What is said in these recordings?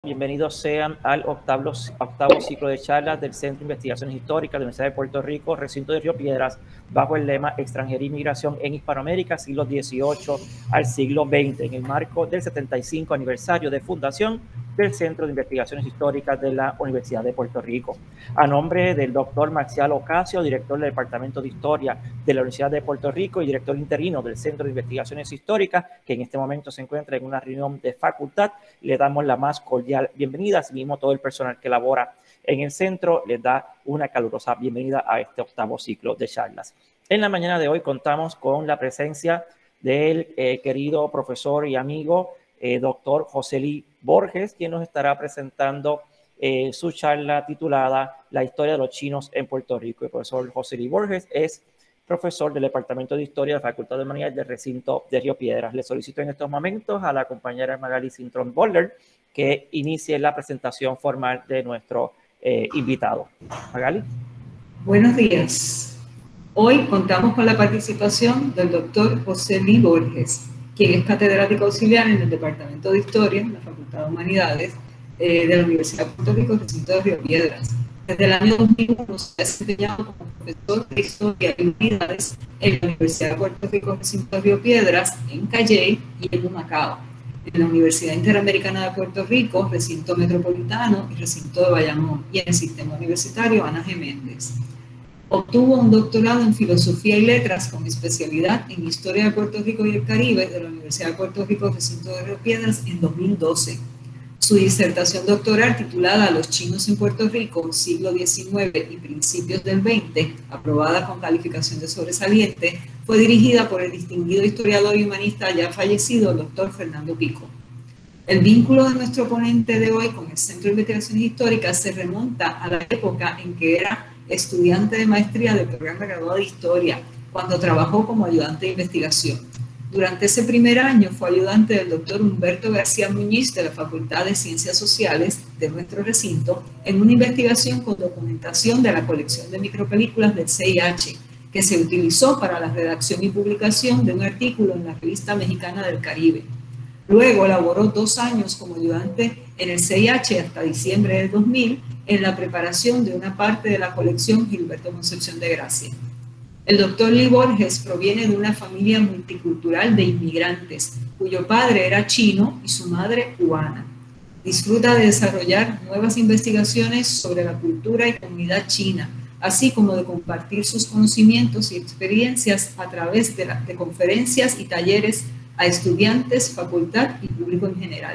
Bienvenidos sean al octavo ciclo de charlas del Centro de Investigaciones Históricas de la Universidad de Puerto Rico, recinto de Río Piedras, bajo el lema Extranjería e Inmigración en Hispanoamérica, siglo XVIII al siglo XX, en el marco del 75 aniversario de fundación del Centro de Investigaciones Históricas de la Universidad de Puerto Rico. A nombre del doctor Marcial Ocasio, director del Departamento de Historia de la Universidad de Puerto Rico y director interino del Centro de Investigaciones Históricas, que en este momento se encuentra en una reunión de facultad, le damos la más cordial bienvenida. Asimismo, todo el personal que labora en el centro les da una calurosa bienvenida a este octavo ciclo de charlas. En la mañana de hoy contamos con la presencia del querido profesor y amigo doctor José Lee Borges, quien nos estará presentando su charla titulada La historia de los chinos en Puerto Rico. El profesor José Lee Borges es profesor del Departamento de Historia de la Facultad de Humanidades del recinto de Río Piedras. Le solicito en estos momentos a la compañera Magali Cintrón-Boller que inicie la presentación formal de nuestro invitado. Magali. Buenos días. Hoy contamos con la participación del doctor José Lee Borges, quien es catedrático auxiliar en el Departamento de Historia de la Facultad de Humanidades de la Universidad de Puerto Rico, recinto de Río Piedras. Desde el año 2001 se ha desempeñado como profesor de Historia y Humanidades en la Universidad de Puerto Rico, recinto de Río Piedras, en Calley y en Humacao, en la Universidad Interamericana de Puerto Rico, recinto metropolitano y recinto de Bayamón, y en el sistema universitario Ana G. Méndez. Obtuvo un doctorado en Filosofía y Letras con especialidad en Historia de Puerto Rico y el Caribe de la Universidad de Puerto Rico, recinto de Río Piedras, en 2012. Su disertación doctoral, titulada Los chinos en Puerto Rico, siglo XIX y principios del XX, aprobada con calificación de sobresaliente, fue dirigida por el distinguido historiador y humanista ya fallecido, el doctor Fernando Pico. El vínculo de nuestro ponente de hoy con el Centro de Investigaciones Históricas se remonta a la época en que era estudiante de maestría del programa graduado de Historia, cuando trabajó como ayudante de investigación. Durante ese primer año fue ayudante del doctor Humberto García Muñiz de la Facultad de Ciencias Sociales de nuestro recinto en una investigación con documentación de la colección de micropelículas del CIH, que se utilizó para la redacción y publicación de un artículo en la Revista Mexicana del Caribe. Luego laboró 2 años como ayudante en el CIH hasta diciembre del 2000 en la preparación de una parte de la colección Gilberto Concepción de Gracia. El doctor Lee Borges proviene de una familia multicultural de inmigrantes, cuyo padre era chino y su madre cubana. Disfruta de desarrollar nuevas investigaciones sobre la cultura y comunidad china, así como de compartir sus conocimientos y experiencias a través de conferencias y talleres a estudiantes, facultad y público en general.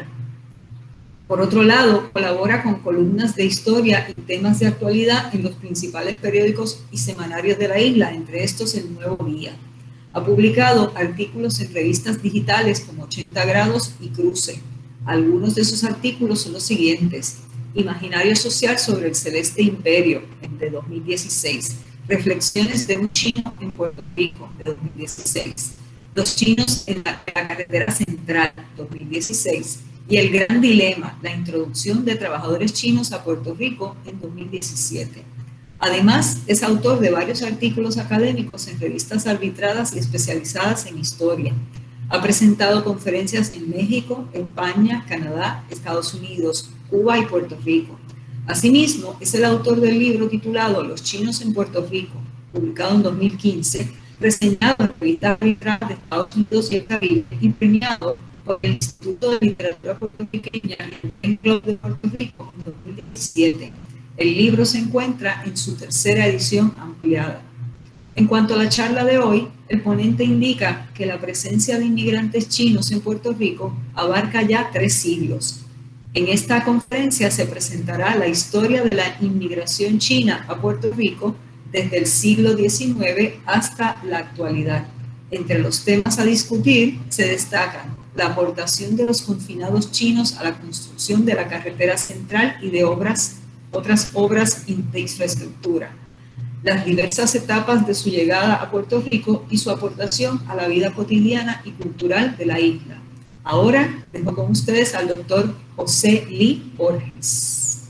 Por otro lado, colabora con columnas de historia y temas de actualidad en los principales periódicos y semanarios de la isla, entre estos El Nuevo Día. Ha publicado artículos en revistas digitales como 80 Grados y Cruce. Algunos de sus artículos son los siguientes: Imaginario social sobre el Celeste Imperio, de 2016. Reflexiones de un chino en Puerto Rico, de 2016. Los chinos en la carretera central, 2016. Y El Gran Dilema, la introducción de trabajadores chinos a Puerto Rico, en 2017. Además, es autor de varios artículos académicos en revistas arbitradas y especializadas en historia. Ha presentado conferencias en México, España, Canadá, Estados Unidos, Cuba y Puerto Rico. Asimismo, es el autor del libro titulado Los chinos en Puerto Rico, publicado en 2015, reseñado en revistas arbitradas de Estados Unidos y el Caribe y premiado por el Instituto de Literatura Puertorriqueña en el Club de Puerto Rico en 2017. El libro se encuentra en su 3ª edición ampliada. En cuanto a la charla de hoy, el ponente indica que la presencia de inmigrantes chinos en Puerto Rico abarca ya 3 siglos. En esta conferencia se presentará la historia de la inmigración china a Puerto Rico desde el siglo XIX hasta la actualidad. Entre los temas a discutir se destacan la aportación de los confinados chinos a la construcción de la carretera central y de otras obras de infraestructura, las diversas etapas de su llegada a Puerto Rico y su aportación a la vida cotidiana y cultural de la isla. Ahora dejo con ustedes al doctor José Lee Borges.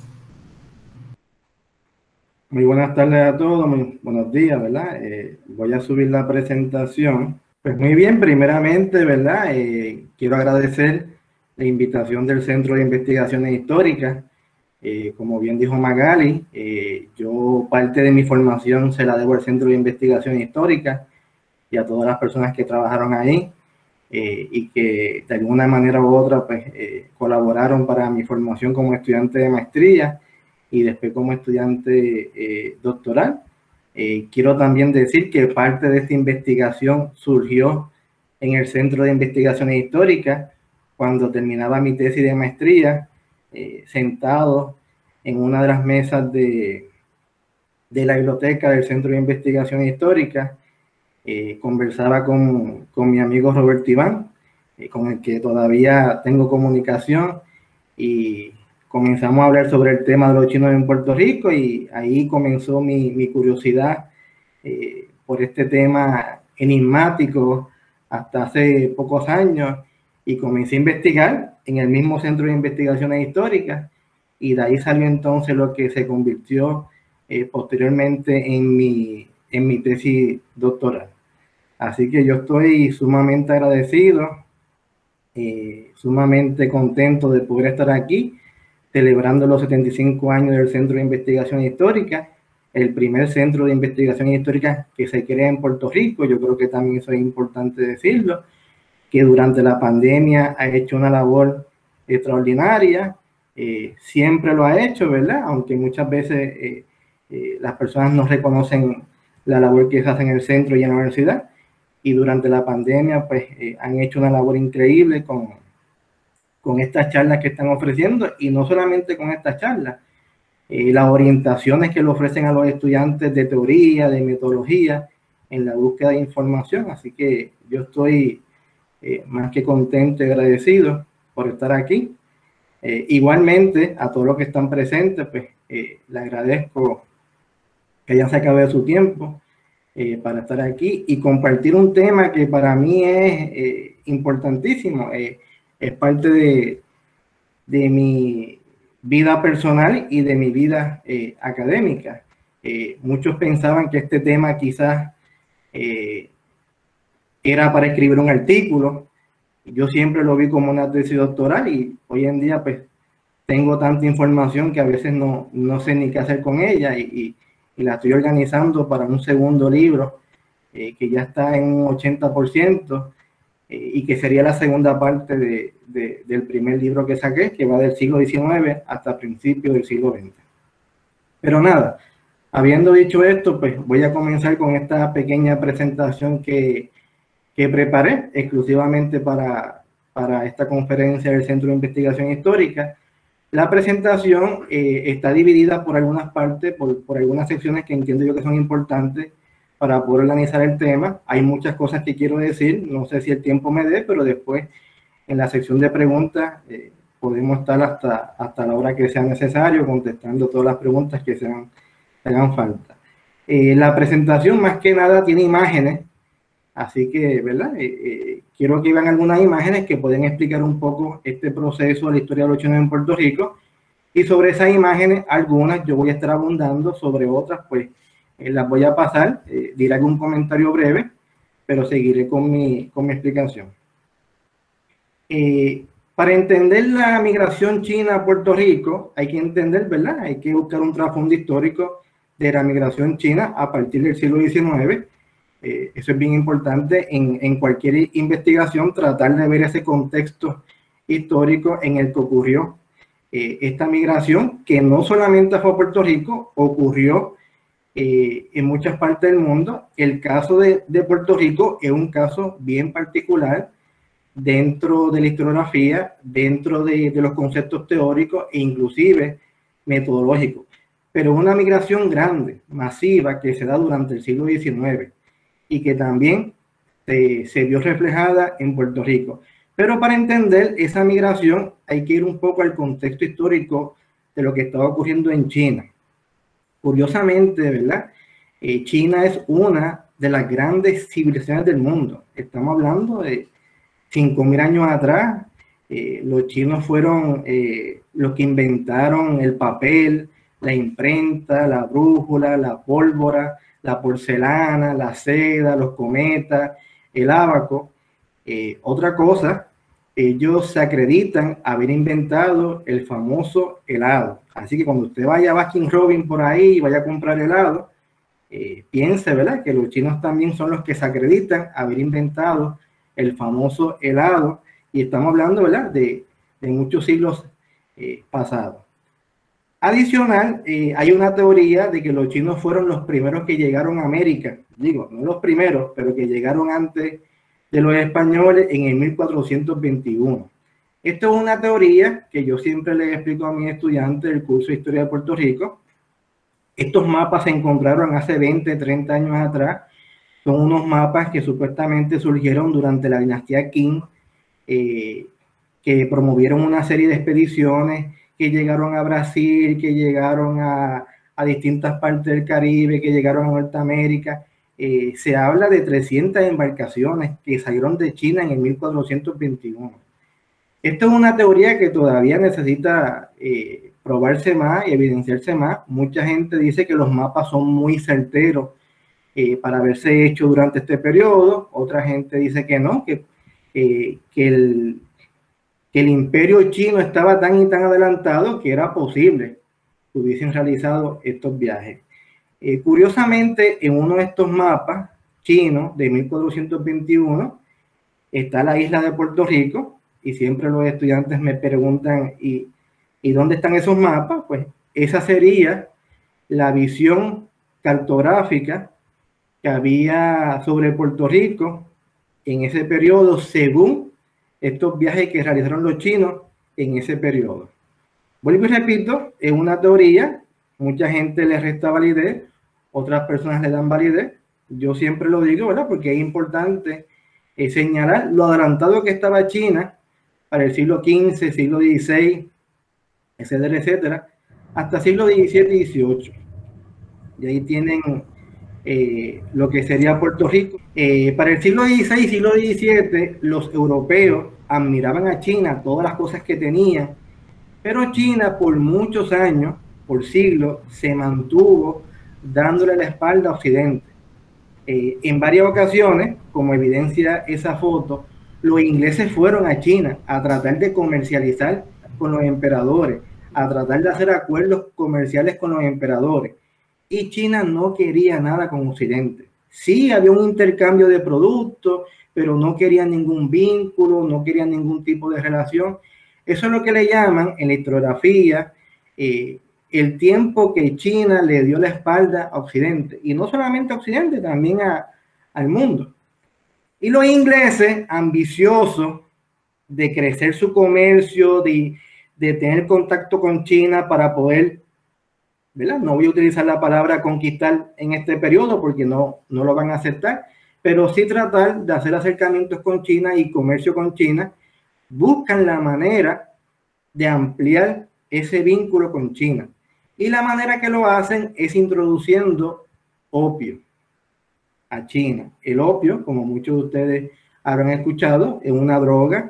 Muy buenas tardes a todos, muy buenos días, ¿verdad? Voy a subir la presentación. Pues muy bien, primeramente, ¿verdad? Quiero agradecer la invitación del Centro de Investigaciones Históricas. Como bien dijo Magali, yo parte de mi formación se la debo al Centro de Investigaciones Históricas y a todas las personas que trabajaron ahí y que de alguna manera u otra pues, colaboraron para mi formación como estudiante de maestría y después como estudiante doctoral. Quiero también decir que parte de esta investigación surgió en el Centro de Investigaciones Históricas cuando terminaba mi tesis de maestría, sentado en una de las mesas de la biblioteca del Centro de Investigaciones Históricas, conversaba con mi amigo Roberto Iván, con el que todavía tengo comunicación, y comenzamos a hablar sobre el tema de los chinos en Puerto Rico, y ahí comenzó mi curiosidad por este tema enigmático hasta hace pocos años, y comencé a investigar en el mismo Centro de Investigaciones Históricas, y de ahí salió entonces lo que se convirtió posteriormente en mi tesis doctoral. Así que yo estoy sumamente agradecido, sumamente contento de poder estar aquí celebrando los 75 años del Centro de Investigación Histórica, el primer centro de investigación histórica que se crea en Puerto Rico. Yo creo que también eso es importante decirlo, que durante la pandemia ha hecho una labor extraordinaria, siempre lo ha hecho, ¿verdad? Aunque muchas veces las personas no reconocen la labor que se hace en el centro y en la universidad, y durante la pandemia pues han hecho una labor increíble con estas charlas que están ofreciendo, y no solamente con estas charlas, las orientaciones que le ofrecen a los estudiantes de teoría, de metodología, en la búsqueda de información. Así que yo estoy más que contento y agradecido por estar aquí. Igualmente, a todos los que están presentes, pues le agradezco que hayan sacado de su tiempo para estar aquí y compartir un tema que para mí es importantísimo. Es parte de mi vida personal y de mi vida académica. Muchos pensaban que este tema quizás era para escribir un artículo. Yo siempre lo vi como una tesis doctoral, y hoy en día pues tengo tanta información que a veces no sé ni qué hacer con ella, y la estoy organizando para un segundo libro que ya está en un 80%, y que sería la segunda parte del primer libro que saqué, que va del siglo XIX hasta principios del siglo XX. Pero nada, habiendo dicho esto, pues voy a comenzar con esta pequeña presentación que preparé exclusivamente para esta conferencia del Centro de Investigación Histórica. La presentación está dividida por algunas partes, por algunas secciones que entiendo yo que son importantes para poder organizar el tema. Hay muchas cosas que quiero decir, no sé si el tiempo me dé, pero después en la sección de preguntas podemos estar hasta la hora que sea necesario contestando todas las preguntas que hagan falta. La presentación más que nada tiene imágenes, así que, ¿verdad? Quiero que vean algunas imágenes que pueden explicar un poco este proceso de la historia de los chinos en Puerto Rico, y sobre esas imágenes, algunas yo voy a estar abundando, sobre otras pues las voy a pasar, diré algún comentario breve, pero seguiré con mi explicación. Para entender la migración china a Puerto Rico, hay que entender, ¿verdad? Hay que buscar un trasfondo histórico de la migración china a partir del siglo XIX. Eso es bien importante en cualquier investigación, tratar de ver ese contexto histórico en el que ocurrió esta migración, que no solamente fue a Puerto Rico, ocurrió en muchas partes del mundo. El caso de Puerto Rico es un caso bien particular dentro de la historiografía, dentro de los conceptos teóricos e inclusive metodológicos, pero es una migración grande, masiva, que se da durante el siglo XIX y que también se vio reflejada en Puerto Rico. Pero para entender esa migración hay que ir un poco al contexto histórico de lo que estaba ocurriendo en China. Curiosamente, ¿verdad? China es una de las grandes civilizaciones del mundo. Estamos hablando de 5.000 años atrás. Los chinos fueron los que inventaron el papel, la imprenta, la brújula, la pólvora, la porcelana, la seda, los cometas, el ábaco. Otra cosa ellos se acreditan haber inventado el famoso helado. Así que cuando usted vaya a Baskin Robbins por ahí y vaya a comprar helado, piense, ¿verdad?, que los chinos también son los que se acreditan haber inventado el famoso helado, y estamos hablando, ¿verdad?, de muchos siglos pasados. Adicional, hay una teoría de que los chinos fueron los primeros que llegaron a América. Digo, no los primeros, pero que llegaron antes de los españoles en el 1421. Esto es una teoría que yo siempre les explico a mis estudiantes del curso de Historia de Puerto Rico. Estos mapas se encontraron hace 20, 30 años atrás. Son unos mapas que supuestamente surgieron durante la dinastía Qing, que promovieron una serie de expediciones que llegaron a Brasil, que llegaron a distintas partes del Caribe, que llegaron a Norteamérica. Se habla de 300 embarcaciones que salieron de China en el 1421. Esto es una teoría que todavía necesita probarse más y evidenciarse más. Mucha gente dice que los mapas son muy certeros para haberse hecho durante este periodo. Otra gente dice que no, que el imperio chino estaba tan y tan adelantado que era posible que hubiesen realizado estos viajes. Curiosamente, en uno de estos mapas chinos de 1421 está la isla de Puerto Rico, y siempre los estudiantes me preguntan, ¿y dónde están esos mapas? Pues esa sería la visión cartográfica que había sobre Puerto Rico en ese periodo, según estos viajes que realizaron los chinos en ese periodo. Vuelvo y repito, es una teoría, mucha gente le resta validez, otras personas le dan validez. Yo siempre lo digo, ¿verdad?, porque es importante señalar lo adelantado que estaba China para el siglo XV, siglo XVI, etcétera, etcétera, hasta siglo XVII y XVIII. Y ahí tienen lo que sería Puerto Rico. Para el siglo XVI y siglo XVII, los europeos admiraban a China, todas las cosas que tenían, pero China por muchos años, por siglos, se mantuvo dándole la espalda a Occidente. En varias ocasiones, como evidencia esa foto, los ingleses fueron a China a tratar de comercializar con los emperadores, a tratar de hacer acuerdos comerciales con los emperadores, y China no quería nada con Occidente. Sí había un intercambio de productos, pero no querían ningún vínculo, no querían ningún tipo de relación. Eso es lo que le llaman en la historiografía el tiempo que China le dio la espalda a Occidente, y no solamente a Occidente, también al mundo. Y los ingleses, ambiciosos de crecer su comercio, de tener contacto con China para poder, ¿verdad?, no voy a utilizar la palabra conquistar en este periodo porque no lo van a aceptar, pero sí tratar de hacer acercamientos con China y comercio con China, buscan la manera de ampliar ese vínculo con China. Y la manera que lo hacen es introduciendo opio a China. El opio, como muchos de ustedes habrán escuchado, es una droga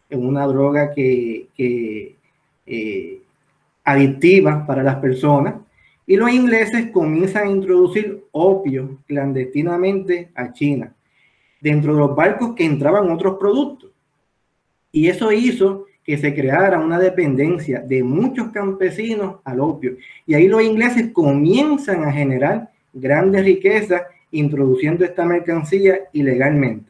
adictiva para las personas, y los ingleses comienzan a introducir opio clandestinamente a China, dentro de los barcos que entraban otros productos. Y eso hizo que se creara una dependencia de muchos campesinos al opio. Y ahí los ingleses comienzan a generar grandes riquezas introduciendo esta mercancía ilegalmente.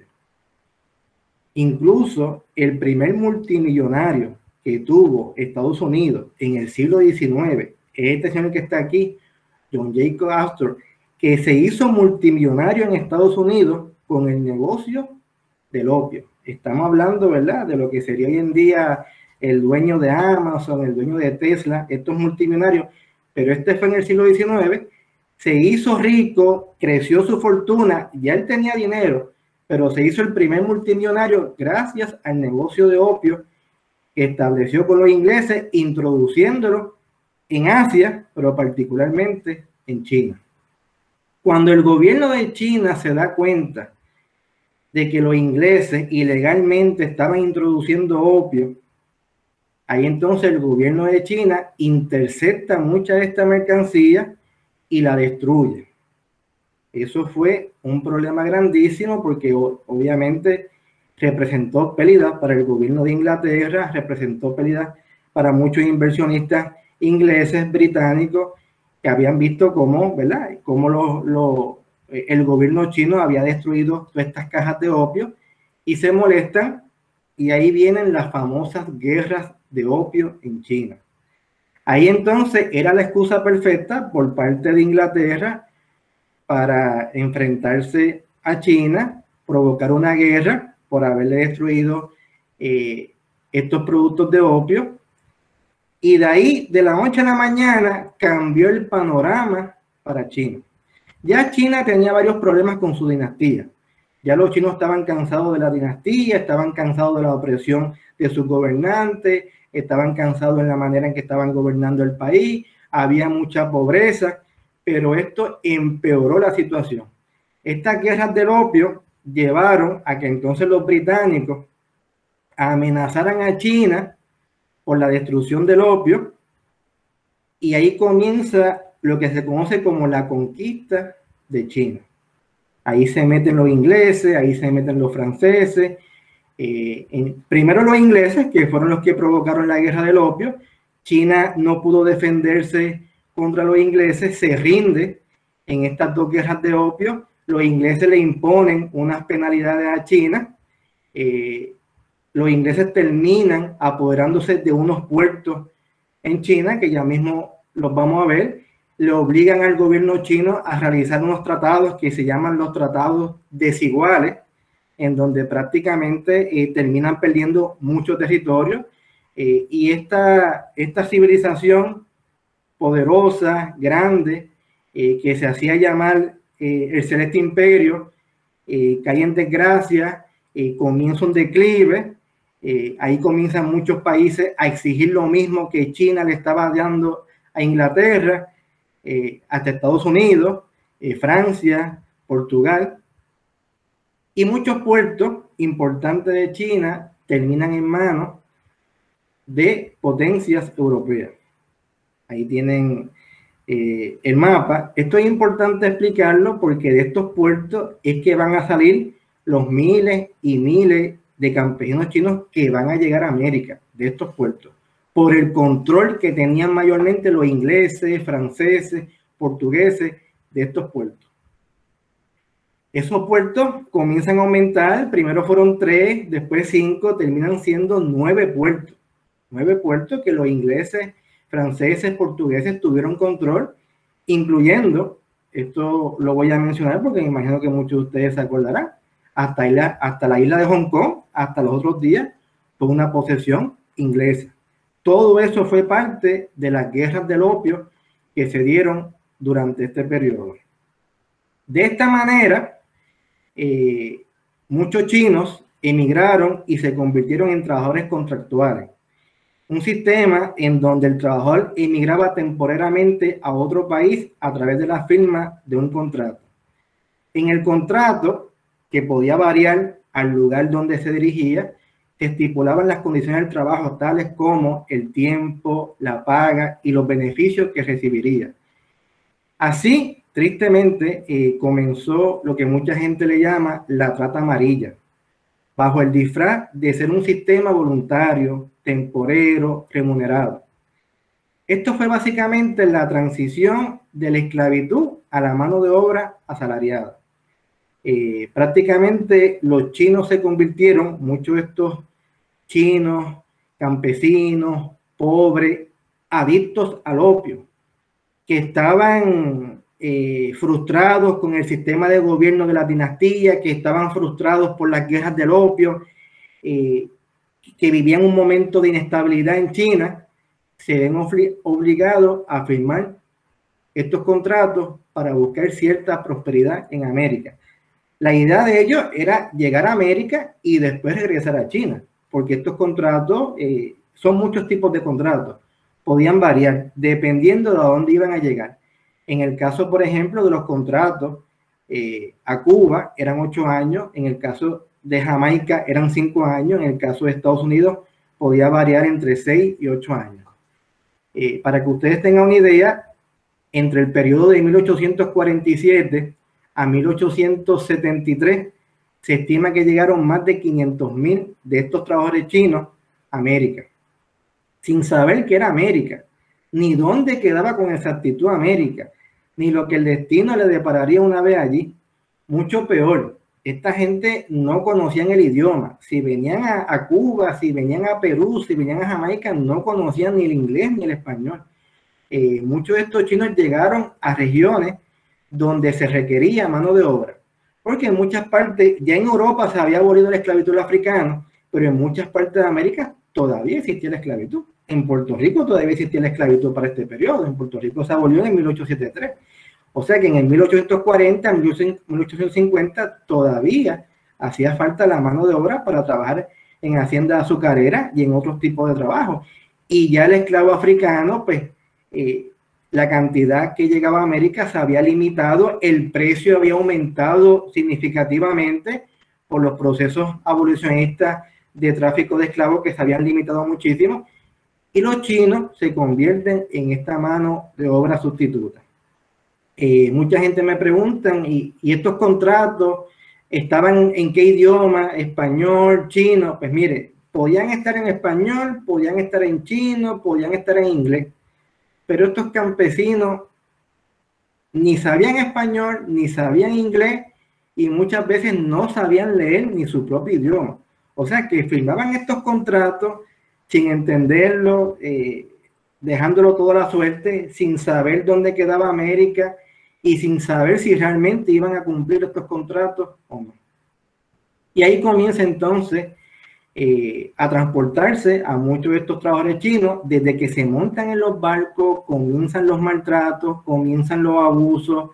Incluso el primer multimillonario que tuvo Estados Unidos en el siglo XIX, este señor que está aquí, John Jacob Astor, que se hizo multimillonario en Estados Unidos con el negocio del opio. Estamos hablando, ¿verdad?, de lo que sería hoy en día el dueño de Amazon, el dueño de Tesla, estos multimillonarios, pero este fue en el siglo XIX, se hizo rico, creció su fortuna, ya él tenía dinero, pero se hizo el primer multimillonario gracias al negocio de opio que estableció con los ingleses, introduciéndolo en Asia, pero particularmente en China. Cuando el gobierno de China se da cuenta de que los ingleses ilegalmente estaban introduciendo opio, ahí entonces el gobierno de China intercepta mucha de esta mercancía y la destruye. Eso fue un problema grandísimo porque obviamente representó pérdidas para el gobierno de Inglaterra, representó pérdidas para muchos inversionistas ingleses, británicos, que habían visto cómo, ¿verdad?, cómo el gobierno chino había destruido todas estas cajas de opio y se molestan, y ahí vienen las famosas guerras de opio en China. Ahí entonces era la excusa perfecta por parte de Inglaterra para enfrentarse a China, provocar una guerra por haberle destruido estos productos de opio. Y de ahí, de la noche a la mañana, cambió el panorama para China. Ya China tenía varios problemas con su dinastía. Ya los chinos estaban cansados de la dinastía, estaban cansados de la opresión de sus gobernantes, estaban cansados en la manera en que estaban gobernando el país, había mucha pobreza, pero esto empeoró la situación. Estas guerras del opio llevaron a que entonces los británicos amenazaran a China por la destrucción del opio, y ahí comienza lo que se conoce como la conquista de China. Ahí se meten los ingleses, ahí se meten los franceses, primero los ingleses, que fueron los que provocaron la guerra del opio. China no pudo defenderse contra los ingleses, se rinde en estas dos guerras de opio. Los ingleses le imponen unas penalidades a China. Los ingleses terminan apoderándose de unos puertos en China, que ya mismo los vamos a ver. Le obligan al gobierno chino a realizar unos tratados que se llaman los tratados desiguales, en donde prácticamente terminan perdiendo mucho territorio. Y esta civilización poderosa, grande, que se hacía llamar el Celeste Imperio, cae en desgracia, comienza un declive. Ahí comienzan muchos países a exigir lo mismo que China le estaba dando a Inglaterra, hasta Estados Unidos, Francia, Portugal, y muchos puertos importantes de China terminan en manos de potencias europeas. Ahí tienen el mapa. Esto es importante explicarlo porque de estos puertos es que van a salir los miles y miles de campesinos chinos que van a llegar a América, de estos puertos, por el control que tenían mayormente los ingleses, franceses, portugueses de estos puertos. Esos puertos comienzan a aumentar, primero fueron 3, después 5, terminan siendo 9 puertos. 9 puertos que los ingleses, franceses, portugueses tuvieron control, incluyendo, esto lo voy a mencionar porque me imagino que muchos de ustedes se acordarán, hasta la isla de Hong Kong, hasta los otros días, fue una posesión inglesa. Todo eso fue parte de las guerras del opio que se dieron durante este periodo. De esta manera, muchos chinos emigraron y se convirtieron en trabajadores contractuales. Un sistema en donde el trabajador emigraba temporariamente a otro país a través de la firma de un contrato. En el contrato, que podía variar al lugar donde se dirigía, se estipulaban las condiciones del trabajo tales como el tiempo, la paga y los beneficios que recibiría. Así, tristemente, comenzó lo que mucha gente le llama la trata amarilla, bajo el disfraz de ser un sistema voluntario, temporero, remunerado. Esto fue básicamente la transición de la esclavitud a la mano de obra asalariada. Prácticamente los chinos se convirtieron, muchos de estos chinos, campesinos, pobres, adictos al opio, que estaban frustrados con el sistema de gobierno de la dinastía, que estaban frustrados por las guerras del opio, que vivían un momento de inestabilidad en China, se ven obligados a firmar estos contratos para buscar cierta prosperidad en América. La idea de ellos era llegar a América y después regresar a China, porque estos contratos, son muchos tipos de contratos, podían variar dependiendo de a dónde iban a llegar. En el caso, por ejemplo, de los contratos a Cuba eran 8 años, en el caso de Jamaica eran 5 años, en el caso de Estados Unidos podía variar entre 6 y 8 años. Para que ustedes tengan una idea, entre el periodo de 1847 a 1873 se estima que llegaron más de 500.000 de estos trabajadores chinos a América, sin saber qué era América, ni dónde quedaba con exactitud América, ni lo que el destino le depararía una vez allí. Mucho peor, esta gente no conocían el idioma. Si venían a Cuba, si venían a Perú, si venían a Jamaica, no conocían ni el inglés ni el español. Muchos de estos chinos llegaron a regiones donde se requería mano de obra, porque en muchas partes, ya en Europa se había abolido la esclavitud africana, pero en muchas partes de América todavía existía la esclavitud. En Puerto Rico todavía existía la esclavitud para este periodo. En Puerto Rico se abolió en 1873. O sea que en el 1840, en 1850 todavía hacía falta la mano de obra para trabajar en haciendas azucareras y en otros tipos de trabajo. Y ya el esclavo africano, pues la cantidad que llegaba a América se había limitado, el precio había aumentado significativamente por los procesos abolicionistas de tráfico de esclavos que se habían limitado muchísimo, y los chinos se convierten en esta mano de obra sustituta. Mucha gente me pregunta, ¿y estos contratos estaban en qué idioma? ¿Español, chino? Pues mire, podían estar en español, podían estar en chino, podían estar en inglés, pero estos campesinos ni sabían español, ni sabían inglés, y muchas veces no sabían leer ni su propio idioma. O sea que firmaban estos contratos sin entenderlo, dejándolo todo a la suerte, sin saber dónde quedaba América y sin saber si realmente iban a cumplir estos contratos o no. Y ahí comienza entonces a transportarse a muchos de estos trabajadores chinos. Desde que se montan en los barcos, comienzan los maltratos, comienzan los abusos.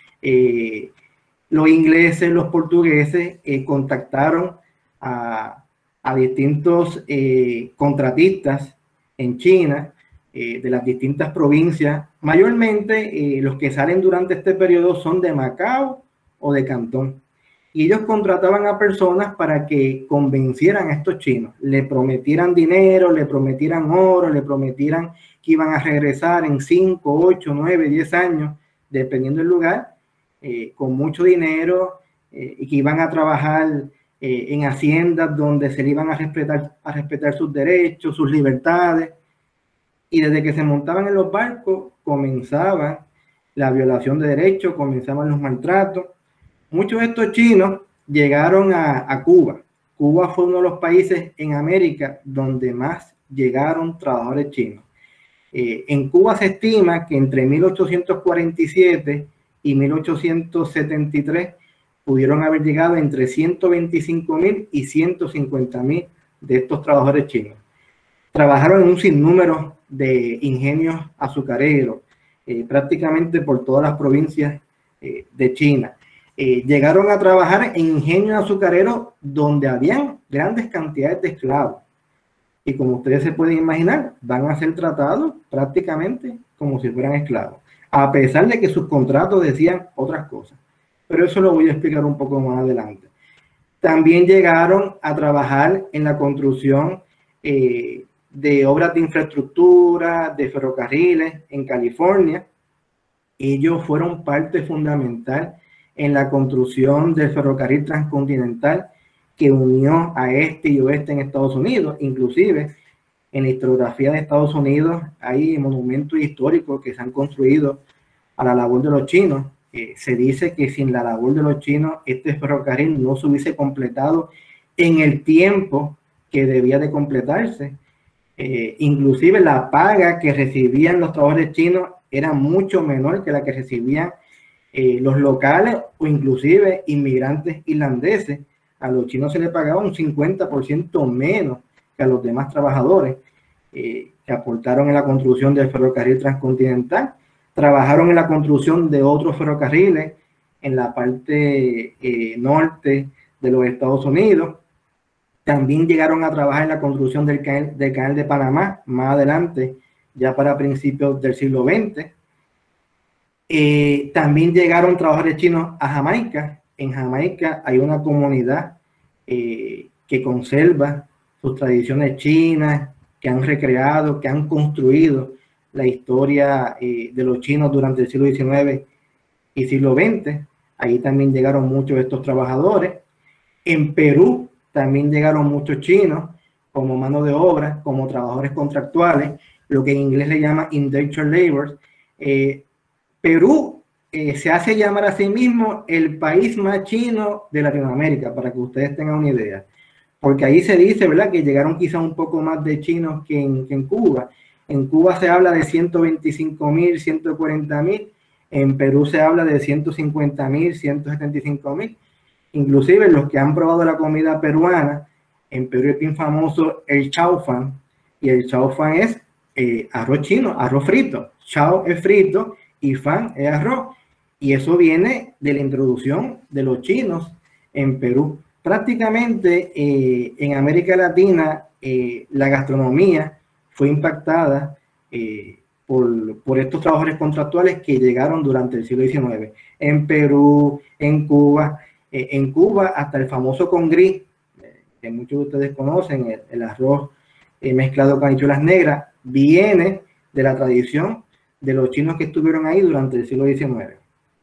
Los ingleses, los portugueses contactaron a distintos contratistas en China, de las distintas provincias. Mayormente los que salen durante este periodo son de Macao o de Cantón. Y ellos contrataban a personas para que convencieran a estos chinos, le prometieran dinero, le prometieran oro, le prometieran que iban a regresar en 5, 8, 9, 10 años, dependiendo del lugar, con mucho dinero, y que iban a trabajar en haciendas donde se le iban a respetar sus derechos, sus libertades. Y desde que se montaban en los barcos, comenzaba la violación de derechos, comenzaban los maltratos. Muchos de estos chinos llegaron a Cuba. Cuba fue uno de los países en América donde más llegaron trabajadores chinos. En Cuba se estima que entre 1847 y 1873 pudieron haber llegado entre 125.000 y 150.000 de estos trabajadores chinos. Trabajaron en un sinnúmero de ingenios azucareros, prácticamente por todas las provincias de China. Llegaron a trabajar en ingenios azucareros donde habían grandes cantidades de esclavos. Y como ustedes se pueden imaginar, van a ser tratados prácticamente como si fueran esclavos, a pesar de que sus contratos decían otras cosas. Pero eso lo voy a explicar un poco más adelante. También llegaron a trabajar en la construcción de obras de infraestructura, de ferrocarriles en California. Ellos fueron parte fundamental en la construcción del ferrocarril transcontinental que unió a este y oeste en Estados Unidos. Inclusive en la historiografía de Estados Unidos hay monumentos históricos que se han construido a la labor de los chinos. Se dice que sin la labor de los chinos este ferrocarril no se hubiese completado en el tiempo que debía de completarse. Inclusive la paga que recibían los trabajadores chinos era mucho menor que la que recibían los locales o inclusive inmigrantes irlandeses. A los chinos se les pagaba un 50% menos que a los demás trabajadores que aportaron en la construcción del ferrocarril transcontinental. Trabajaron en la construcción de otros ferrocarriles en la parte norte de los Estados Unidos. También llegaron a trabajar en la construcción del canal de Panamá, más adelante, ya para principios del siglo XX. También llegaron trabajadores chinos a Jamaica. En Jamaica hay una comunidad que conserva sus tradiciones chinas, que han recreado, que han construido la historia de los chinos durante el siglo XIX y siglo XX. Ahí también llegaron muchos de estos trabajadores. En Perú también llegaron muchos chinos como mano de obra, como trabajadores contractuales, lo que en inglés le llama indentured labor. Perú se hace llamar a sí mismo el país más chino de Latinoamérica, para que ustedes tengan una idea. Porque ahí se dice, ¿verdad?, que llegaron quizá un poco más de chinos que en Cuba. En Cuba se habla de 125.000, 140.000. En Perú se habla de 150.000, 175.000. Inclusive los que han probado la comida peruana, en Perú es bien famoso el chao fan. Y el chao fan es arroz chino, arroz frito. Chao es frito y fan es arroz. Y eso viene de la introducción de los chinos en Perú. Prácticamente en América Latina la gastronomía fue impactada por estos trabajadores contractuales que llegaron durante el siglo XIX. En Perú, en Cuba hasta el famoso congrí, que muchos de ustedes conocen, el arroz mezclado con habichuelas negras, viene de la tradición de los chinos que estuvieron ahí durante el siglo XIX.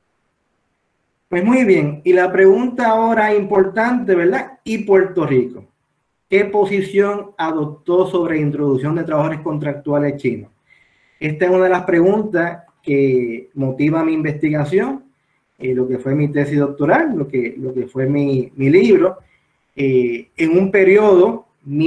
Pues muy bien, y la pregunta ahora importante, ¿verdad? ¿Y Puerto Rico? ¿Qué posición adoptó sobre la introducción de trabajadores contractuales chinos? Esta es una de las preguntas que motiva mi investigación, lo que fue mi tesis doctoral, lo que fue mi libro, en un periodo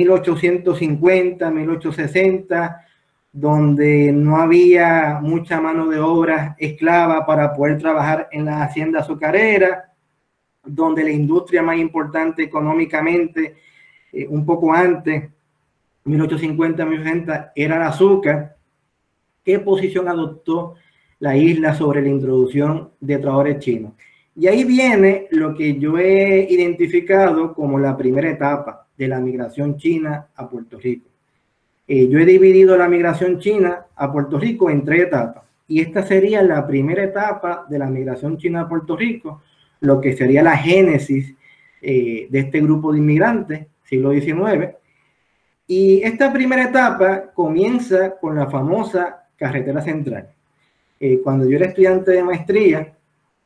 1850, 1860, donde no había mucha mano de obra esclava para poder trabajar en las haciendas azucareras, donde la industria más importante económicamente, un poco antes, 1850, 1860, era el azúcar. ¿Qué posición adoptó la isla sobre la introducción de trabajadores chinos? Y ahí viene lo que yo he identificado como la primera etapa de la migración china a Puerto Rico. Yo he dividido la migración china a Puerto Rico en 3 etapas. Y esta sería la primera etapa de la migración china a Puerto Rico, lo que sería la génesis de este grupo de inmigrantes, siglo XIX. Y esta primera etapa comienza con la famosa carretera central. Cuando yo era estudiante de maestría,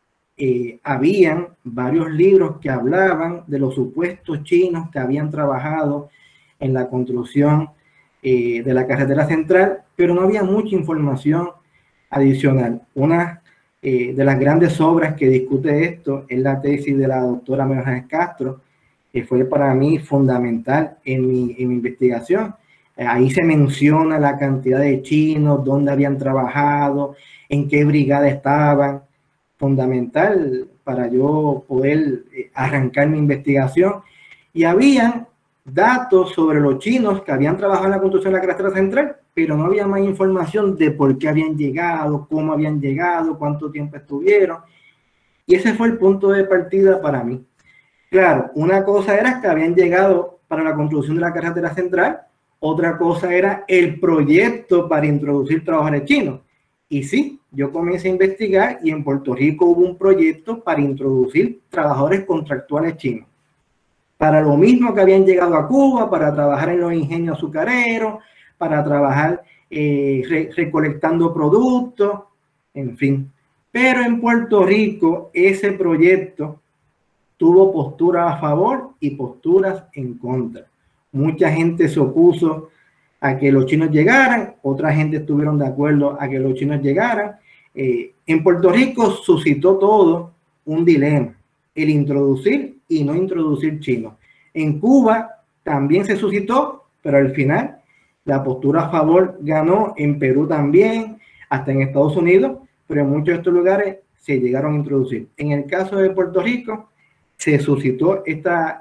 habían varios libros que hablaban de los supuestos chinos que habían trabajado en la construcción de la carretera central, pero no había mucha información adicional. Una de las grandes obras que discute esto es la tesis de la doctora Mercedes Castro, que fue para mí fundamental en mi investigación. Ahí se menciona la cantidad de chinos, dónde habían trabajado, en qué brigada estaban. Fundamental para yo poder arrancar mi investigación. Y habían datos sobre los chinos que habían trabajado en la construcción de la carretera central, pero no había más información de por qué habían llegado, cómo habían llegado, cuánto tiempo estuvieron. Y ese fue el punto de partida para mí. Claro, una cosa era que habían llegado para la construcción de la carretera central, otra cosa era el proyecto para introducir trabajadores chinos. Y sí, yo comencé a investigar y en Puerto Rico hubo un proyecto para introducir trabajadores contractuales chinos. Para lo mismo que habían llegado a Cuba, para trabajar en los ingenios azucareros, para trabajar recolectando productos, en fin. Pero en Puerto Rico ese proyecto tuvo posturas a favor y posturas en contra. Mucha gente se opuso a que los chinos llegaran, otra gente estuvieron de acuerdo a que los chinos llegaran. En Puerto Rico suscitó todo un dilema, el introducir y no introducir chinos. En Cuba también se suscitó, pero al final la postura a favor ganó, en Perú también, hasta en Estados Unidos, pero en muchos de estos lugares se llegaron a introducir. En el caso de Puerto Rico se suscitó esta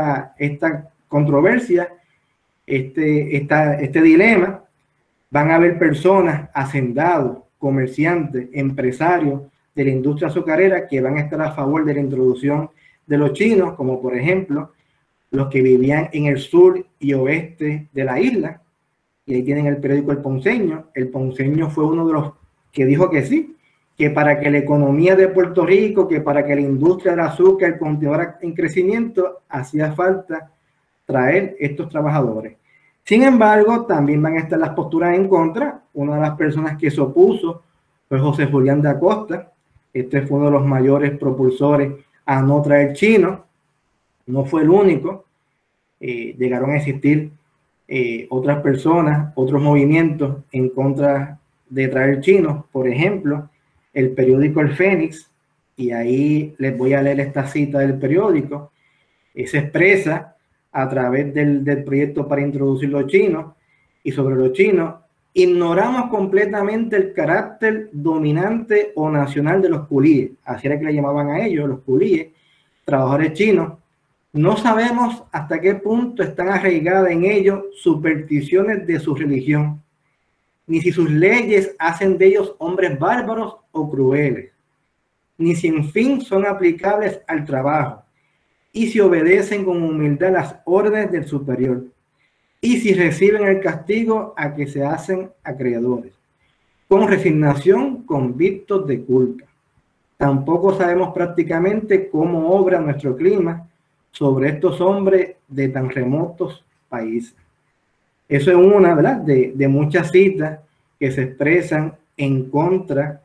controversia, este dilema. Van a haber personas, hacendados, comerciantes, empresarios de la industria azucarera que van a estar a favor de la introducción de los chinos, como por ejemplo los que vivían en el sur y oeste de la isla. Y ahí tienen el periódico El Ponceño. El Ponceño fue uno de los que dijo que sí, que para que la economía de Puerto Rico, que para que la industria del azúcar continuara en crecimiento, hacía falta traer estos trabajadores. Sin embargo, también van a estar las posturas en contra. Una de las personas que se opuso fue José Julián de Acosta. Este fue uno de los mayores propulsores a no traer chinos. No fue el único. Llegaron a existir otras personas, otros movimientos en contra de traer chinos. Por ejemplo, el periódico El Fénix, y ahí les voy a leer esta cita del periódico, se expresa a través del proyecto para introducir los chinos, y sobre los chinos: ignoramos completamente el carácter dominante o nacional de los culíes, así era que le llamaban a ellos, los culíes, trabajadores chinos. No sabemos hasta qué punto están arraigadas en ellos supersticiones de su religión, ni si sus leyes hacen de ellos hombres bárbaros o crueles, ni si en fin son aplicables al trabajo, y si obedecen con humildad las órdenes del superior, y si reciben el castigo a que se hacen acreedores, con resignación, convictos de culpa. Tampoco sabemos prácticamente cómo obra nuestro clima sobre estos hombres de tan remotos países. Eso es una, ¿verdad?, de muchas citas que se expresan en contra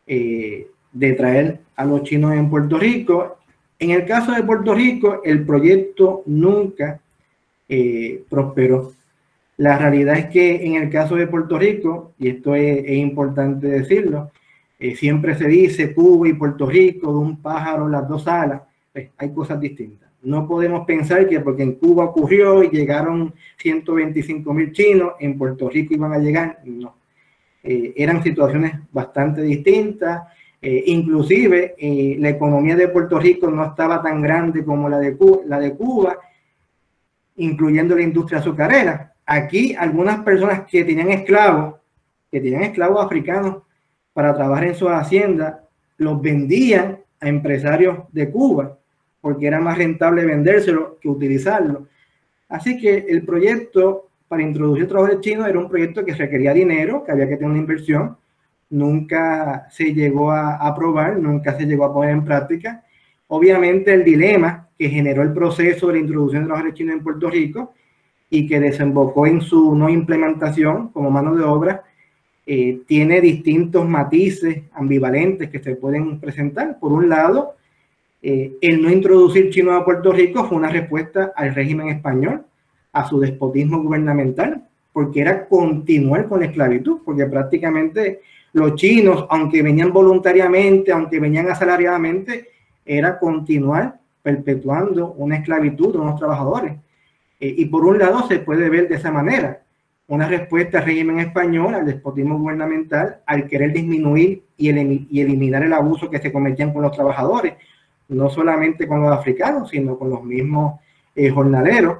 de traer a los chinos en Puerto Rico. En el caso de Puerto Rico, el proyecto nunca prosperó. La realidad es que en el caso de Puerto Rico, y esto es importante decirlo, siempre se dice Cuba y Puerto Rico, de un pájaro las dos alas. Hay cosas distintas. No podemos pensar que porque en Cuba ocurrió y llegaron 125,000 chinos, en Puerto Rico iban a llegar. No. Eran situaciones bastante distintas. Inclusive la economía de Puerto Rico no estaba tan grande como la de Cuba, incluyendo la industria azucarera. Aquí algunas personas que tenían esclavos africanos para trabajar en sus haciendas, los vendían a empresarios de Cuba, porque era más rentable vendérselo que utilizarlo. Así que el proyecto para introducir trabajadores chinos era un proyecto que requería dinero, que había que tener una inversión. Nunca se llegó a aprobar, nunca se llegó a poner en práctica. Obviamente el dilema que generó el proceso de la introducción de trabajadores chinos en Puerto Rico y que desembocó en su no implementación como mano de obra, tiene distintos matices ambivalentes que se pueden presentar. Por un lado, el no introducir chinos a Puerto Rico fue una respuesta al régimen español, a su despotismo gubernamental, porque era continuar con la esclavitud, porque prácticamente los chinos, aunque venían voluntariamente, aunque venían asalariadamente, era continuar perpetuando una esclavitud de unos trabajadores. Y por un lado se puede ver de esa manera, una respuesta al régimen español, al despotismo gubernamental, al querer disminuir y eliminar el abuso que se cometían con los trabajadores, no solamente con los africanos, sino con los mismos jornaleros,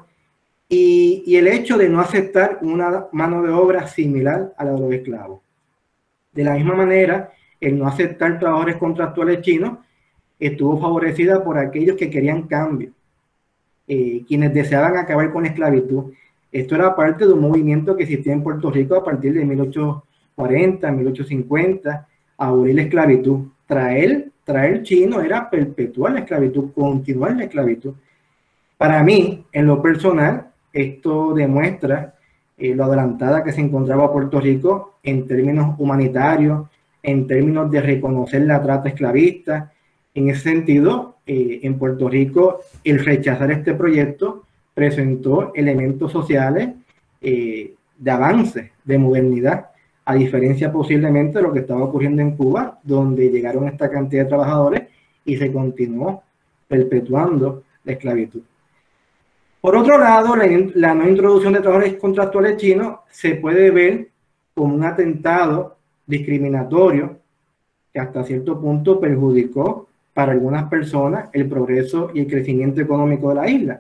y el hecho de no aceptar una mano de obra similar a la de los esclavos. De la misma manera, el no aceptar trabajadores contractuales chinos estuvo favorecida por aquellos que querían cambio, quienes deseaban acabar con la esclavitud. Esto era parte de un movimiento que existía en Puerto Rico a partir de 1840, 1850, a abolir la esclavitud. Traer chino era perpetuar la esclavitud, continuar la esclavitud. Para mí, en lo personal, esto demuestra lo adelantada que se encontraba Puerto Rico en términos humanitarios, en términos de reconocer la trata esclavista. En ese sentido, en Puerto Rico, el rechazar este proyecto presentó elementos sociales de avance, de modernidad, a diferencia posiblemente de lo que estaba ocurriendo en Cuba, donde llegaron esta cantidad de trabajadores y se continuó perpetuando la esclavitud. Por otro lado, la no introducción de trabajadores contractuales chinos se puede ver como un atentado discriminatorio que hasta cierto punto perjudicó para algunas personas el progreso y el crecimiento económico de la isla.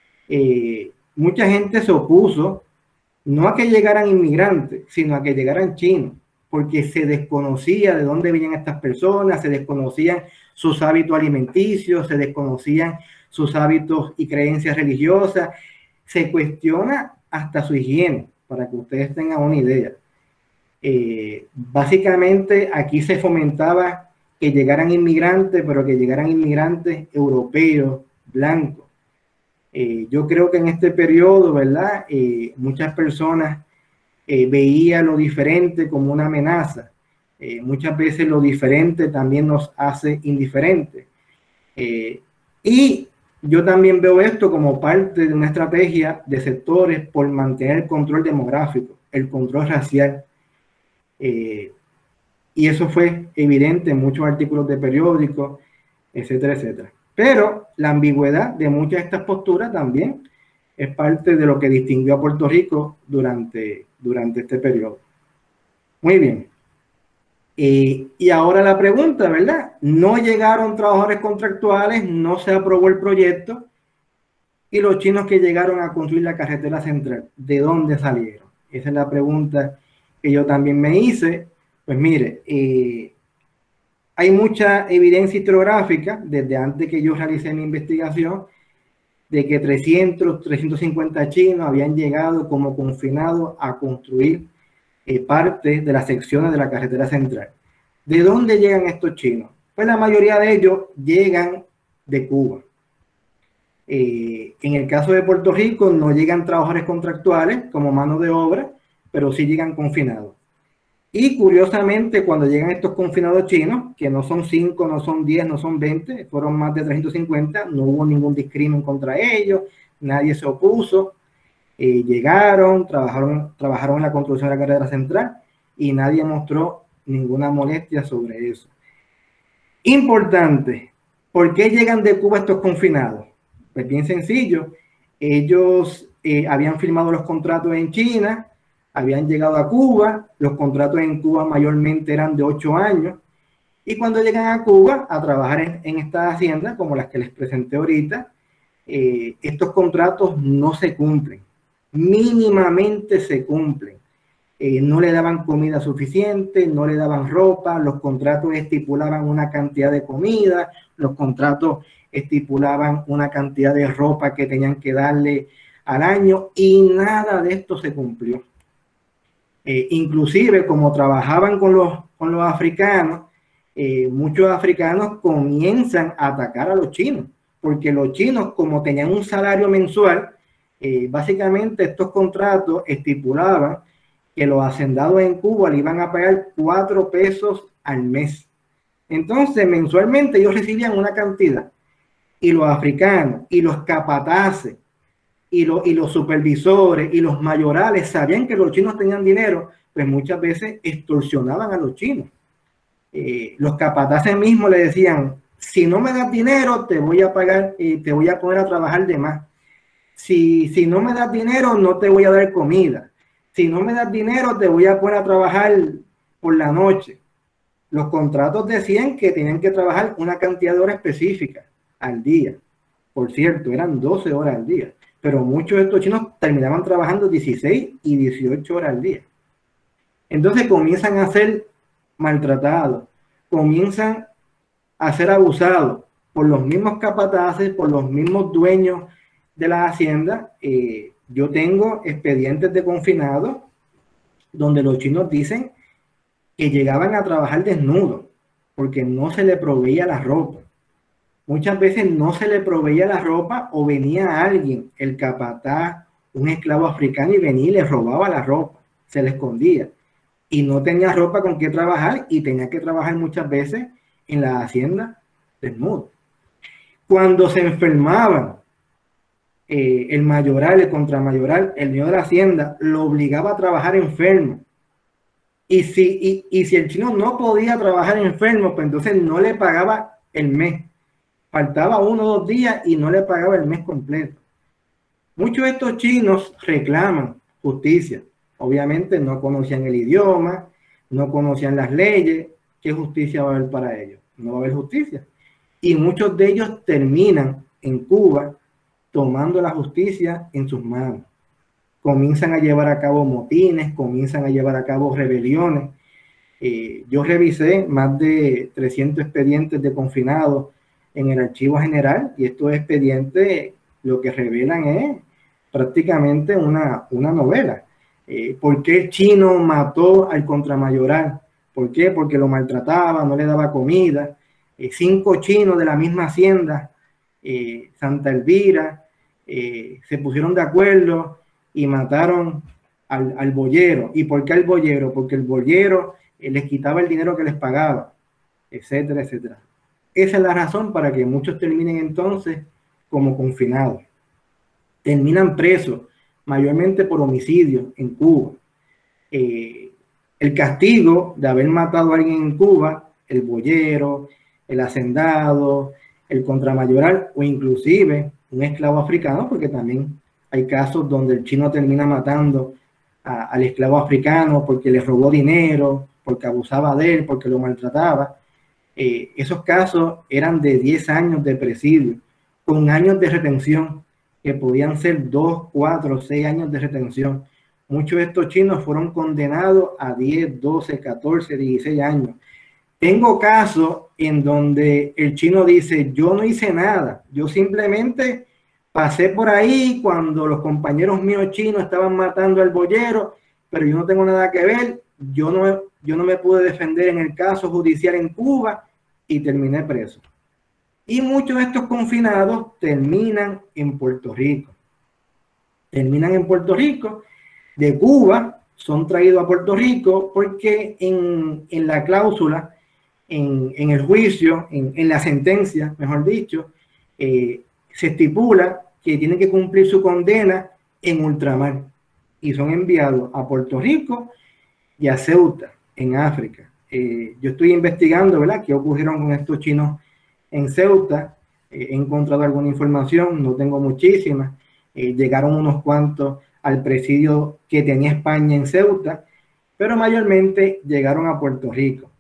Mucha gente se opuso no a que llegaran inmigrantes, sino a que llegaran chinos, porque se desconocía de dónde venían estas personas, se desconocían sus hábitos alimenticios, se desconocían sus hábitos y creencias religiosas, se cuestiona hasta su higiene, para que ustedes tengan una idea. Básicamente aquí se fomentaba que llegaran inmigrantes, pero que llegaran inmigrantes europeos, blancos. Yo creo que en este periodo, ¿verdad? Muchas personas veían lo diferente como una amenaza. Muchas veces lo diferente también nos hace indiferentes. Y yo también veo esto como parte de una estrategia de sectores por mantener el control demográfico, el control racial. Y eso fue evidente en muchos artículos de periódicos, etcétera, etcétera. Pero la ambigüedad de muchas de estas posturas también es parte de lo que distinguió a Puerto Rico durante este periodo. Muy bien. Y ahora la pregunta, ¿verdad? No llegaron trabajadores contractuales, no se aprobó el proyecto, y los chinos que llegaron a construir la carretera central, ¿de dónde salieron? Esa es la pregunta que yo también me hice. Pues mire, hay mucha evidencia historiográfica desde antes que yo realicé mi investigación de que 300, 350 chinos habían llegado como confinados a construir parte de las secciones de la carretera central. ¿De dónde llegan estos chinos? Pues la mayoría de ellos llegan de Cuba. En el caso de Puerto Rico no llegan trabajadores contractuales como mano de obra, pero sí llegan confinados. Y curiosamente, cuando llegan estos confinados chinos, que no son 5, no son 10, no son 20, fueron más de 350, no hubo ningún discrimen contra ellos, nadie se opuso, llegaron, trabajaron en la construcción de la carretera central y nadie mostró ninguna molestia sobre eso. Importante, ¿por qué llegan de Cuba estos confinados? Pues bien sencillo, ellos habían firmado los contratos en China, habían llegado a Cuba, los contratos en Cuba mayormente eran de 8 años, y cuando llegan a Cuba a trabajar en estas haciendas, como las que les presenté ahorita, estos contratos no se cumplen, mínimamente se cumplen. No le daban comida suficiente, no le daban ropa, los contratos estipulaban una cantidad de comida, los contratos estipulaban una cantidad de ropa que tenían que darle al año, y nada de esto se cumplió. Inclusive, como trabajaban con los africanos, muchos africanos comienzan a atacar a los chinos, porque los chinos, como tenían un salario mensual, básicamente estos contratos estipulaban que los hacendados en Cuba le iban a pagar 4 pesos al mes. Entonces, mensualmente ellos recibían una cantidad, y los africanos y los capataces y los supervisores y los mayorales sabían que los chinos tenían dinero, pues muchas veces extorsionaban a los chinos. Los capataces mismos le decían: si no me das dinero, te voy a pagar, te voy a poner a trabajar de más. Si no me das dinero, no te voy a dar comida. Si no me das dinero, te voy a poner a trabajar por la noche. Los contratos decían que tenían que trabajar una cantidad de horas específicas al día. Por cierto, eran 12 horas al día. Pero muchos de estos chinos terminaban trabajando 16 y 18 horas al día. Entonces comienzan a ser maltratados, comienzan a ser abusados por los mismos capataces, por los mismos dueños de la hacienda. Yo tengo expedientes de confinados donde los chinos dicen que llegaban a trabajar desnudos porque no se le proveía la ropa. Muchas veces no se le proveía la ropa, o venía alguien, el capataz, un esclavo africano, y venía y le robaba la ropa, se le escondía. Y no tenía ropa con qué trabajar, y tenía que trabajar muchas veces en la hacienda desnudo. Cuando se enfermaban, el mayoral, el contramayoral, el dueño de la hacienda, lo obligaba a trabajar enfermo. Y si el chino no podía trabajar enfermo, pues entonces no le pagaba el mes. Faltaba 1 o 2 días y no le pagaba el mes completo. Muchos de estos chinos reclaman justicia. Obviamente no conocían el idioma, no conocían las leyes. ¿Qué justicia va a haber para ellos? No va a haber justicia. Y muchos de ellos terminan en Cuba tomando la justicia en sus manos. Comienzan a llevar a cabo motines, comienzan a llevar a cabo rebeliones. Yo revisé más de 300 expedientes de confinados en el Archivo General, y estos expedientes lo que revelan es prácticamente una novela. ¿Por qué el chino mató al contramayoral? ¿Por qué? Porque lo maltrataba, no le daba comida. 5 chinos de la misma hacienda, Santa Elvira, se pusieron de acuerdo y mataron al boyero. ¿Y por qué al boyero? Porque el boyero les quitaba el dinero que les pagaba, etcétera, etcétera. Esa es la razón para que muchos terminen entonces como confinados. Terminan presos, mayormente por homicidio en Cuba. El castigo de haber matado a alguien en Cuba, el boyero, el hacendado, el contramayoral o inclusive un esclavo africano, porque también hay casos donde el chino termina matando al esclavo africano porque le robó dinero, porque abusaba de él, porque lo maltrataba. Esos casos eran de 10 años de presidio, con años de retención, que podían ser 2, 4, 6 años de retención. Muchos de estos chinos fueron condenados a 10, 12, 14, 16 años. Tengo casos en donde el chino dice, yo no hice nada, yo simplemente pasé por ahí cuando los compañeros míos chinos estaban matando al boyero, pero yo no tengo nada que ver, yo no me pude defender en el caso judicial en Cuba y terminé preso. Y muchos de estos confinados terminan en Puerto Rico. Terminan en Puerto Rico, de Cuba son traídos a Puerto Rico porque en la cláusula, en el juicio, en la sentencia, mejor dicho, se estipula que tienen que cumplir su condena en ultramar y son enviados a Puerto Rico y a Ceuta, en África. Yo estoy investigando, ¿verdad?, qué ocurrieron con estos chinos en Ceuta. He encontrado alguna información, no tengo muchísimas. Llegaron unos cuantos al presidio que tenía España en Ceuta, pero mayormente llegaron a Puerto Rico.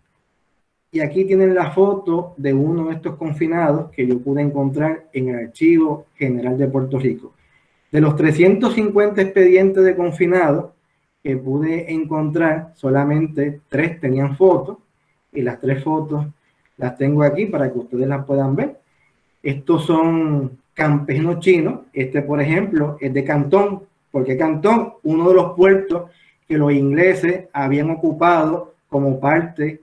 Y aquí tienen la foto de uno de estos confinados que yo pude encontrar en el Archivo General de Puerto Rico. De los 350 expedientes de confinados que pude encontrar, solamente 3 tenían fotos, y las 3 fotos las tengo aquí para que ustedes las puedan ver. Estos son campesinos chinos. Este, por ejemplo, es de Cantón, porque Cantón, uno de los puertos que los ingleses habían ocupado como parte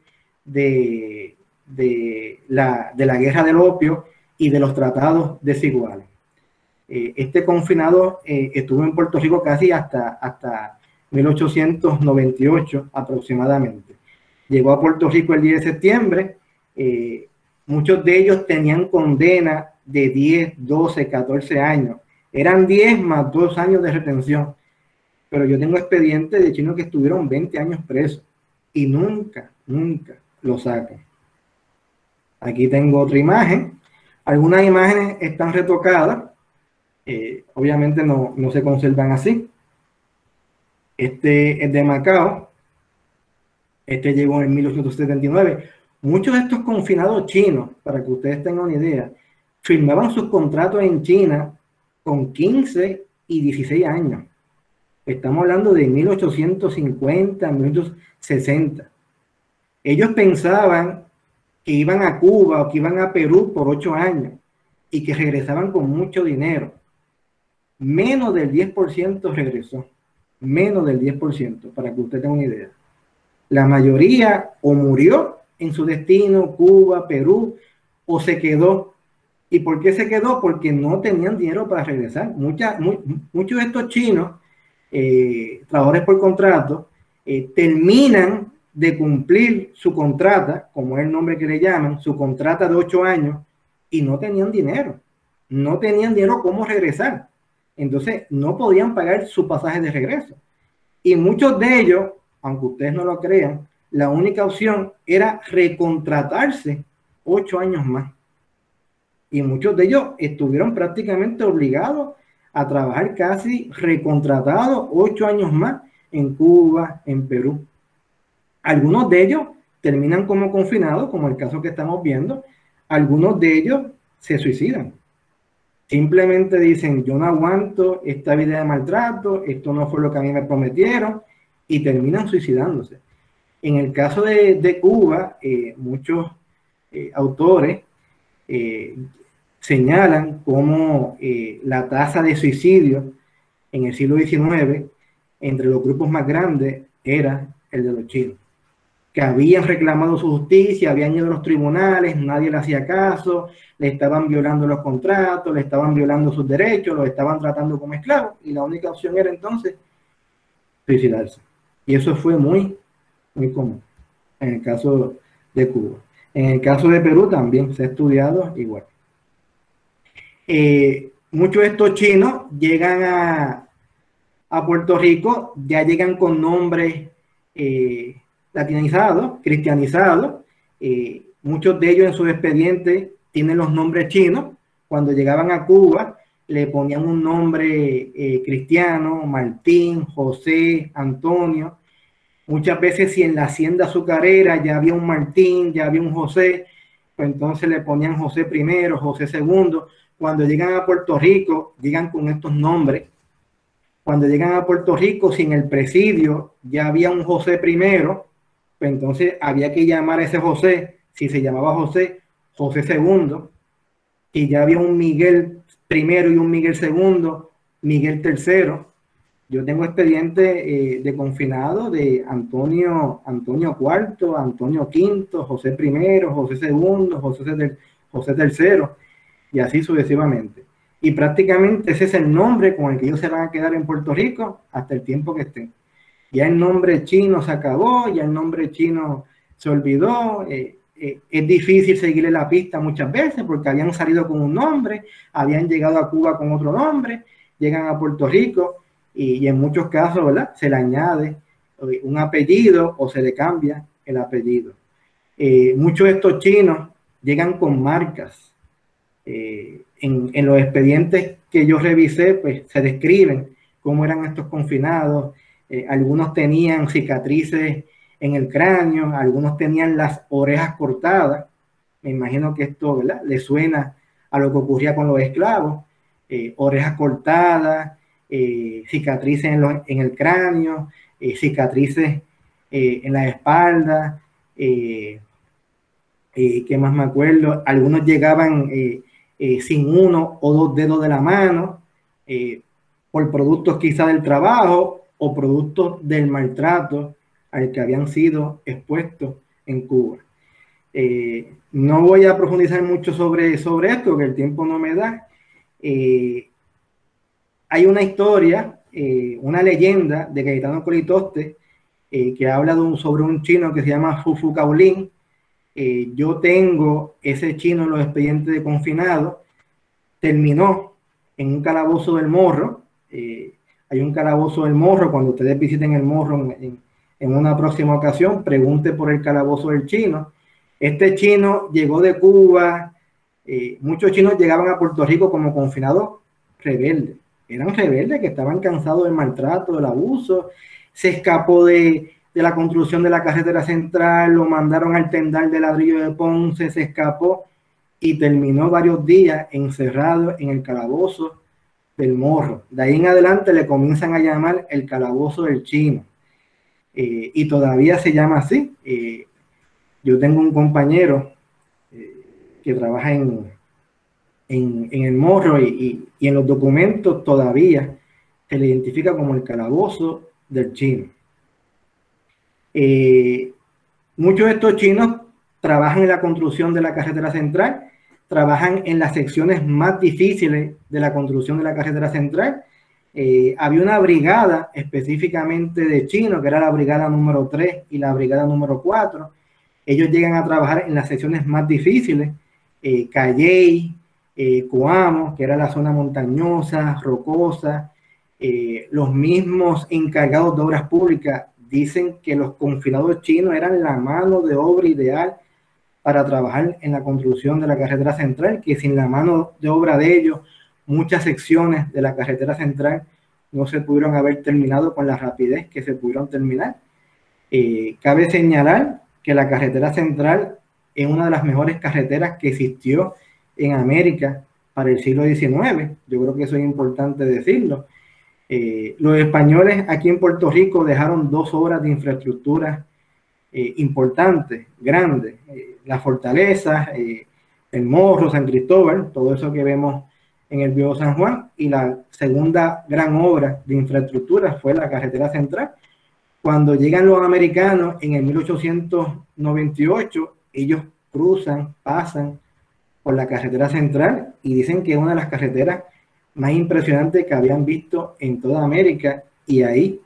de la guerra del opio y de los tratados desiguales. Este confinado estuvo en Puerto Rico casi hasta 1898 aproximadamente. Llegó a Puerto Rico el 10 de septiembre. Muchos de ellos tenían condena de 10, 12, 14 años. Eran 10 más 2 años de retención. Pero yo tengo expedientes de chinos que estuvieron 20 años presos y nunca lo sacan. Aquí tengo otra imagen. Algunas imágenes están retocadas. Obviamente no se conservan así. Este es de Macao. Este llegó en 1879. Muchos de estos confinados chinos, para que ustedes tengan una idea, firmaban sus contratos en China con 15 y 16 años. Estamos hablando de 1850, 1860. Ellos pensaban que iban a Cuba o que iban a Perú por 8 años y que regresaban con mucho dinero. Menos del 10% regresó. Menos del 10%, para que usted tenga una idea. La mayoría o murió en su destino, Cuba, Perú, o se quedó. ¿Y por qué se quedó? Porque no tenían dinero para regresar. Muchos de estos chinos, trabajadores por contrato, terminan de cumplir su contrata, como es el nombre que le llaman, su contrata de 8 años, y no tenían dinero. No tenían dinero cómo regresar. Entonces, no podían pagar su pasaje de regreso. Y muchos de ellos, aunque ustedes no lo crean, la única opción era recontratarse 8 años más. Y muchos de ellos estuvieron prácticamente obligados a trabajar casi recontratados 8 años más en Cuba, en Perú. Algunos de ellos terminan como confinados, como el caso que estamos viendo. Algunos de ellos se suicidan. Simplemente dicen, yo no aguanto esta vida de maltrato, esto no fue lo que a mí me prometieron, y terminan suicidándose. En el caso de Cuba, muchos autores señalan cómo la tasa de suicidio en el siglo XIX entre los grupos más grandes era el de los chinos, que habían reclamado su justicia, habían ido a los tribunales, nadie le hacía caso, le estaban violando los contratos, le estaban violando sus derechos, los estaban tratando como esclavos, y la única opción era entonces suicidarse. Y eso fue muy común en el caso de Cuba. En el caso de Perú también se ha estudiado igual. Muchos de estos chinos llegan a Puerto Rico, ya llegan con nombres latinizados, cristianizados. Muchos de ellos en sus expedientes tienen los nombres chinos. Cuando llegaban a Cuba, le ponían un nombre cristiano: Martín, José, Antonio. Muchas veces, si en la hacienda azucarera ya había un Martín, ya había un José, pues entonces le ponían José I, José II. Cuando llegan a Puerto Rico, llegan con estos nombres. Cuando llegan a Puerto Rico, si en el presidio ya había un José I, pues entonces había que llamar a ese José, si se llamaba José, José II. Y ya había un Miguel I y un Miguel II, Miguel III. Yo tengo expediente de confinado de Antonio IV, Antonio V, José I, José II, José III, y así sucesivamente. Y prácticamente ese es el nombre con el que ellos se van a quedar en Puerto Rico hasta el tiempo que estén. Ya el nombre chino se acabó, ya el nombre chino se olvidó. Es difícil seguirle la pista muchas veces porque habían salido con un nombre, habían llegado a Cuba con otro nombre, llegan a Puerto Rico y en muchos casos, ¿verdad?, se le añade un apellido o se le cambia el apellido. Muchos de estos chinos llegan con marcas. En los expedientes que yo revisé, pues se describen cómo eran estos confinados. Algunos tenían cicatrices en el cráneo, algunos tenían las orejas cortadas. Me imagino que esto, ¿verdad?, le suena a lo que ocurría con los esclavos. Orejas cortadas, cicatrices en el cráneo, cicatrices en la espalda. ¿Qué más me acuerdo? Algunos llegaban sin uno o dos dedos de la mano, por productos quizá del trabajo o productos del maltrato al que habían sido expuestos en Cuba. No voy a profundizar mucho sobre esto, que el tiempo no me da. Hay una historia, una leyenda de Cayetano Colitoste, que habla sobre un chino que se llama Fufu Caolín. Yo tengo ese chino en los expedientes de confinado. Terminó en un calabozo del Morro. Hay un calabozo del Morro. Cuando ustedes visiten el Morro en una próxima ocasión, pregunte por el calabozo del chino. Este chino llegó de Cuba. Muchos chinos llegaban a Puerto Rico como confinados rebeldes. Eran rebeldes que estaban cansados del maltrato, del abuso. Se escapó de la construcción de la carretera central, lo mandaron al tendal de ladrillo de Ponce, se escapó y terminó varios días encerrado en el calabozo del Morro. De ahí en adelante le comienzan a llamar el calabozo del chino. Y todavía se llama así. Yo tengo un compañero que trabaja en el Morro y en los documentos todavía se le identifica como el calabozo del chino. Muchos de estos chinos trabajan en la construcción de la carretera central, trabajan en las secciones más difíciles de la construcción de la carretera central. Había una brigada específicamente de chinos, que era la brigada número 3 y la brigada número 4. Ellos llegan a trabajar en las secciones más difíciles, Calley, Coamo, que era la zona montañosa, rocosa. Los mismos encargados de obras públicas dicen que los confinados chinos eran la mano de obra ideal para trabajar en la construcción de la carretera central, que sin la mano de obra de ellos, muchas secciones de la carretera central no se pudieron haber terminado con la rapidez que se pudieron terminar. Cabe señalar que la carretera central es una de las mejores carreteras que existió en América para el siglo XIX. Yo creo que eso es importante decirlo. Los españoles aquí en Puerto Rico dejaron 2 obras de infraestructura importantes, grandes. La Fortaleza, el Morro, San Cristóbal, todo eso que vemos en el Viejo San Juan. Y la segunda gran obra de infraestructura fue la carretera central. Cuando llegan los americanos en el 1898, ellos pasan por la carretera central y dicen que es una de las carreteras más impresionantes que habían visto en toda América, y ahí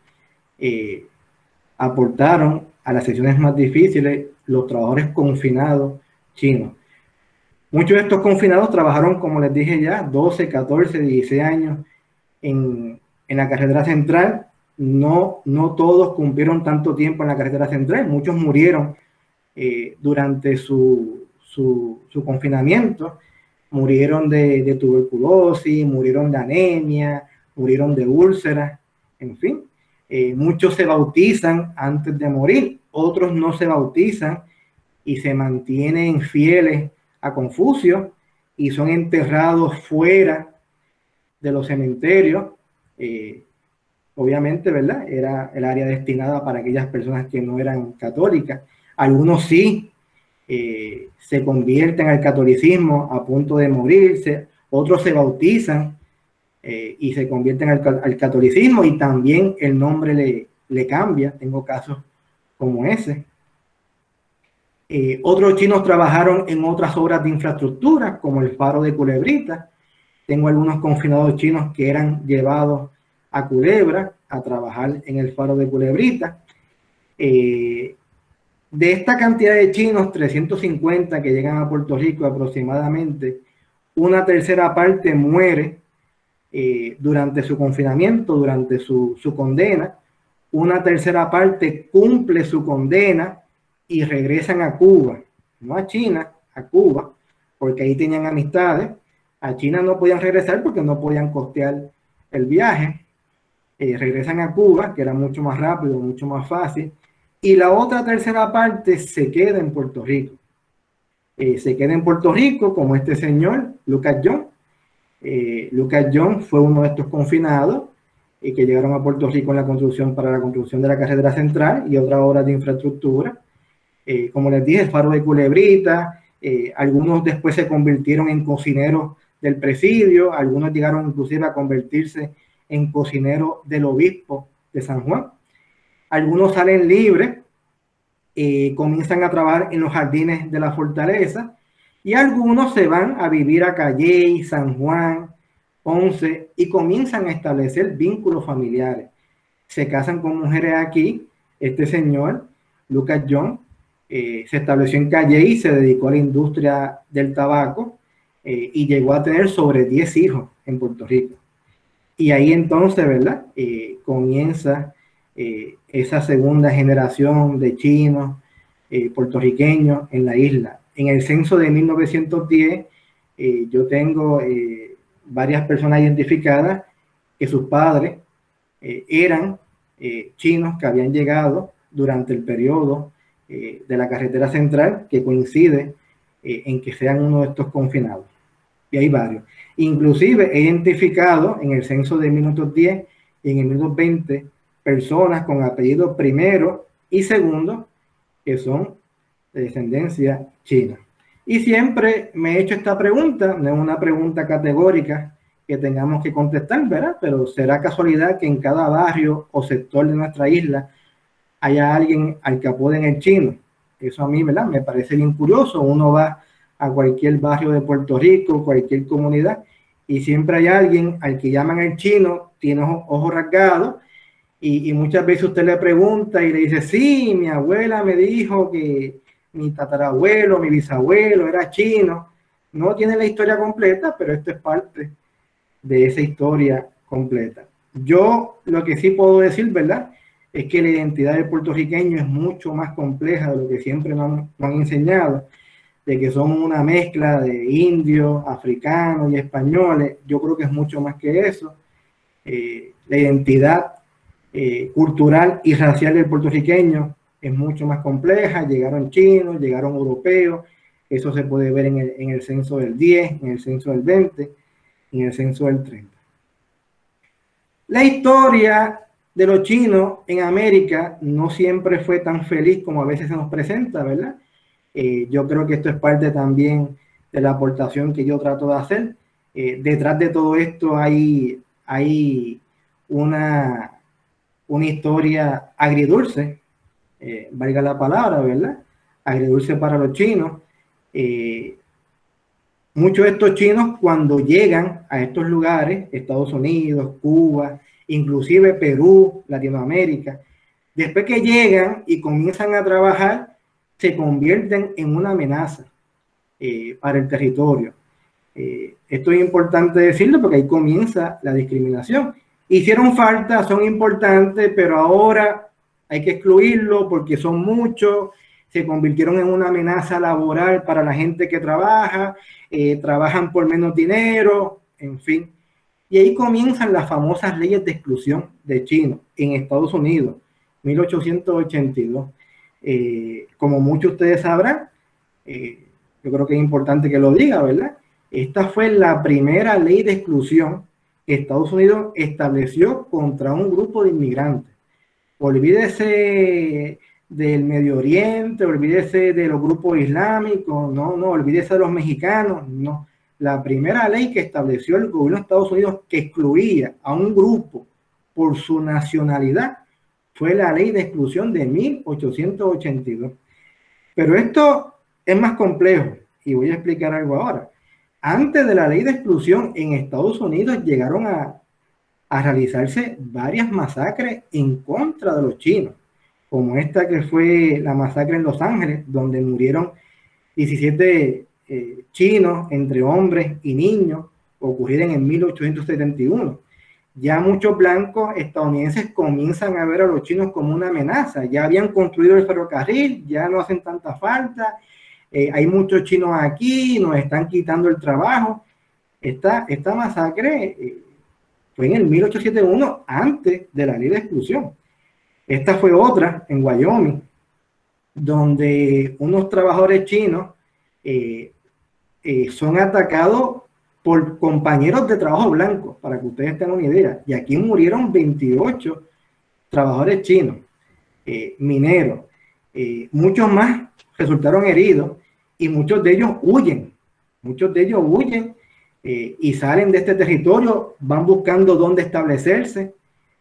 aportaron a las secciones más difíciles los trabajadores confinados chinos. Muchos de estos confinados trabajaron, como les dije ya, 12, 14, 16 años en la carretera central. No todos cumplieron tanto tiempo en la carretera central. Muchos murieron durante su confinamiento. Murieron de tuberculosis, murieron de anemia, murieron de úlceras, en fin. Muchos se bautizan antes de morir, otros no se bautizan y se mantienen fieles a Confucio y son enterrados fuera de los cementerios. Obviamente, ¿verdad? Era el área destinada para aquellas personas que no eran católicas. Algunos sí se convierten al catolicismo a punto de morirse, otros se bautizan y se convierten al catolicismo y también el nombre le cambia. Tengo casos como ese. Otros chinos trabajaron en otras obras de infraestructura, como el faro de Culebrita. Tengo algunos confinados chinos que eran llevados a Culebra a trabajar en el faro de Culebrita. De esta cantidad de chinos, 350 que llegan a Puerto Rico aproximadamente, una tercera parte muere durante su confinamiento, durante su condena. Una tercera parte cumple su condena y regresan a Cuba, no a China, a Cuba, porque ahí tenían amistades. A China no podían regresar porque no podían costear el viaje. Regresan a Cuba, que era mucho más rápido, mucho más fácil. Y la otra tercera parte se queda en Puerto Rico. Se queda en Puerto Rico, como este señor, Lucas John. Lucas John fue uno de estos confinados que llegaron a Puerto Rico para la construcción de la carretera central y otras obras de infraestructura. Como les dije, el faro de Culebrita, algunos después se convirtieron en cocineros del presidio, algunos llegaron inclusive a convertirse en cocineros del obispo de San Juan. Algunos salen libres, comienzan a trabajar en los jardines de la fortaleza y algunos se van a vivir a Calley, San Juan, Ponce y comienzan a establecer vínculos familiares. Se casan con mujeres aquí. Este señor, Lucas John, se estableció en Calley y se dedicó a la industria del tabaco y llegó a tener sobre 10 hijos en Puerto Rico. Y ahí entonces, ¿verdad? Comienza esa segunda generación de chinos puertorriqueños en la isla. En el censo de 1910, yo tengo varias personas identificadas que sus padres eran chinos que habían llegado durante el periodo de la carretera central, que coincide en que sean uno de estos confinados. Y hay varios. Inclusive he identificado en el censo de 1910 y en el 1920 personas con apellidos primero y segundo que son de descendencia china. Y siempre me he hecho esta pregunta, no es una pregunta categórica que tengamos que contestar, ¿verdad? Pero será casualidad que en cada barrio o sector de nuestra isla haya alguien al que apoden el chino. Eso a mí, ¿verdad? Me parece bien curioso. Uno va a cualquier barrio de Puerto Rico, cualquier comunidad, y siempre hay alguien al que llaman el chino, tiene ojos rasgados, y muchas veces usted le pregunta y le dice, sí, mi abuela me dijo que mi tatarabuelo, mi bisabuelo era chino. No tiene la historia completa, pero esto es parte de esa historia completa. Yo lo que sí puedo decir, ¿verdad?, es que la identidad del puertorriqueño es mucho más compleja de lo que siempre nos han enseñado, de que somos una mezcla de indios, africanos y españoles. Yo creo que es mucho más que eso. La identidad cultural y racial del puertorriqueño es mucho más compleja. Llegaron chinos, llegaron europeos. Eso se puede ver en el censo del 10, en el censo del 20, en el censo del 30. La historia de los chinos en América no siempre fue tan feliz como a veces se nos presenta, ¿verdad? Yo creo que esto es parte también de la aportación que yo trato de hacer. Detrás de todo esto hay una historia agridulce, valga la palabra, ¿verdad? Agridulce para los chinos. Muchos de estos chinos, cuando llegan a estos lugares, Estados Unidos, Cuba, inclusive Perú, Latinoamérica, después que llegan y comienzan a trabajar, se convierten en una amenaza. para el territorio. Esto es importante decirlo porque ahí comienza la discriminación. Hicieron falta, son importantes, pero ahora hay que excluirlo porque son muchos, se convirtieron en una amenaza laboral para la gente que trabaja, trabajan por menos dinero, en fin. Y ahí comienzan las famosas leyes de exclusión de chinos en Estados Unidos, 1882. Como muchos de ustedes sabrán, yo creo que es importante que lo diga, ¿verdad? Esta fue la primera ley de exclusión que Estados Unidos estableció contra un grupo de inmigrantes. Olvídese del Medio Oriente, olvídese de los grupos islámicos, no, olvídese de los mexicanos, no. La primera ley que estableció el gobierno de Estados Unidos que excluía a un grupo por su nacionalidad fue la ley de exclusión de 1882. Pero esto es más complejo y voy a explicar algo ahora. Antes de la ley de exclusión en Estados Unidos llegaron a realizarse varias masacres en contra de los chinos, como esta que fue la masacre en Los Ángeles, donde murieron 17 chinos, entre hombres y niños, ocurrieron en 1871. Ya muchos blancos estadounidenses comienzan a ver a los chinos como una amenaza. Ya habían construido el ferrocarril, ya no hacen tanta falta. Hay muchos chinos aquí, nos están quitando el trabajo. Esta masacre fue en el 1871, antes de la ley de exclusión. Esta fue otra en Wyoming, donde unos trabajadores chinos son atacados por compañeros de trabajo blancos, para que ustedes tengan una idea. Y aquí murieron 28 trabajadores chinos, mineros. Muchos más resultaron heridos y muchos de ellos huyen. Y salen de este territorio, van buscando dónde establecerse.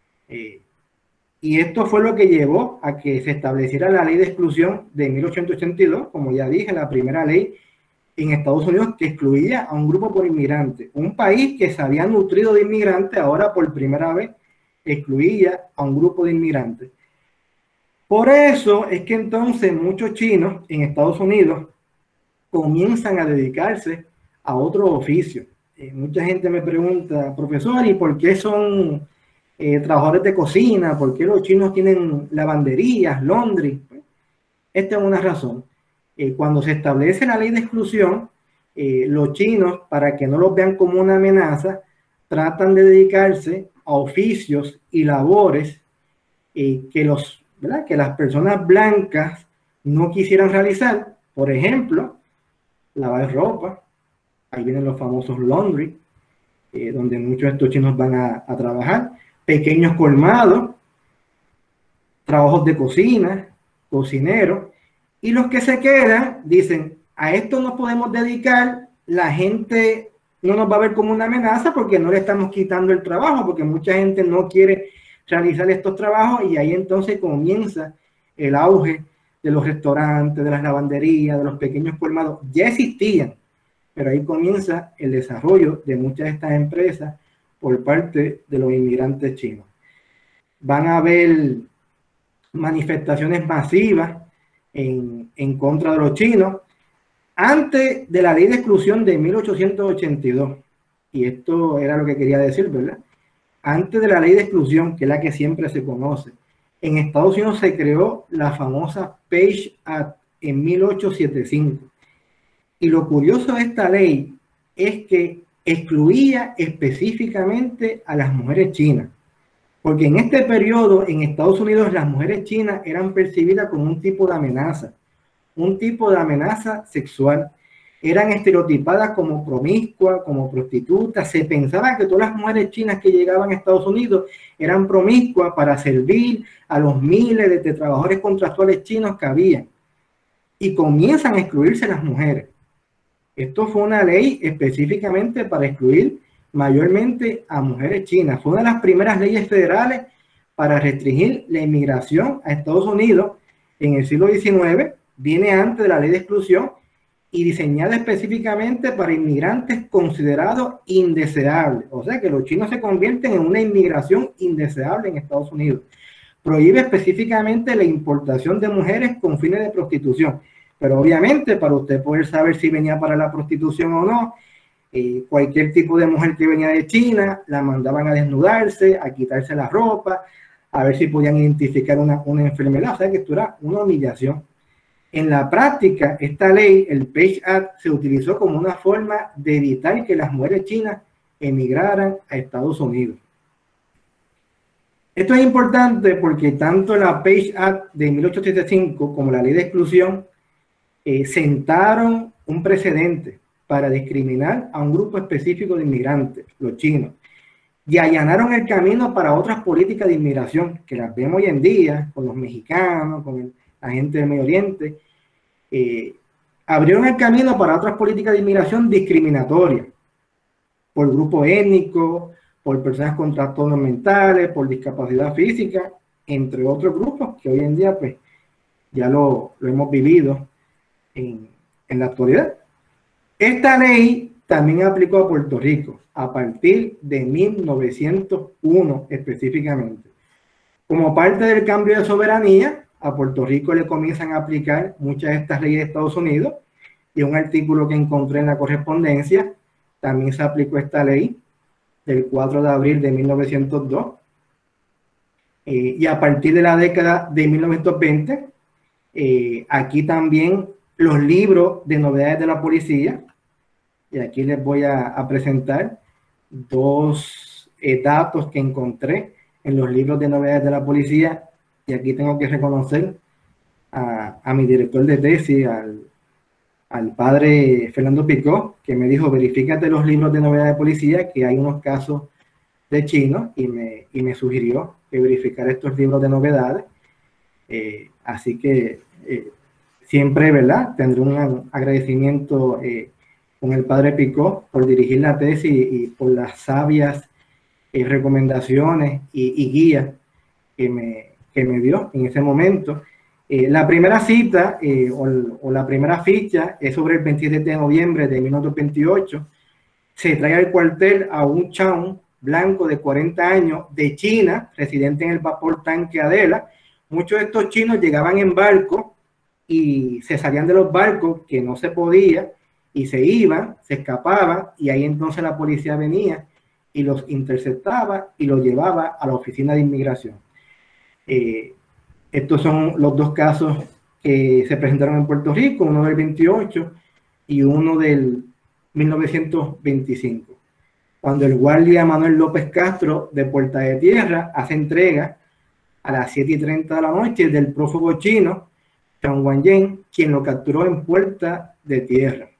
Y esto fue lo que llevó a que se estableciera la ley de exclusión de 1882, como ya dije, la primera ley en Estados Unidos que excluía a un grupo por inmigrante. Un país que se había nutrido de inmigrantes, ahora por primera vez excluía a un grupo de inmigrantes. Por eso es que entonces muchos chinos en Estados Unidos comienzan a dedicarse a otro oficio. Mucha gente me pregunta, profesor, ¿y por qué son trabajadores de cocina? ¿Por qué los chinos tienen lavanderías, laundry? Esta es una razón. Cuando se establece la ley de exclusión, los chinos, para que no los vean como una amenaza, tratan de dedicarse a oficios y labores que las personas blancas no quisieran realizar. Por ejemplo, lavar ropa. Ahí vienen los famosos laundry, donde muchos de estos chinos van a trabajar. Pequeños colmados, trabajos de cocina, cocineros. Y los que se quedan dicen, a esto nos podemos dedicar, la gente no nos va a ver como una amenaza porque no le estamos quitando el trabajo, porque mucha gente no quiere realizar estos trabajos, y ahí entonces comienza el auge de los restaurantes, de las lavanderías, de los pequeños colmados. Ya existían, pero ahí comienza el desarrollo de muchas de estas empresas por parte de los inmigrantes chinos. Van a haber manifestaciones masivas en contra de los chinos antes de la ley de exclusión de 1882. Y esto era lo que quería decir, ¿verdad? Antes de la ley de exclusión, que es la que siempre se conoce, en Estados Unidos se creó la famosa Page Act en 1875. Y lo curioso de esta ley es que excluía específicamente a las mujeres chinas. Porque en este periodo en Estados Unidos las mujeres chinas eran percibidas como un tipo de amenaza sexual. Eran estereotipadas como promiscuas, como prostitutas. Se pensaba que todas las mujeres chinas que llegaban a Estados Unidos eran promiscuas para servir a los miles de trabajadores contractuales chinos que había. Y comienzan a excluirse las mujeres. Esto fue una ley específicamente para excluir mayormente a mujeres chinas. Fue una de las primeras leyes federales para restringir la inmigración a Estados Unidos en el siglo XIX. Viene antes de la ley de exclusión y diseñada específicamente para inmigrantes considerados indeseables. O sea que los chinos se convierten en una inmigración indeseable en Estados Unidos. Prohíbe específicamente la importación de mujeres con fines de prostitución. Pero obviamente para usted poder saber si venía para la prostitución o no, cualquier tipo de mujer que venía de China la mandaban a desnudarse, a quitarse la ropa, a ver si podían identificar una enfermedad. O sea que esto era una humillación. En la práctica, esta ley, el Page Act, se utilizó como una forma de evitar que las mujeres chinas emigraran a Estados Unidos. Esto es importante porque tanto la Page Act de 1875 como la ley de exclusión sentaron un precedente para discriminar a un grupo específico de inmigrantes, los chinos, y allanaron el camino para otras políticas de inmigración que las vemos hoy en día con los mexicanos, con la gente del Medio Oriente. Abrieron el camino para otras políticas de inmigración discriminatorias por grupo étnico, por personas con trastornos mentales, por discapacidad física, entre otros grupos que hoy en día pues ya lo hemos vivido en la actualidad. Esta ley también aplicó a Puerto Rico a partir de 1901 específicamente. Como parte del cambio de soberanía, a Puerto Rico le comienzan a aplicar muchas de estas leyes de Estados Unidos, y un artículo que encontré en la correspondencia, también se aplicó esta ley del 4 de abril de 1902. Y a partir de la década de 1920, aquí también los libros de novedades de la policía, y aquí les voy a presentar dos datos que encontré en los libros de novedades de la policía, y aquí tengo que reconocer a mi director de tesis, al padre Fernando Picó, que me dijo, verifícate los libros de novedades de policía, que hay unos casos de chinos, y me sugirió que verificara estos libros de novedades. Así que siempre, ¿verdad?, tendré un agradecimiento con el padre Picó por dirigir la tesis y por las sabias recomendaciones y guías que me dio en ese momento. La primera cita o la primera ficha es sobre el 27 de noviembre de 1928. Se trae al cuartel a un chão blanco de 40 años de China, residente en el vapor tanque Adela. Muchos de estos chinos llegaban en barco y se salían de los barcos, que no se podía, y se iban, se escapaban, y ahí entonces la policía venía y los interceptaba y los llevaba a la oficina de inmigración. Estos son los dos casos que se presentaron en Puerto Rico, uno del 28 y uno del 1925, cuando el guardia Manuel López Castro de Puerta de Tierra hace entrega a las 7:30 de la noche del prófugo chino Zhang Wanyen, quien lo capturó en Puerta de Tierra.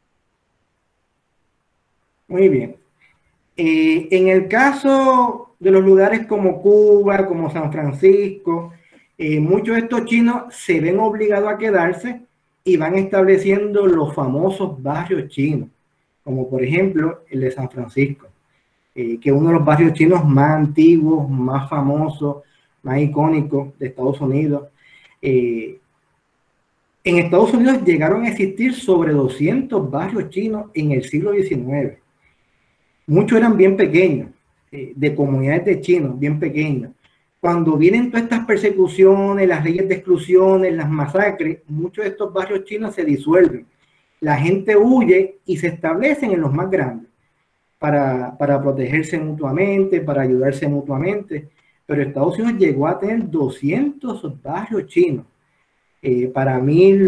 Muy bien. En el caso de los lugares como Cuba, como San Francisco, muchos de estos chinos se ven obligados a quedarse y van estableciendo los famosos barrios chinos, como por ejemplo el de San Francisco, que es uno de los barrios chinos más antiguos, más famosos, más icónicos de Estados Unidos. En Estados Unidos llegaron a existir sobre 200 barrios chinos en el siglo XIX. Muchos eran bien pequeños, de comunidades de chinos, bien pequeños. Cuando vienen todas estas persecuciones, las leyes de exclusiones, las masacres, muchos de estos barrios chinos se disuelven. La gente huye y se establecen en los más grandes para protegerse mutuamente, para ayudarse mutuamente. Pero Estados Unidos llegó a tener 200 barrios chinos para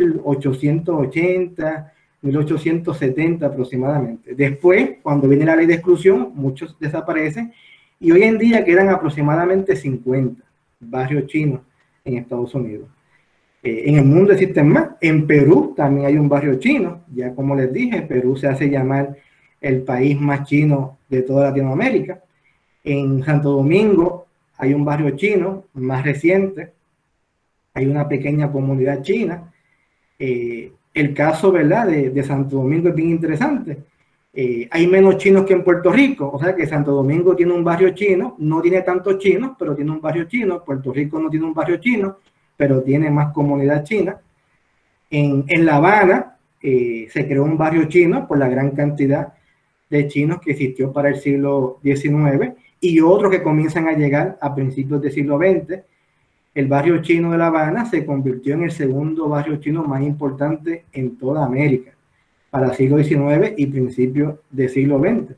1880, 1870 aproximadamente. Después, cuando viene la ley de exclusión, muchos desaparecen y hoy en día quedan aproximadamente 50 barrios chinos en Estados Unidos. En el mundo existen más. En Perú también hay un barrio chino. Ya como les dije, Perú se hace llamar el país más chino de toda Latinoamérica. En Santo Domingo hay un barrio chino más reciente. Hay una pequeña comunidad china. El caso, ¿verdad?, de Santo Domingo es bien interesante. Hay menos chinos que en Puerto Rico, o sea que Santo Domingo tiene un barrio chino, no tiene tantos chinos, pero tiene un barrio chino. Puerto Rico no tiene un barrio chino, pero tiene más comunidad china. En La Habana se creó un barrio chino por la gran cantidad de chinos que existió para el siglo XIX y otros que comienzan a llegar a principios del siglo XX. el barrio chino de La Habana se convirtió en el segundo barrio chino más importante en toda América para el siglo XIX y principios del siglo XX.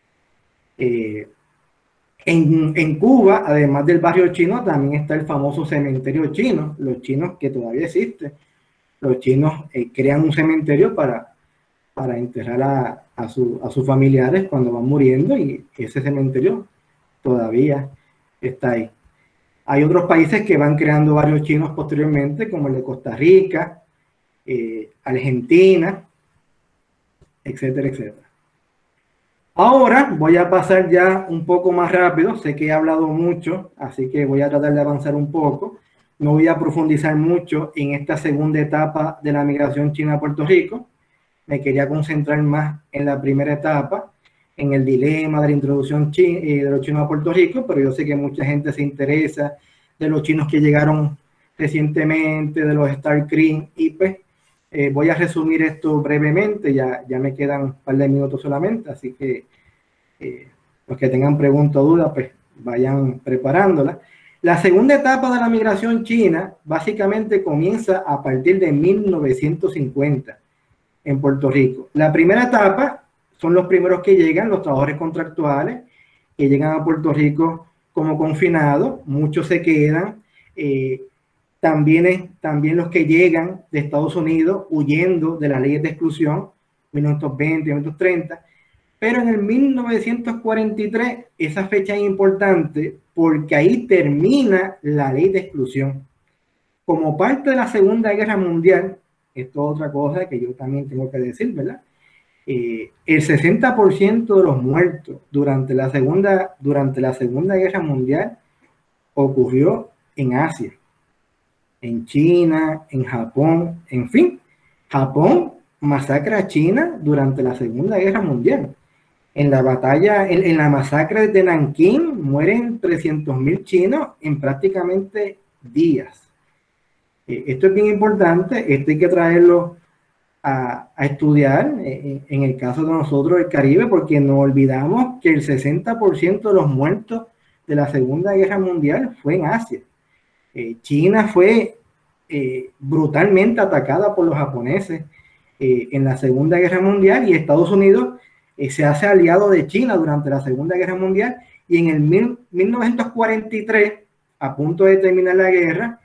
En Cuba, además del barrio chino, también está el famoso cementerio chino, los chinos que todavía existen. Los chinos crean un cementerio para enterrar a sus familiares cuando van muriendo, y ese cementerio todavía está ahí. Hay otros países que van creando barrios chinos posteriormente, como el de Costa Rica, Argentina, etcétera, etcétera. Ahora voy a pasar ya un poco más rápido. Sé que he hablado mucho, así que voy a tratar de avanzar un poco. No voy a profundizar mucho en esta segunda etapa de la migración china a Puerto Rico. Me quería concentrar más en la primera etapa, en el dilema de la introducción de los chinos a Puerto Rico, pero yo sé que mucha gente se interesa de los chinos que llegaron recientemente, de los Star Cream, y pues voy a resumir esto brevemente, ya me quedan un par de minutos solamente, así que los que tengan preguntas o dudas, pues vayan preparándolas. La segunda etapa de la migración china básicamente comienza a partir de 1950 en Puerto Rico. La primera etapa son los primeros que llegan, los trabajadores contractuales, que llegan a Puerto Rico como confinados, muchos se quedan, también los que llegan de Estados Unidos huyendo de las leyes de exclusión, 1920, 1930, pero en el 1943, esa fecha es importante porque ahí termina la ley de exclusión. Como parte de la Segunda Guerra Mundial, esto es otra cosa que yo también tengo que decir, ¿verdad? El 60% de los muertos durante la Segunda Guerra Mundial ocurrió en Asia, en China, en Japón, en fin. Japón masacra a China durante la Segunda Guerra Mundial. En la batalla, en la masacre de Nankín, mueren 300.000 chinos en prácticamente días. Esto es bien importante, esto hay que traerlo a estudiar en el caso de nosotros del Caribe, porque no olvidamos que el 60% de los muertos de la Segunda Guerra Mundial fue en Asia. China fue brutalmente atacada por los japoneses en la Segunda Guerra Mundial, y Estados Unidos se hace aliado de China durante la Segunda Guerra Mundial, y en el 1943, a punto de terminar la guerra,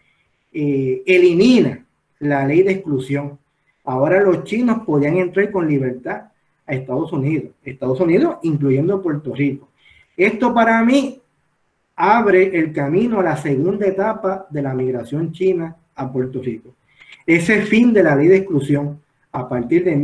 elimina la ley de exclusión. Ahora los chinos podían entrar con libertad a Estados Unidos, incluyendo Puerto Rico. Esto para mí abre el camino a la segunda etapa de la migración china a Puerto Rico. Ese fin de la ley de exclusión a partir de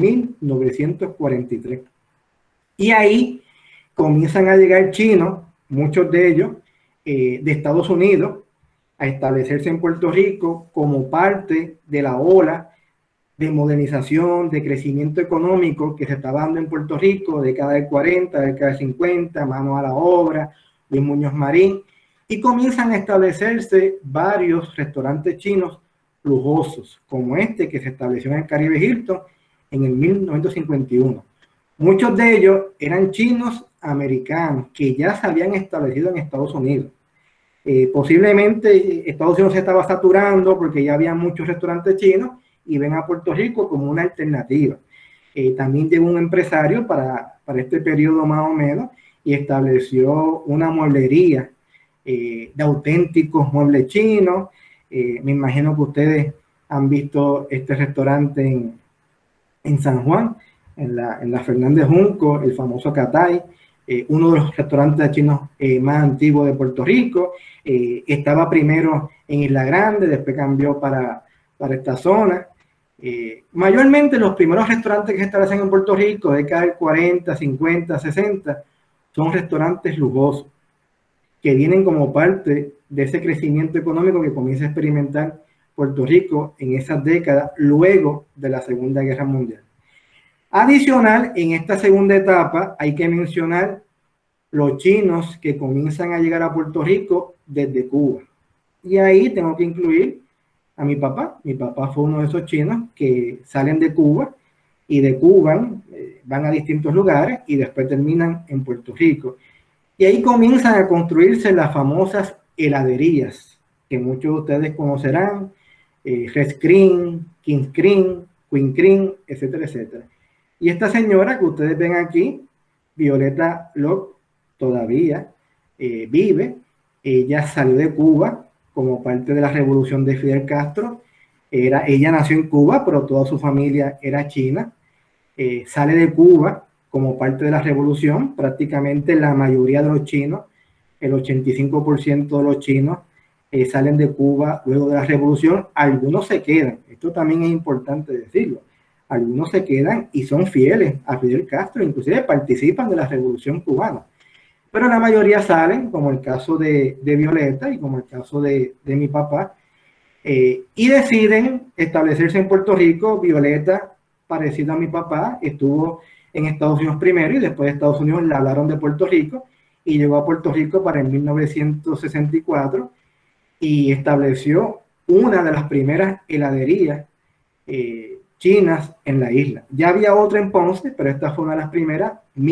1943. Y ahí comienzan a llegar chinos, muchos de ellos de Estados Unidos, a establecerse en Puerto Rico como parte de la ola de modernización, de crecimiento económico que se estaba dando en Puerto Rico, década del 40, década del 50, mano a la obra, Luis Muñoz Marín, y comienzan a establecerse varios restaurantes chinos lujosos, como este que se estableció en el Caribe Hilton en el 1951. Muchos de ellos eran chinos americanos que ya se habían establecido en Estados Unidos. Posiblemente Estados Unidos se estaba saturando porque ya había muchos restaurantes chinos y ven a Puerto Rico como una alternativa. También llegó un empresario para este periodo más o menos y estableció una mueblería de auténticos muebles chinos. Me imagino que ustedes han visto este restaurante en San Juan, en la Fernández Junco, el famoso Catay, uno de los restaurantes chinos más antiguos de Puerto Rico. Estaba primero en Isla Grande, después cambió para esta zona. Mayormente los primeros restaurantes que se establecen en Puerto Rico, década del 40, 50, 60, son restaurantes lujosos que vienen como parte de ese crecimiento económico que comienza a experimentar Puerto Rico en esas décadas luego de la Segunda Guerra Mundial. Adicional, en esta segunda etapa hay que mencionar los chinos que comienzan a llegar a Puerto Rico desde Cuba. Y ahí tengo que incluir a mi papá. Mi papá fue uno de esos chinos que salen de Cuba y de Cuba van a distintos lugares y después terminan en Puerto Rico. Y ahí comienzan a construirse las famosas heladerías que muchos de ustedes conocerán, Red Cream, King Cream, Queen Cream, etcétera, etcétera. Y esta señora que ustedes ven aquí, Violeta Locke, todavía vive. Ella salió de Cuba como parte de la revolución de Fidel Castro. Ella nació en Cuba, pero toda su familia era china. Sale de Cuba como parte de la revolución. Prácticamente la mayoría de los chinos, el 85% de los chinos, salen de Cuba luego de la revolución. Algunos se quedan, esto también es importante decirlo, algunos se quedan y son fieles a Fidel Castro, inclusive participan de la revolución cubana, pero la mayoría salen, como el caso de Violeta y como el caso de mi papá, y deciden establecerse en Puerto Rico. Violeta, parecida a mi papá, estuvo en Estados Unidos primero y después de Estados Unidos le hablaron de Puerto Rico y llegó a Puerto Rico para el 1964 y estableció una de las primeras heladerías chinas en la isla. Ya había otra en Ponce, pero esta fue una de las primeras,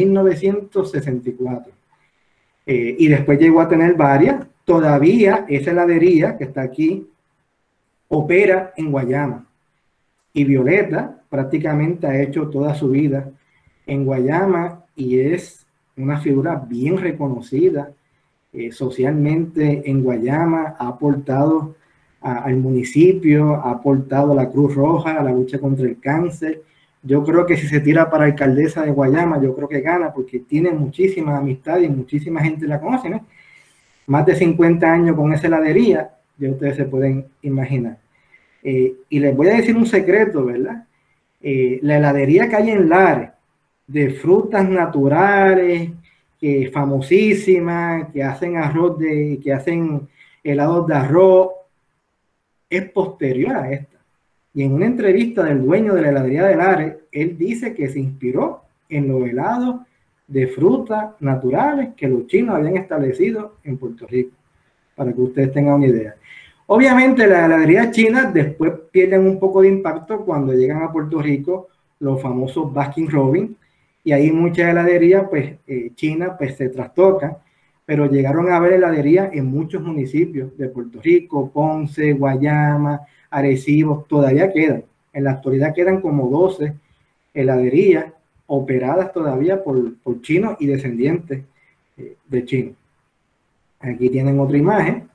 1964. Y después llegó a tener varias. Todavía esa heladería que está aquí opera en Guayama. Y Violeta prácticamente ha hecho toda su vida en Guayama y es una figura bien reconocida socialmente en Guayama. Ha aportado al municipio, ha aportado a la Cruz Roja, a la lucha contra el cáncer. Yo creo que si se tira para alcaldesa de Guayama, yo creo que gana porque tiene muchísima amistad y muchísima gente la conoce, ¿no? Más de 50 años con esa heladería, ya ustedes se pueden imaginar. Y les voy a decir un secreto, ¿verdad? La heladería que hay en Lares, de frutas naturales, que famosísima, que hacen que hacen helados de arroz, es posterior a esta. Y en una entrevista del dueño de la heladería de Lares, él dice que se inspiró en los helados de frutas naturales que los chinos habían establecido en Puerto Rico, para que ustedes tengan una idea. Obviamente las heladerías chinas después pierden un poco de impacto cuando llegan a Puerto Rico los famosos Baskin Robbins, y ahí muchas heladerías pues, chinas pues, se trastocan, pero llegaron a haber heladerías en muchos municipios de Puerto Rico, Ponce, Guayama, Arecibo, todavía quedan. En la actualidad quedan como 12 heladerías operadas todavía por chinos y descendientes de chinos. Aquí tienen otra imagen.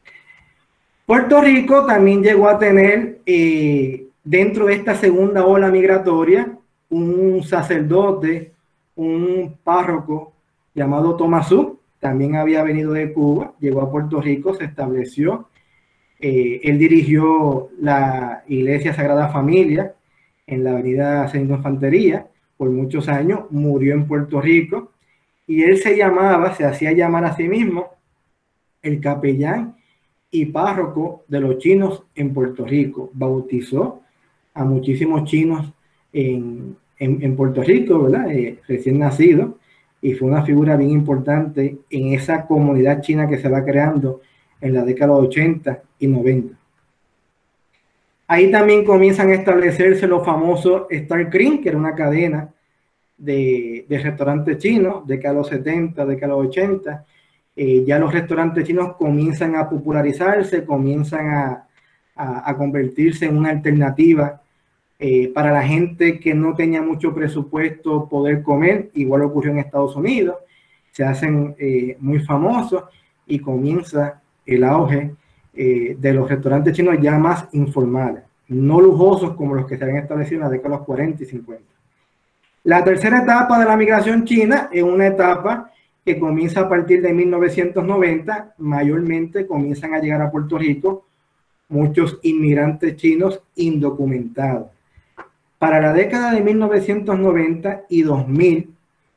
Puerto Rico también llegó a tener, dentro de esta segunda ola migratoria, un sacerdote, un párroco llamado Tomasú, también había venido de Cuba, llegó a Puerto Rico, se estableció. Él dirigió la Iglesia Sagrada Familia en la avenida Centro Infantería por muchos años, murió en Puerto Rico y él se hacía llamar a sí mismo el capellán y párroco de los chinos en Puerto Rico. Bautizó a muchísimos chinos en Puerto Rico, ¿verdad? Recién nacido, y fue una figura bien importante en esa comunidad china que se va creando en la década de 80 y 90. Ahí también comienzan a establecerse los famosos Star Cream, que era una cadena de restaurantes chinos, década de los 70, década de los 80. Ya los restaurantes chinos comienzan a popularizarse, comienzan a convertirse en una alternativa para la gente que no tenía mucho presupuesto poder comer. Igual ocurrió en Estados Unidos, se hacen muy famosos y comienza el auge de los restaurantes chinos ya más informales, no lujosos como los que se habían establecido en la década de los 40 y 50. La tercera etapa de la migración china es una etapa que comienza a partir de 1990, mayormente comienzan a llegar a Puerto Rico muchos inmigrantes chinos indocumentados. Para la década de 1990 y 2000,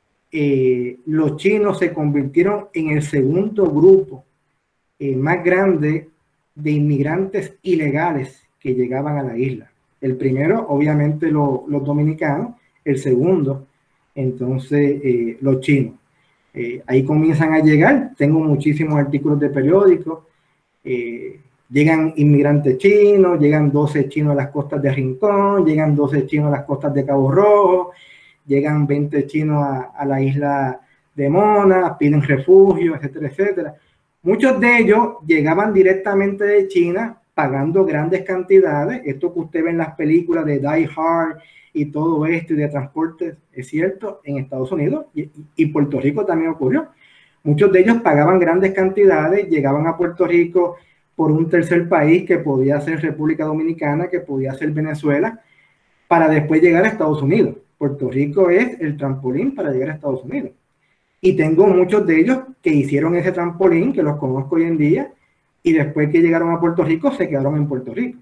los chinos se convirtieron en el segundo grupo más grande de inmigrantes ilegales que llegaban a la isla. El primero, obviamente, los dominicanos, el segundo, entonces, los chinos. Ahí comienzan a llegar, tengo muchísimos artículos de periódicos, llegan inmigrantes chinos, llegan 12 chinos a las costas de Rincón, llegan 12 chinos a las costas de Cabo Rojo, llegan 20 chinos a la isla de Mona, piden refugio, etcétera, etcétera. Muchos de ellos llegaban directamente de China pagando grandes cantidades. Esto que usted ve en las películas de Die Hard y todo esto y de transportes, es cierto, en Estados Unidos y Puerto Rico también ocurrió. Muchos de ellos pagaban grandes cantidades, llegaban a Puerto Rico por un tercer país que podía ser República Dominicana, que podía ser Venezuela, para después llegar a Estados Unidos. Puerto Rico es el trampolín para llegar a Estados Unidos. Y tengo muchos de ellos que hicieron ese trampolín, que los conozco hoy en día, y después que llegaron a Puerto Rico, se quedaron en Puerto Rico.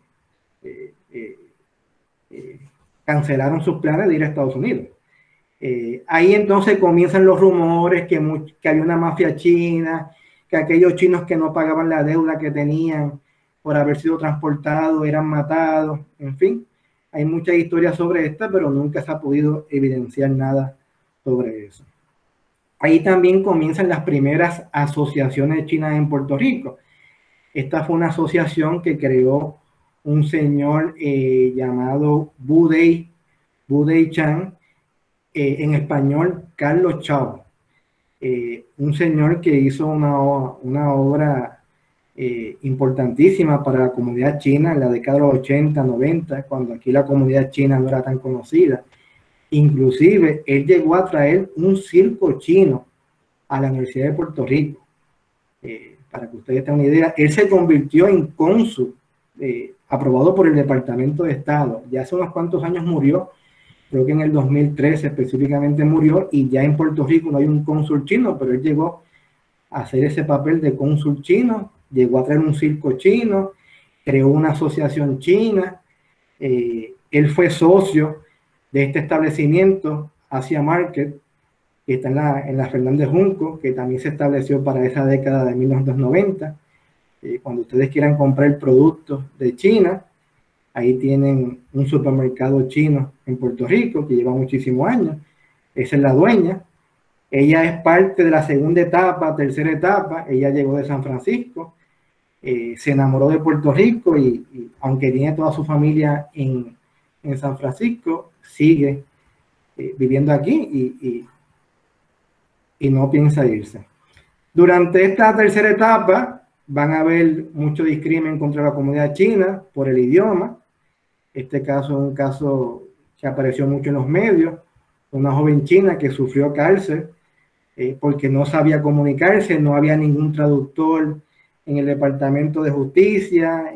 Cancelaron sus planes de ir a Estados Unidos. Ahí entonces comienzan los rumores que había una mafia china, que aquellos chinos que no pagaban la deuda que tenían por haber sido transportados eran matados, en fin. Hay muchas historias sobre esta, pero nunca se ha podido evidenciar nada sobre eso. Ahí también comienzan las primeras asociaciones chinas en Puerto Rico. Esta fue una asociación que creó un señor llamado Budei Chan, en español Carlos Chao, un señor que hizo una obra importantísima para la comunidad china en la década de los 80, 90, cuando aquí la comunidad china no era tan conocida. Inclusive, él llegó a traer un circo chino a la Universidad de Puerto Rico. Para que ustedes tengan una idea, él se convirtió en cónsul, aprobado por el Departamento de Estado. Ya hace unos cuantos años murió, creo que en el 2013 específicamente murió, y ya en Puerto Rico no hay un cónsul chino, pero él llegó a hacer ese papel de cónsul chino, llegó a traer un circo chino, creó una asociación china. Él fue socio de este establecimiento, Asia Market, que está en la Fernández Junco, que también se estableció para esa década de 1990. Cuando ustedes quieran comprar productos de China, ahí tienen un supermercado chino en Puerto Rico que lleva muchísimos años. Esa es la dueña. Ella es parte de la segunda etapa, tercera etapa. Ella llegó de San Francisco, se enamoró de Puerto Rico y aunque tiene toda su familia en San Francisco, sigue viviendo aquí y no piensa irse. Durante esta tercera etapa van a haber mucho discrimen contra la comunidad china por el idioma. Este caso es un caso que apareció mucho en los medios, una joven china que sufrió cárcel porque no sabía comunicarse, no había ningún traductor en el Departamento de Justicia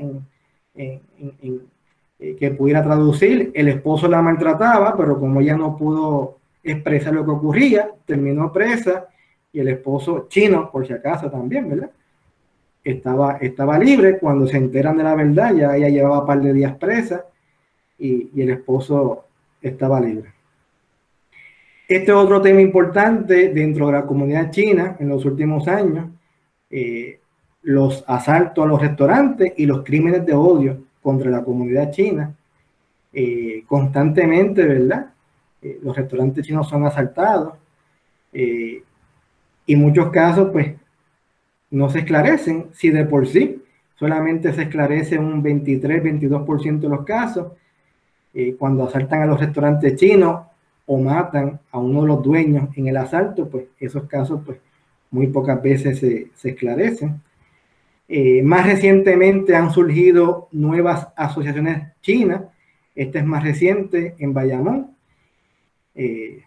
que pudiera traducir. El esposo la maltrataba, pero como ella no pudo expresar lo que ocurría, terminó presa, y el esposo chino, por si acaso también, ¿verdad? Estaba libre. Cuando se enteran de la verdad, ya ella llevaba un par de días presa y el esposo estaba libre. Este es otro tema importante dentro de la comunidad china en los últimos años, los asaltos a los restaurantes y los crímenes de odio contra la comunidad china. Constantemente, ¿verdad? Los restaurantes chinos son asaltados y en muchos casos pues no se esclarecen. Si de por sí solamente se esclarece un 23-22% de los casos, cuando asaltan a los restaurantes chinos o matan a uno de los dueños en el asalto, pues esos casos pues muy pocas veces se esclarecen. Más recientemente han surgido nuevas asociaciones chinas. Esta es más reciente en Bayamón, que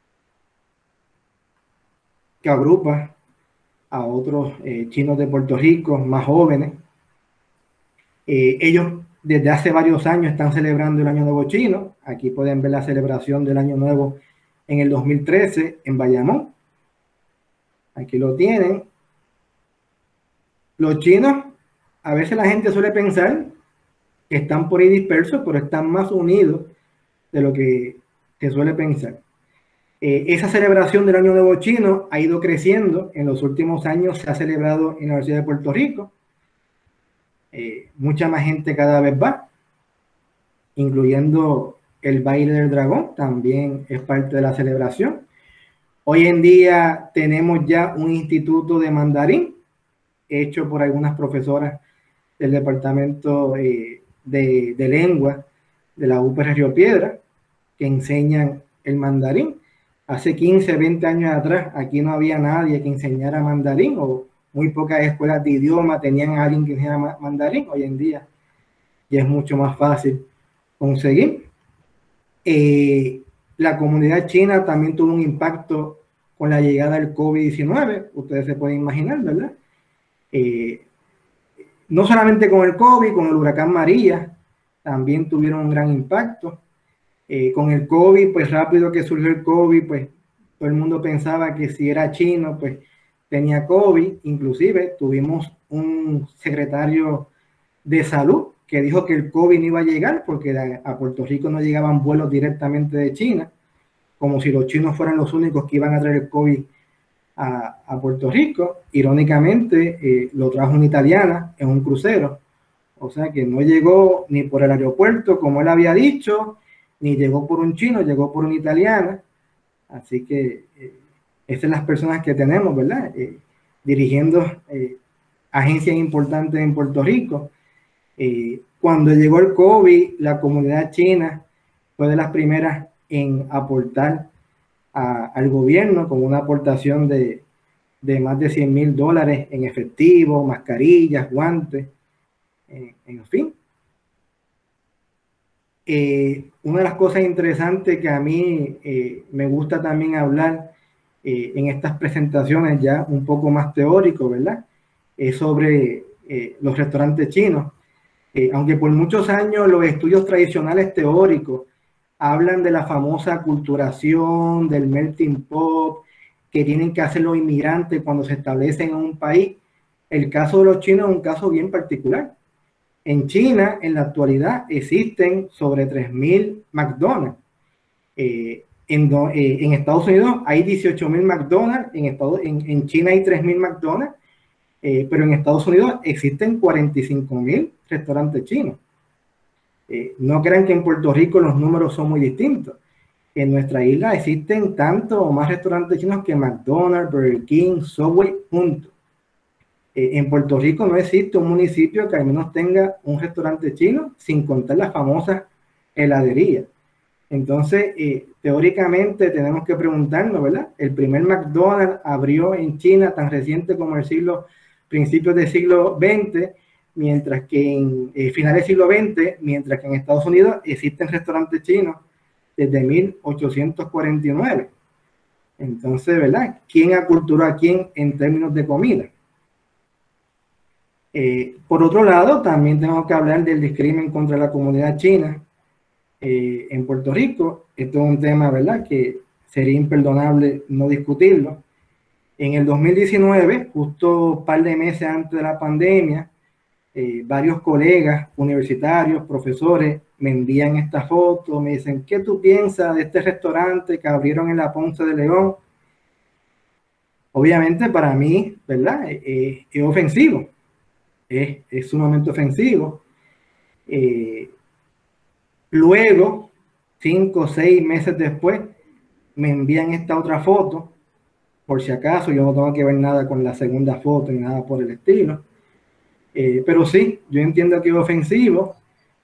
agrupa a otros chinos de Puerto Rico más jóvenes. Ellos desde hace varios años están celebrando el Año Nuevo Chino. Aquí pueden ver la celebración del Año Nuevo en el 2013 en Bayamón. Aquí lo tienen. Los chinos, a veces la gente suele pensar que están por ahí dispersos, pero están más unidos de lo que se suele pensar. Esa celebración del Año Nuevo Chino ha ido creciendo. En los últimos años se ha celebrado en la Universidad de Puerto Rico. Mucha más gente cada vez va, incluyendo el baile del dragón, también es parte de la celebración. Hoy en día tenemos ya un instituto de mandarín hecho por algunas profesoras del departamento de lengua de la UPR Río Piedra, que enseñan el mandarín. Hace 15, 20 años atrás aquí no había nadie que enseñara mandarín, o muy pocas escuelas de idioma tenían a alguien que enseñara mandarín. Hoy en día ya es mucho más fácil conseguir. La comunidad china también tuvo un impacto con la llegada del COVID-19, ustedes se pueden imaginar, ¿verdad? No solamente con el COVID, con el huracán María, también tuvieron un gran impacto. Con el COVID, pues rápido que surgió el COVID, pues todo el mundo pensaba que si era chino, pues tenía COVID. Inclusive tuvimos un secretario de salud que dijo que el COVID no iba a llegar porque a Puerto Rico no llegaban vuelos directamente de China, como si los chinos fueran los únicos que iban a traer el COVID a Puerto Rico. Irónicamente, lo trajo una italiana en un crucero, o sea que no llegó ni por el aeropuerto, como él había dicho, ni llegó por un chino, llegó por una italiana. Así que esas son las personas que tenemos, ¿verdad? Dirigiendo agencias importantes en Puerto Rico. Cuando llegó el COVID, la comunidad china fue de las primeras en aportar al gobierno con una aportación de más de $100,000 en efectivo, mascarillas, guantes, en fin. Una de las cosas interesantes que a mí me gusta también hablar en estas presentaciones ya un poco más teórico, ¿verdad? Es sobre los restaurantes chinos. Aunque por muchos años los estudios tradicionales teóricos hablan de la famosa aculturación, del melting pot, que tienen que hacer los inmigrantes cuando se establecen en un país, el caso de los chinos es un caso bien particular. En China, en la actualidad, existen sobre 3,000 McDonald's. En Estados Unidos hay 18,000 McDonald's, en China hay 3,000 McDonald's, pero en Estados Unidos existen 45,000 restaurantes chinos. No crean que en Puerto Rico los números son muy distintos. En nuestra isla existen tanto o más restaurantes chinos que McDonald's, Burger King, Subway, juntos. En Puerto Rico no existe un municipio que al menos tenga un restaurante chino, sin contar las famosas heladerías. Entonces, teóricamente tenemos que preguntarnos, ¿verdad? El primer McDonald's abrió en China tan reciente como principios del siglo XX, mientras que en finales del siglo XX, mientras que en Estados Unidos existen restaurantes chinos desde 1849. Entonces, ¿verdad? ¿Quién aculturó a quién en términos de comida? Por otro lado, también tenemos que hablar del discrimen contra la comunidad china en Puerto Rico. Esto es un tema, ¿verdad?, que sería imperdonable no discutirlo. En el 2019, justo un par de meses antes de la pandemia, varios colegas universitarios, profesores, me envían esta foto, me dicen, ¿qué tú piensas de este restaurante que abrieron en la Ponce de León? Obviamente para mí, ¿verdad?, es ofensivo. Es sumamente ofensivo. Luego, 5 o 6 meses después, me envían esta otra foto. Por si acaso, yo no tengo que ver nada con la segunda foto ni nada por el estilo. Pero sí, yo entiendo que es ofensivo.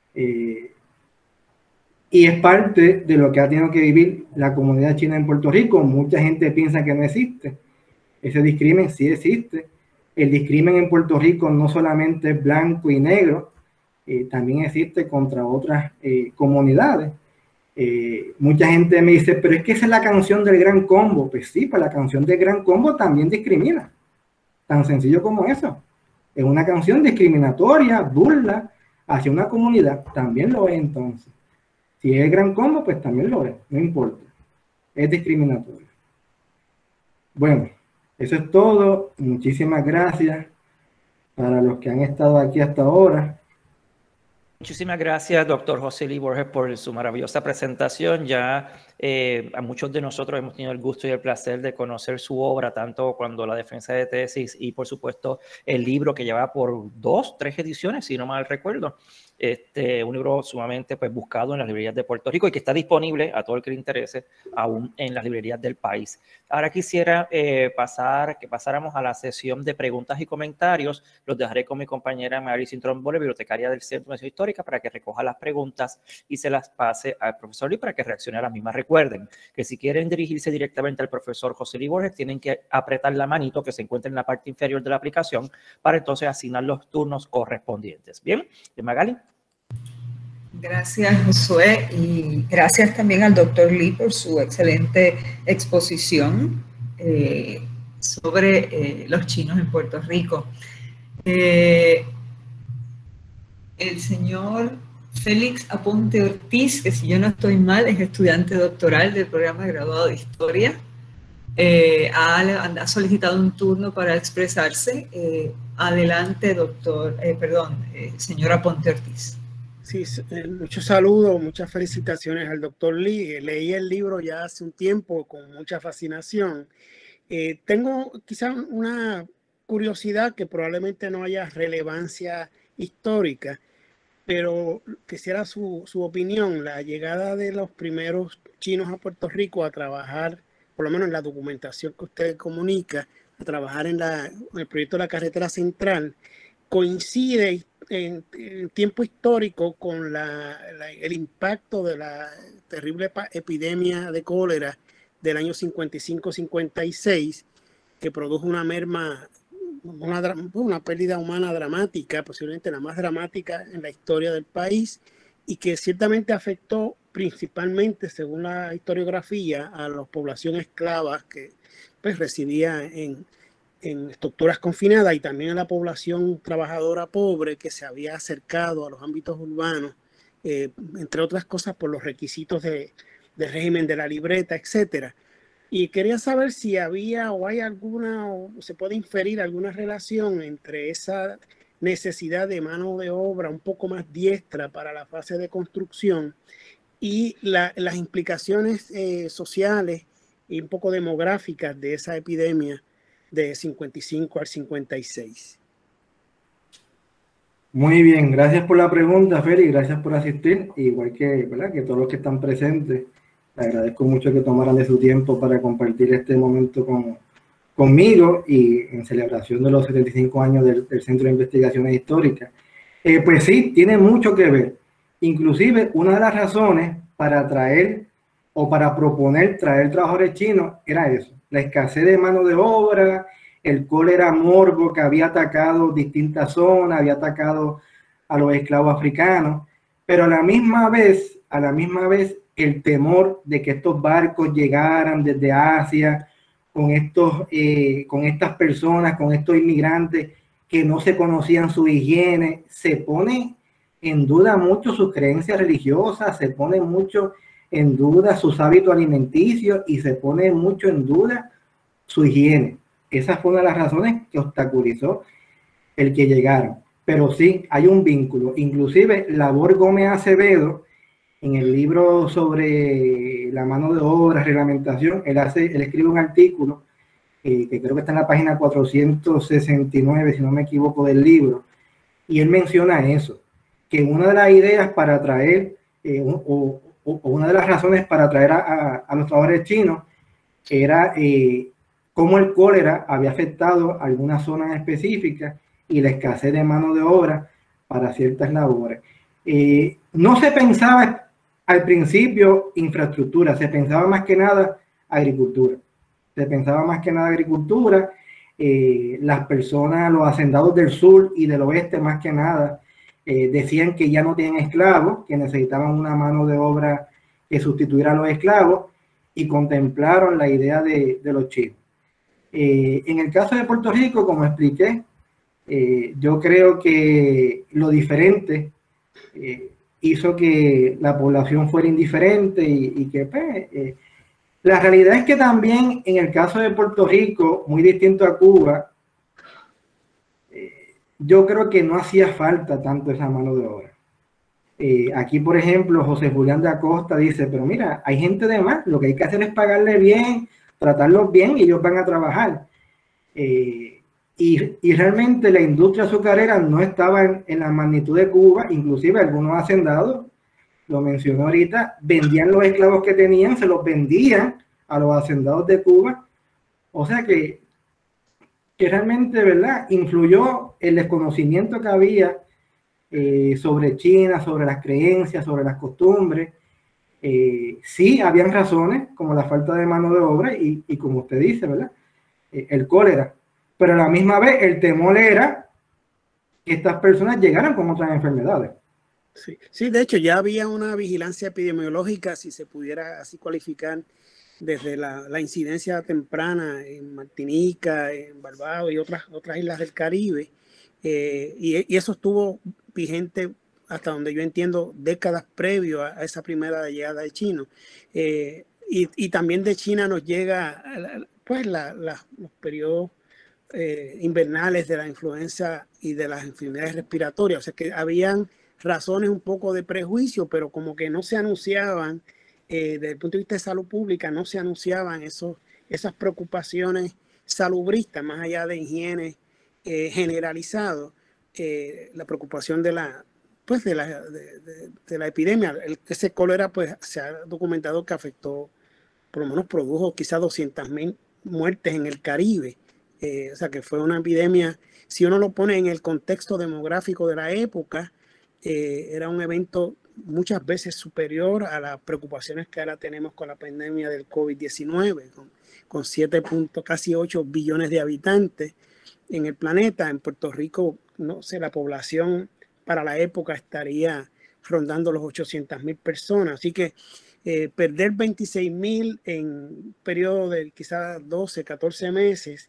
Y es parte de lo que ha tenido que vivir la comunidad china en Puerto Rico. Mucha gente piensa que no existe. Ese discrimen sí existe. El discrimen en Puerto Rico no solamente es blanco y negro, también existe contra otras comunidades. Mucha gente me dice, pero es que esa es la canción del Gran Combo. Pues sí, pues la canción del Gran Combo también discrimina. Tan sencillo como eso. Es una canción discriminatoria, burla hacia una comunidad. También lo es entonces. Si es el Gran Combo, pues también lo es. No importa. Es discriminatorio. Bueno. Eso es todo. Muchísimas gracias para los que han estado aquí hasta ahora. Muchísimas gracias, doctor José Lee Borges, por su maravillosa presentación. Ya a muchos de nosotros hemos tenido el gusto y el placer de conocer su obra, tanto cuando la defensa de tesis y, por supuesto, el libro que lleva por 2, 3 ediciones, si no mal recuerdo. Un libro sumamente buscado en las librerías de Puerto Rico y que está disponible a todo el que le interese aún en las librerías del país. Ahora quisiera que pasáramos a la sesión de preguntas y comentarios. Los dejaré con mi compañera Mary Cintrón Bolle, bibliotecaria del Centro de Historia, histórica para que recoja las preguntas y se las pase al profesor Lee para que reaccione a las mismas. Recuerden que si quieren dirigirse directamente al profesor José Lee Borges, tienen que apretar la manito que se encuentra en la parte inferior de la aplicación para entonces asignar los turnos correspondientes. ¿Bien? Magali. Gracias, Josué, y gracias también al doctor Lee por su excelente exposición sobre los chinos en Puerto Rico. El señor Félix Aponte Ortiz, que si yo no estoy mal, es estudiante doctoral del programa de graduado de Historia, ha solicitado un turno para expresarse. Adelante, señor Aponte Ortiz. Sí, muchos saludos, muchas felicitaciones al doctor Lee. Leí el libro ya hace un tiempo con mucha fascinación. Tengo quizá una curiosidad que probablemente no haya relevancia histórica, pero quisiera su opinión. La llegada de los primeros chinos a Puerto Rico a trabajar, por lo menos en la documentación que usted comunica, a trabajar en el proyecto de la carretera central, coincide en tiempo histórico con el impacto de la terrible epidemia de cólera del año 55-56, que produjo una merma, una pérdida humana dramática, posiblemente la más dramática en la historia del país, y que ciertamente afectó principalmente, según la historiografía, a la población esclava que pues residía en estructuras confinadas, y también a la población trabajadora pobre que se había acercado a los ámbitos urbanos, entre otras cosas por los requisitos del régimen de la libreta, etcétera. Y quería saber si había o hay alguna, o se puede inferir alguna relación entre esa necesidad de mano de obra un poco más diestra para la fase de construcción y las implicaciones sociales y un poco demográficas de esa epidemia de 55 al 56. Muy bien, gracias por la pregunta, Feli, gracias por asistir, igual que, ¿verdad?, que todos los que están presentes. Le agradezco mucho que tomaran de su tiempo para compartir este momento conmigo y en celebración de los 75 años del Centro de Investigaciones Históricas. Pues sí, tiene mucho que ver. Inclusive, una de las razones para traer o para proponer traer trabajadores chinos era eso, la escasez de mano de obra, el cólera morbo que había atacado distintas zonas, había atacado a los esclavos africanos, pero a la misma vez, el temor de que estos barcos llegaran desde Asia con estas personas, con estos inmigrantes que no se conocían su higiene, se pone en duda mucho sus creencias religiosas, se pone mucho en duda sus hábitos alimenticios y se pone mucho en duda su higiene. Esa fue una de las razones que obstaculizó el que llegaron. Pero sí, hay un vínculo. Inclusive, Labor Gómez Acevedo, en el libro sobre la mano de obra, reglamentación, él escribe un artículo que creo que está en la página 469, si no me equivoco, del libro, y él menciona eso, que una de las ideas para traer, o una de las razones para traer a los trabajadores chinos era cómo el cólera había afectado algunas zonas específicas y la escasez de mano de obra para ciertas labores. No se pensaba al principio infraestructura, se pensaba más que nada agricultura. Las personas, los hacendados del sur y del oeste más que nada, decían que ya no tenían esclavos, que necesitaban una mano de obra que sustituyera a los esclavos y contemplaron la idea de los chinos. En el caso de Puerto Rico, como expliqué, yo creo que lo diferente hizo que la población fuera indiferente y que pues, la realidad es que también en el caso de Puerto Rico, muy distinto a Cuba, yo creo que no hacía falta tanto esa mano de obra. Aquí, por ejemplo, José Julián de Acosta dice, pero mira, hay gente de más, lo que hay que hacer es pagarle bien, tratarlos bien y ellos van a trabajar. Y realmente la industria azucarera no estaba en la magnitud de Cuba, inclusive algunos hacendados, lo mencionó ahorita, vendían los esclavos que tenían, se los vendían a los hacendados de Cuba. O sea que realmente, ¿verdad?, influyó el desconocimiento que había sobre China, sobre las creencias, sobre las costumbres. Sí, habían razones, como la falta de mano de obra y como usted dice, ¿verdad? El cólera. Pero a la misma vez el temor era que estas personas llegaran con otras enfermedades. Sí, sí, de hecho ya había una vigilancia epidemiológica, si se pudiera así cualificar, desde la incidencia temprana en Martinica, en Barbados y otras islas del Caribe. Y eso estuvo vigente hasta donde yo entiendo décadas previo a esa primera llegada de chinos. Y también de China nos llega pues los periodos invernales de la influenza y de las enfermedades respiratorias. O sea que habían razones un poco de prejuicio, pero como que no se anunciaban, desde el punto de vista de salud pública, no se anunciaban esas preocupaciones salubristas, más allá de higiene generalizado, la preocupación de la epidemia. Ese cólera pues se ha documentado que afectó, por lo menos produjo quizás 200,000 muertes en el Caribe. O sea que fue una epidemia, si uno lo pone en el contexto demográfico de la época, era un evento muchas veces superior a las preocupaciones que ahora tenemos con la pandemia del COVID-19, con 7, casi 8 billones de habitantes en el planeta. En Puerto Rico, no sé, la población para la época estaría rondando los 800,000 personas. Así que perder 26,000 en un periodo de quizás 12, 14 meses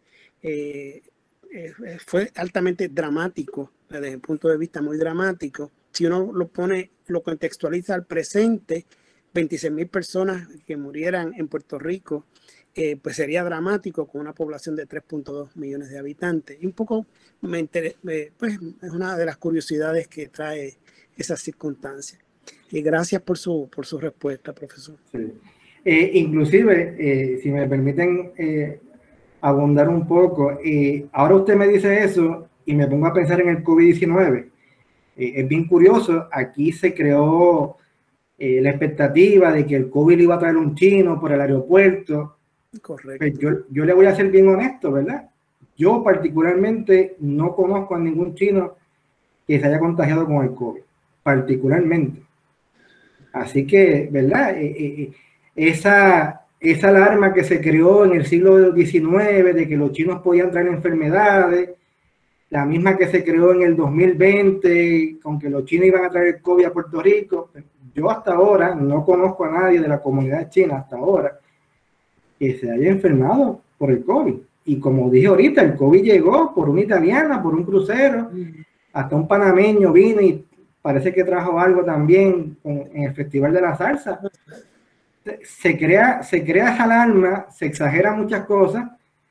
fue altamente dramático, desde el punto de vista muy dramático. Si uno lo contextualiza al presente, 26,000 personas que murieran en Puerto Rico, pues sería dramático con una población de 3.2 millones de habitantes. Y un poco pues es una de las curiosidades que trae esas circunstancias. Y gracias por su respuesta, profesor. Sí. Inclusive, si me permiten abundar un poco, ahora usted me dice eso y me pongo a pensar en el COVID-19. Es bien curioso, aquí se creó la expectativa de que el COVID iba a traer un chino por el aeropuerto. Correcto. Pues yo le voy a ser bien honesto, ¿verdad? Yo particularmente no conozco a ningún chino que se haya contagiado con el COVID, particularmente. Así que, ¿verdad? Esa alarma que se creó en el siglo XIX de que los chinos podían traer enfermedades, la misma que se creó en el 2020 con que los chinos iban a traer el COVID a Puerto Rico. Yo hasta ahora no conozco a nadie de la comunidad china hasta ahora que se haya enfermado por el COVID. Y como dije ahorita, el COVID llegó por una italiana, por un crucero, hasta un panameño vino y parece que trajo algo también en el Festival de la Salsa. Se crea esa alarma, se exagera muchas cosas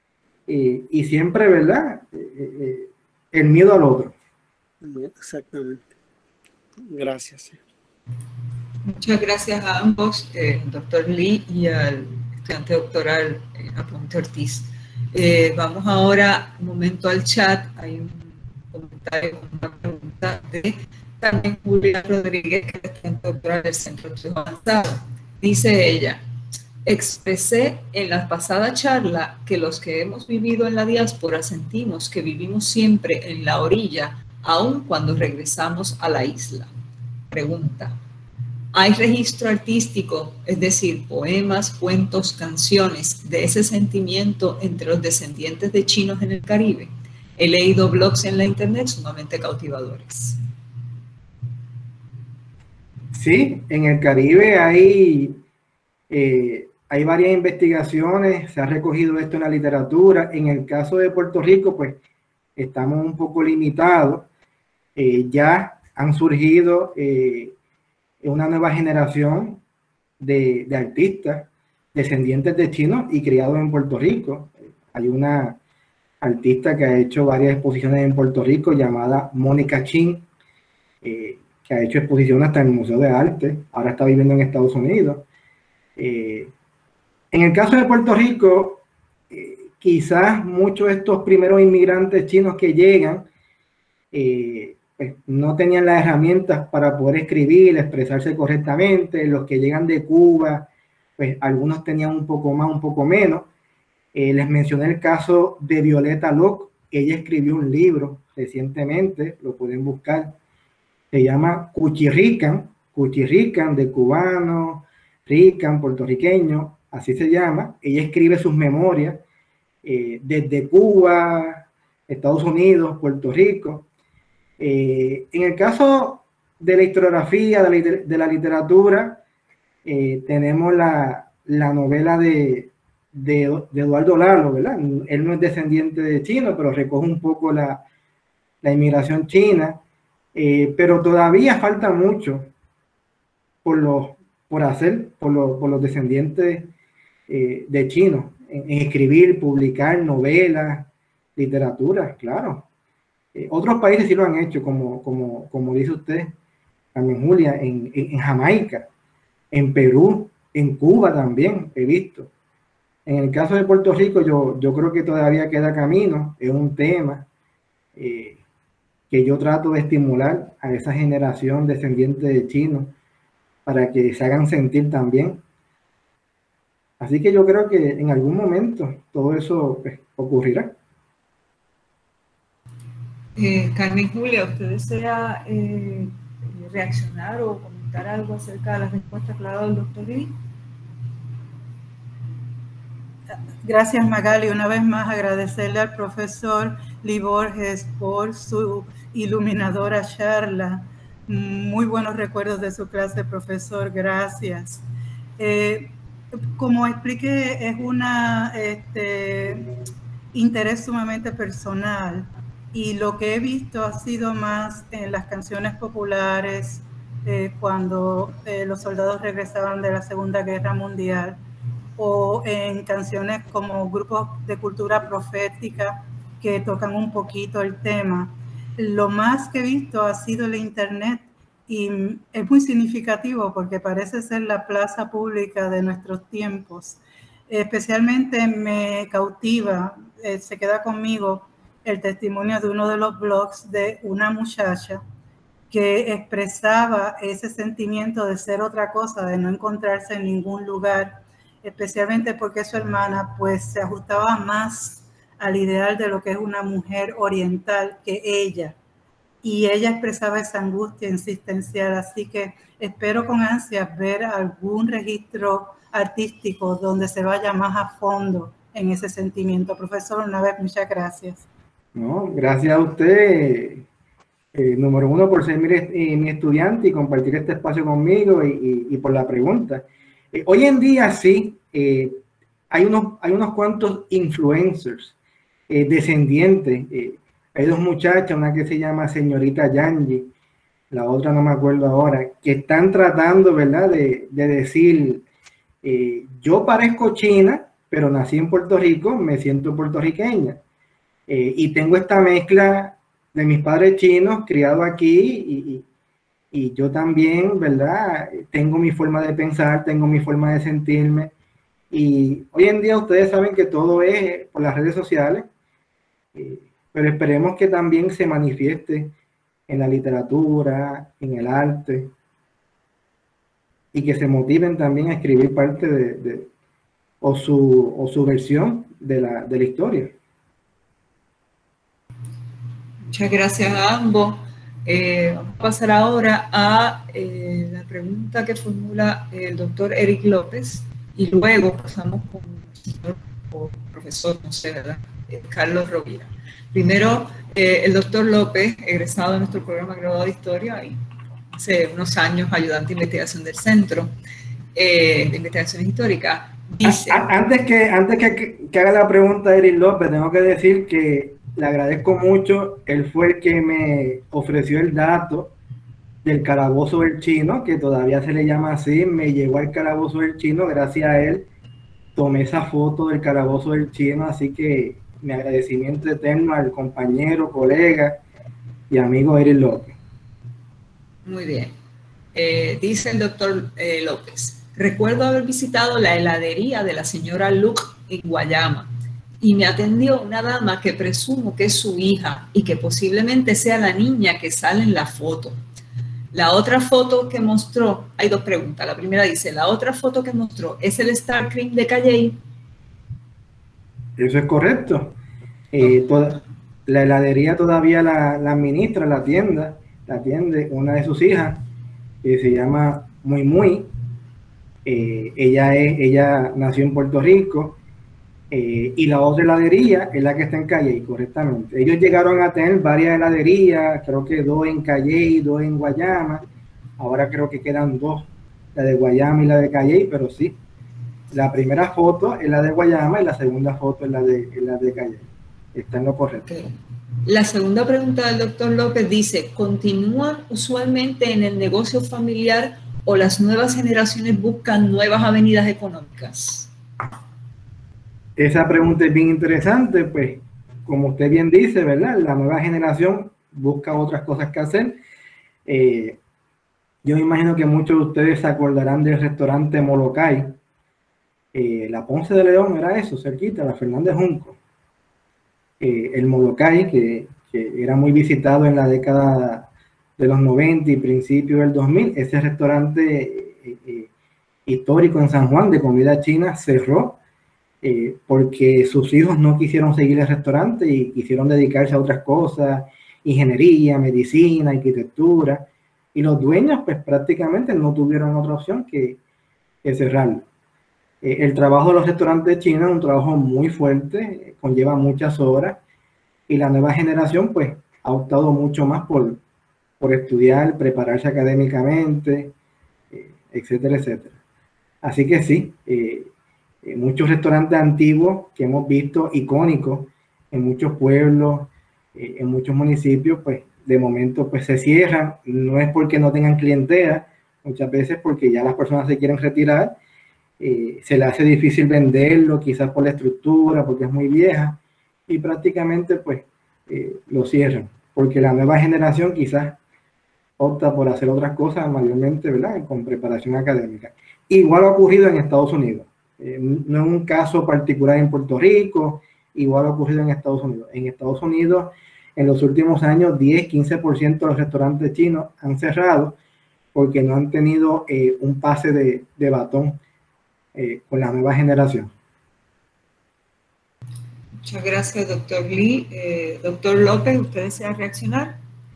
y siempre, ¿verdad? El miedo al otro. Exactamente. Gracias. Muchas gracias a ambos, doctor Lee y al estudiante doctoral Aponte Ortiz. Vamos ahora un momento al chat. Hay un comentario con una pregunta de también Julia Rodríguez, que es estudiante doctoral del Centro de Estudios Avanzados. Dice ella: expresé en la pasada charla que los que hemos vivido en la diáspora sentimos que vivimos siempre en la orilla, aun cuando regresamos a la isla. Pregunta: ¿hay registro artístico, es decir, poemas, cuentos, canciones, de ese sentimiento entre los descendientes de chinos en el Caribe? He leído blogs en la internet sumamente cautivadores. Sí, en el Caribe hay varias investigaciones, se ha recogido esto en la literatura. En el caso de Puerto Rico, pues estamos un poco limitados. Ya han surgido una nueva generación de artistas descendientes de chinos y criados en Puerto Rico. Hay una artista que ha hecho varias exposiciones en Puerto Rico llamada Mónica Chin, que ha hecho exposiciones hasta en el Museo de Arte. Ahora está viviendo en Estados Unidos. En el caso de Puerto Rico, quizás muchos de estos primeros inmigrantes chinos que llegan pues no tenían las herramientas para poder escribir, expresarse correctamente. Los que llegan de Cuba, pues algunos tenían un poco más, un poco menos. Les mencioné el caso de Violeta Locke. Ella escribió un libro recientemente, lo pueden buscar, se llama Cuchirrican de cubano, rican, puertorriqueño, así se llama. Ella escribe sus memorias desde Cuba, Estados Unidos, Puerto Rico. En el caso de la historiografía, de la literatura, tenemos la novela de Eduardo Lalo, ¿verdad? Él no es descendiente de chino, pero recoge un poco la inmigración china, pero todavía falta mucho por hacer por los descendientes de chinos, en escribir, publicar novelas, literatura, claro. Otros países sí lo han hecho, como dice usted, Carmen Julia, en Jamaica, en Perú, en Cuba también he visto. En el caso de Puerto Rico, yo creo que todavía queda camino. Es un tema que yo trato de estimular a esa generación descendiente de chinos para que se hagan sentir también. Así que yo creo que en algún momento todo eso pues, ocurrirá. Carmen Julia, ¿usted desea reaccionar o comentar algo acerca de la respuesta que le ha dado el doctor Lee? Gracias, Magali. Una vez más agradecerle al profesor Lee Borges por su iluminadora charla. Muy buenos recuerdos de su clase, profesor. Gracias. Como expliqué, es un interés sumamente personal y lo que he visto ha sido más en las canciones populares cuando los soldados regresaban de la Segunda Guerra Mundial, o en canciones como grupos de cultura profética que tocan un poquito el tema. Lo más que he visto ha sido el internet y es muy significativo porque parece ser la plaza pública de nuestros tiempos. Especialmente me cautiva, se queda conmigo el testimonio de uno de los blogs de una muchacha que expresaba ese sentimiento de ser otra cosa, de no encontrarse en ningún lugar, especialmente porque su hermana pues se ajustaba más al ideal de lo que es una mujer oriental que ella, y ella expresaba esa angustia existencial. Así que espero con ansias ver algún registro artístico donde se vaya más a fondo en ese sentimiento. Profesor, una vez muchas gracias. No, gracias a usted, número uno, por ser mi estudiante y compartir este espacio conmigo y por la pregunta. Hoy en día sí, hay unos cuantos influencers descendientes. Hay dos muchachas, una que se llama señorita Yanji, la otra no me acuerdo ahora, que están tratando, ¿verdad?, de decir, yo parezco china, pero nací en Puerto Rico, me siento puertorriqueña. Y tengo esta mezcla de mis padres chinos, criado aquí, y yo también, ¿verdad? Tengo mi forma de pensar, tengo mi forma de sentirme. Y hoy en día ustedes saben que todo es por las redes sociales, pero esperemos que también se manifieste en la literatura, en el arte, y que se motiven también a escribir parte o su versión de la historia. Muchas gracias a ambos. Vamos a pasar ahora a la pregunta que formula el doctor Eric López y luego pasamos con el señor profesor, no sé, ¿verdad? Carlos Rovira. Primero, el doctor López, egresado de nuestro programa graduado de Historia y hace unos años ayudante de investigación del Centro de Investigaciones Históricas, dice... Antes que haga la pregunta Eric López, tengo que decir que le agradezco mucho. Él fue el que me ofreció el dato del calabozo del chino, que todavía se le llama así. Me llegó al calabozo del chino, gracias a él tomé esa foto del calabozo del chino, así que mi agradecimiento eterno al compañero, colega y amigo Eric López. Muy bien. Dice el doctor López, recuerdo haber visitado la heladería de la señora Luke en Guayama y me atendió una dama que presumo que es su hija y que posiblemente sea la niña que sale en la foto. La otra foto que mostró, hay dos preguntas. La primera dice, la otra foto que mostró, ¿es el Star Cream de Calley? Eso es correcto. La heladería todavía la administra, la la atiende una de sus hijas, que se llama Muy Muy. Ella nació en Puerto Rico, y la otra heladería es la que está en Calley, correctamente. Ellos llegaron a tener varias heladerías, creo que 2 en Calley, 2 en Guayama. Ahora creo que quedan 2, la de Guayama y la de Calley, pero sí, la primera foto es la de Guayama y la segunda foto es la de Calley. Está en lo correcto. Okay. La segunda pregunta del doctor López dice, ¿continúan usualmente en el negocio familiar o las nuevas generaciones buscan nuevas avenidas económicas? Esa pregunta es bien interesante, pues, como usted bien dice, ¿verdad? La nueva generación busca otras cosas que hacer. Yo me imagino que muchos de ustedes se acordarán del restaurante Molokai. La Ponce de León era eso, cerquita, la Fernández Junco. El Molokai, que era muy visitado en la década de los 90 y principios del 2000, ese restaurante histórico en San Juan de comida china cerró porque sus hijos no quisieron seguir el restaurante y quisieron dedicarse a otras cosas, ingeniería, medicina, arquitectura, y los dueños pues prácticamente no tuvieron otra opción que cerrarlo. El trabajo de los restaurantes chinos es un trabajo muy fuerte, conlleva muchas horas, y la nueva generación pues ha optado mucho más por estudiar, prepararse académicamente, etcétera, etcétera. Así que sí, muchos restaurantes antiguos que hemos visto, icónicos, en muchos pueblos, en muchos municipios, pues de momento pues se cierran. No es porque no tengan clientela, muchas veces porque ya las personas se quieren retirar, se le hace difícil venderlo, quizás por la estructura, porque es muy vieja, y prácticamente pues lo cierran, porque la nueva generación quizás opta por hacer otras cosas mayormente, ¿verdad?, con preparación académica. Igual ha ocurrido en Estados Unidos. No es un caso particular en Puerto Rico, igual ha ocurrido en Estados Unidos. En Estados Unidos, en los últimos años, 10-15% de los restaurantes chinos han cerrado porque no han tenido un pase de batón con la nueva generación. Muchas gracias, doctor Lee. Doctor López, ¿usted desea reaccionar?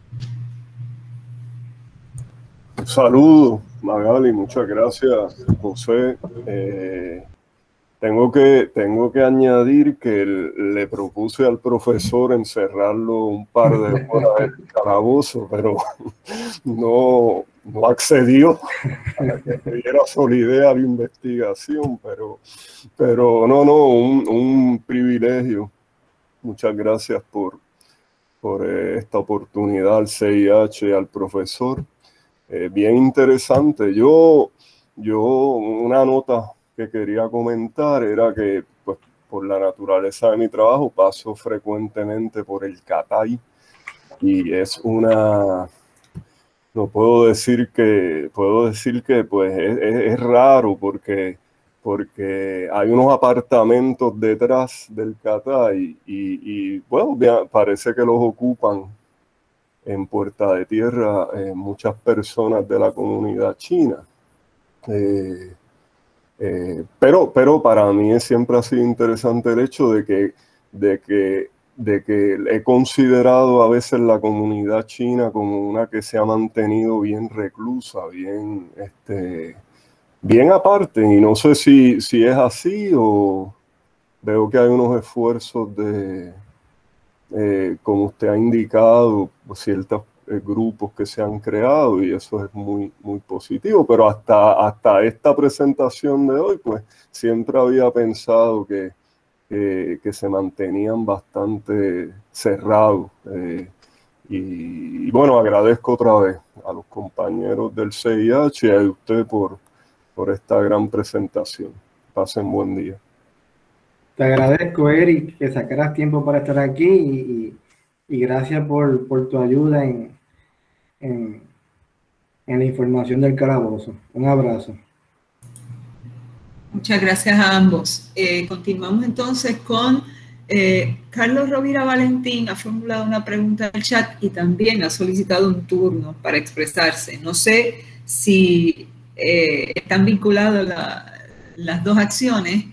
Saludos, Magali, muchas gracias, José. Tengo que añadir que le propuse al profesor encerrarlo un par de horas en el calabozo, pero no accedió a que me diera solidez a la investigación, pero un privilegio. Muchas gracias por esta oportunidad al CIH, al profesor. Bien interesante. Yo una nota que quería comentar era que, pues, por la naturaleza de mi trabajo paso frecuentemente por el Catay, y es no puedo decir que pues es raro porque hay unos apartamentos detrás del Catay y bueno, parece que los ocupan en Puerta de Tierra muchas personas de la comunidad china. Pero para mí siempre ha sido interesante el hecho de que he considerado a veces la comunidad china como una que se ha mantenido bien reclusa, bien aparte, y no sé si es así, o veo que hay unos esfuerzos como usted ha indicado, ciertos grupos que se han creado, y eso es muy, muy positivo, pero hasta esta presentación de hoy, pues siempre había pensado que se mantenían bastante cerrados. Y bueno, agradezco otra vez a los compañeros del CIH y a usted por esta gran presentación. Pasen buen día. Te agradezco, Eric, que sacaras tiempo para estar aquí y gracias por tu ayuda en la información del calabozo. Un abrazo. Muchas gracias a ambos. Continuamos entonces con Carlos Rovira Valentín. Ha formulado una pregunta en el chat y también ha solicitado un turno para expresarse. No sé si están vinculadas las dos acciones.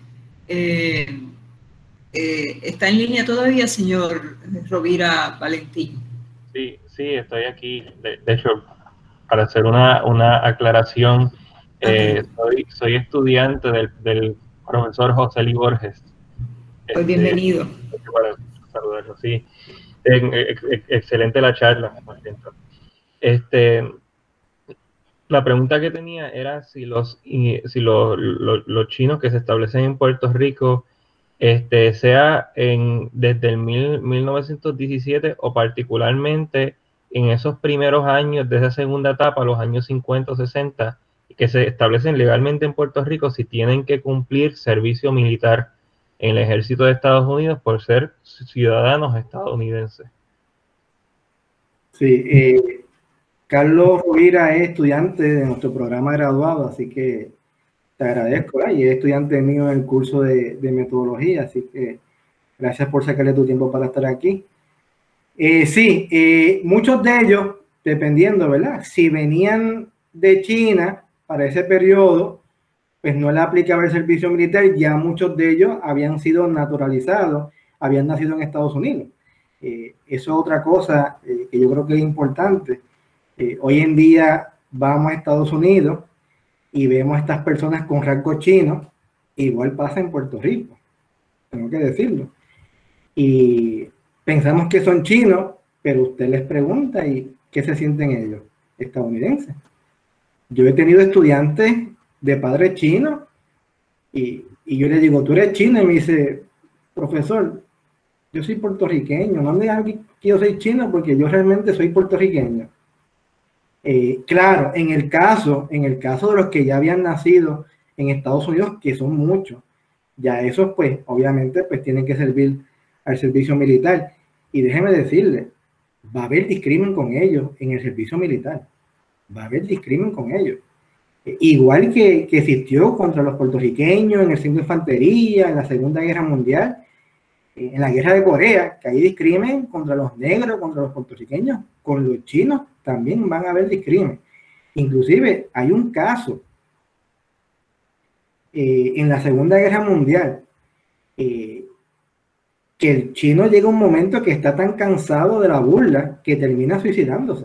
¿Está en línea todavía, señor Rovira Valentín? Sí, estoy aquí. De hecho, para hacer una aclaración, soy estudiante del profesor José Luis Borges. Pues bienvenido. Para saludarlo, sí. Excelente la charla, Martín. La pregunta que tenía era si los chinos que se establecen en Puerto Rico, sea desde el 1917 o particularmente en esos primeros años de esa segunda etapa, los años 50 o 60, que se establecen legalmente en Puerto Rico, si tienen que cumplir servicio militar en el ejército de Estados Unidos por ser ciudadanos estadounidenses. Sí, Carlos Rovira es estudiante de nuestro programa graduado, así que te agradezco, ¿verdad? Y es estudiante mío en el curso de metodología, así que gracias por sacarle tu tiempo para estar aquí. Sí, muchos de ellos, dependiendo, ¿verdad? Si venían de China para ese periodo, pues no le aplicaba el servicio militar, ya muchos de ellos habían sido naturalizados, habían nacido en Estados Unidos. Eso es otra cosa que yo creo que es importante. Hoy en día vamos a Estados Unidos y vemos a estas personas con rasgos chinos, igual pasa en Puerto Rico, tengo que decirlo. Y pensamos que son chinos, pero usted les pregunta y ¿qué se sienten ellos? Estadounidenses. Yo he tenido estudiantes de padres chinos y yo le digo, ¿tú eres chino? Y me dice, profesor, yo soy puertorriqueño, no me digan que yo soy chino porque yo realmente soy puertorriqueño. Claro, en el caso de los que ya habían nacido en Estados Unidos, que son muchos, ya esos pues obviamente pues tienen que servir al servicio militar. Y déjeme decirle, va a haber discrimen con ellos en el servicio militar, va a haber discrimen con ellos. Igual que existió contra los puertorriqueños en el centro de infantería, en la Segunda Guerra Mundial, en la Guerra de Corea, que hay discrimen contra los negros, contra los puertorriqueños, con los chinos también van a haber discrimen. Inclusive hay un caso en la Segunda Guerra Mundial, que el chino llega a un momento que está tan cansado de la burla que termina suicidándose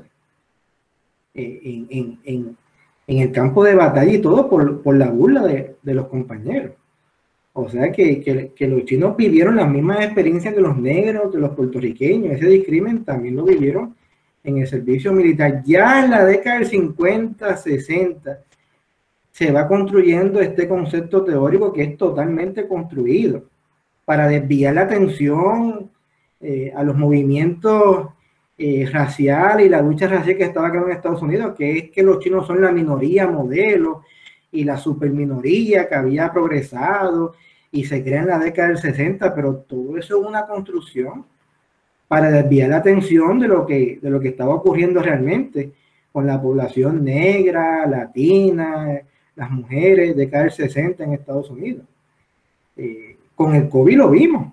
en el campo de batalla y todo por la burla de los compañeros. O sea que los chinos vivieron las mismas experiencias que los negros, que los puertorriqueños. Ese discrimen también lo vivieron en el servicio militar. Ya en la década del 50, 60, se va construyendo este concepto teórico que es totalmente construido para desviar la atención a los movimientos raciales y la lucha racial que estaba acá en Estados Unidos, que es que los chinos son la minoría modelo y la superminoría que había progresado y se crea en la década del 60, pero todo eso es una construcción para desviar la atención de lo que estaba ocurriendo realmente con la población negra, latina, las mujeres, década del 60 en Estados Unidos. Con el COVID lo vimos,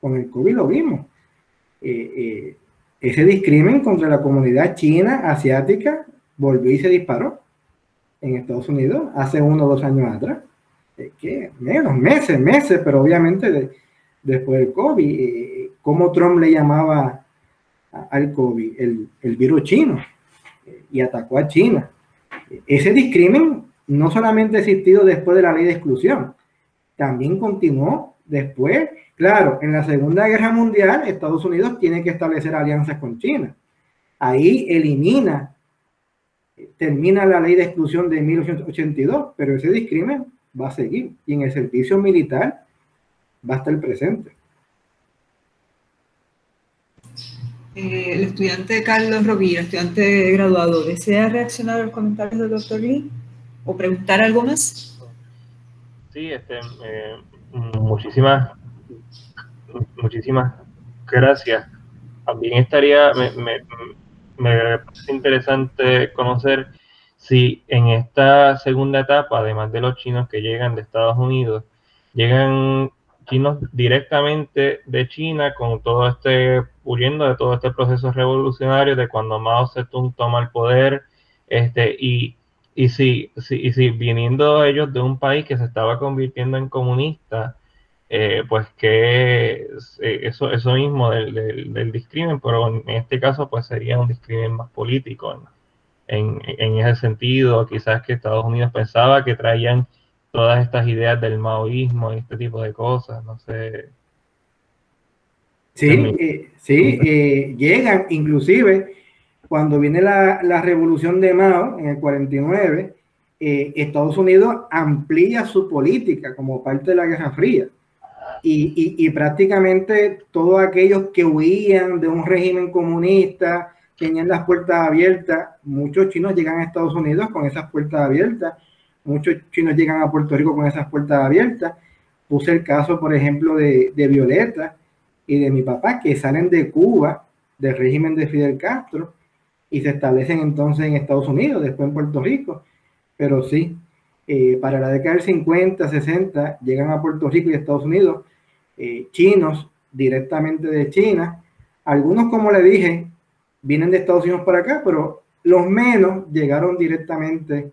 ese discrimen contra la comunidad china, asiática, volvió y se disparó en Estados Unidos hace 1 o 2 años atrás. ¿Qué? Meses, pero obviamente después del COVID, como Trump le llamaba al COVID, el virus chino, y atacó a China. Ese discrimen no solamente ha existido después de la ley de exclusión, también continuó después. Claro, en la Segunda Guerra Mundial, Estados Unidos tiene que establecer alianzas con China. Ahí termina la ley de exclusión de 1882, pero ese discrimen va a seguir y en el servicio militar va a estar presente. El estudiante Carlos Rovira, estudiante graduado, ¿desea reaccionar a los comentarios del doctor Lee o preguntar algo más? Sí, muchísimas gracias. También me parece interesante conocer si en esta segunda etapa, además de los chinos que llegan de Estados Unidos, llegan chinos directamente de China con huyendo de todo este proceso revolucionario de cuando Mao Zedong toma el poder, y si viniendo ellos de un país que se estaba convirtiendo en comunista, pues que eso mismo del discrimen, pero en este caso pues sería un discrimen más político, ¿no? En ese sentido, quizás que Estados Unidos pensaba que traían todas estas ideas del maoísmo y este tipo de cosas, no sé. Sí, llegan, inclusive cuando viene la revolución de Mao en el 49, Estados Unidos amplía su política como parte de la Guerra Fría. Y prácticamente todos aquellos que huían de un régimen comunista tenían las puertas abiertas. Muchos chinos llegan a Estados Unidos con esas puertas abiertas, muchos chinos llegan a Puerto Rico con esas puertas abiertas. Puse el caso, por ejemplo, de Violeta y de mi papá, que salen de Cuba, del régimen de Fidel Castro, y se establecen entonces en Estados Unidos, después en Puerto Rico. Pero sí, para la década del 50, 60, llegan a Puerto Rico y Estados Unidos chinos directamente de China. Algunos, como le dije, vienen de Estados Unidos para acá, pero los menos llegaron directamente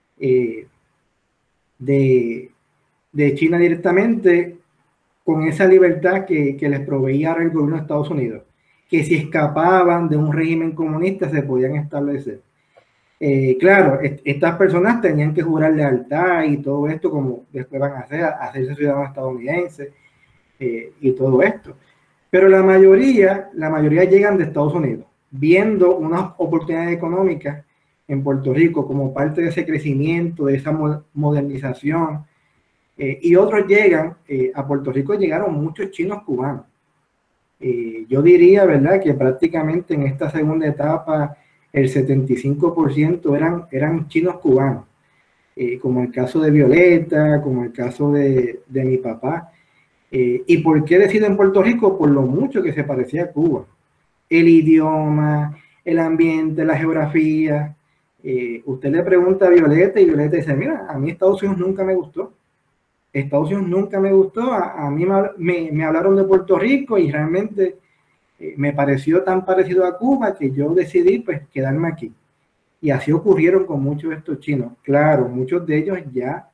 de China directamente, con esa libertad que les proveía el gobierno de Estados Unidos, que si escapaban de un régimen comunista se podían establecer. Claro, estas personas tenían que jurar lealtad y todo esto, como después van a hacerse ciudadanos estadounidenses y todo esto. Pero la mayoría llegan de Estados Unidos, viendo unas oportunidades económicas en Puerto Rico como parte de ese crecimiento, de esa modernización. Y otros llegan, a Puerto Rico llegaron muchos chinos cubanos. Yo diría, ¿verdad?, que prácticamente en esta segunda etapa el 75% eran chinos cubanos, como el caso de Violeta, como el caso de mi papá. ¿Y por qué decido en Puerto Rico? Por lo mucho que se parecía a Cuba. El idioma, el ambiente, la geografía. Usted le pregunta a Violeta y Violeta dice, mira, a mí Estados Unidos nunca me gustó. Estados Unidos nunca me gustó. A mí me hablaron de Puerto Rico y realmente me pareció tan parecido a Cuba que yo decidí pues quedarme aquí. Y así ocurrieron con muchos de estos chinos. Claro, muchos de ellos ya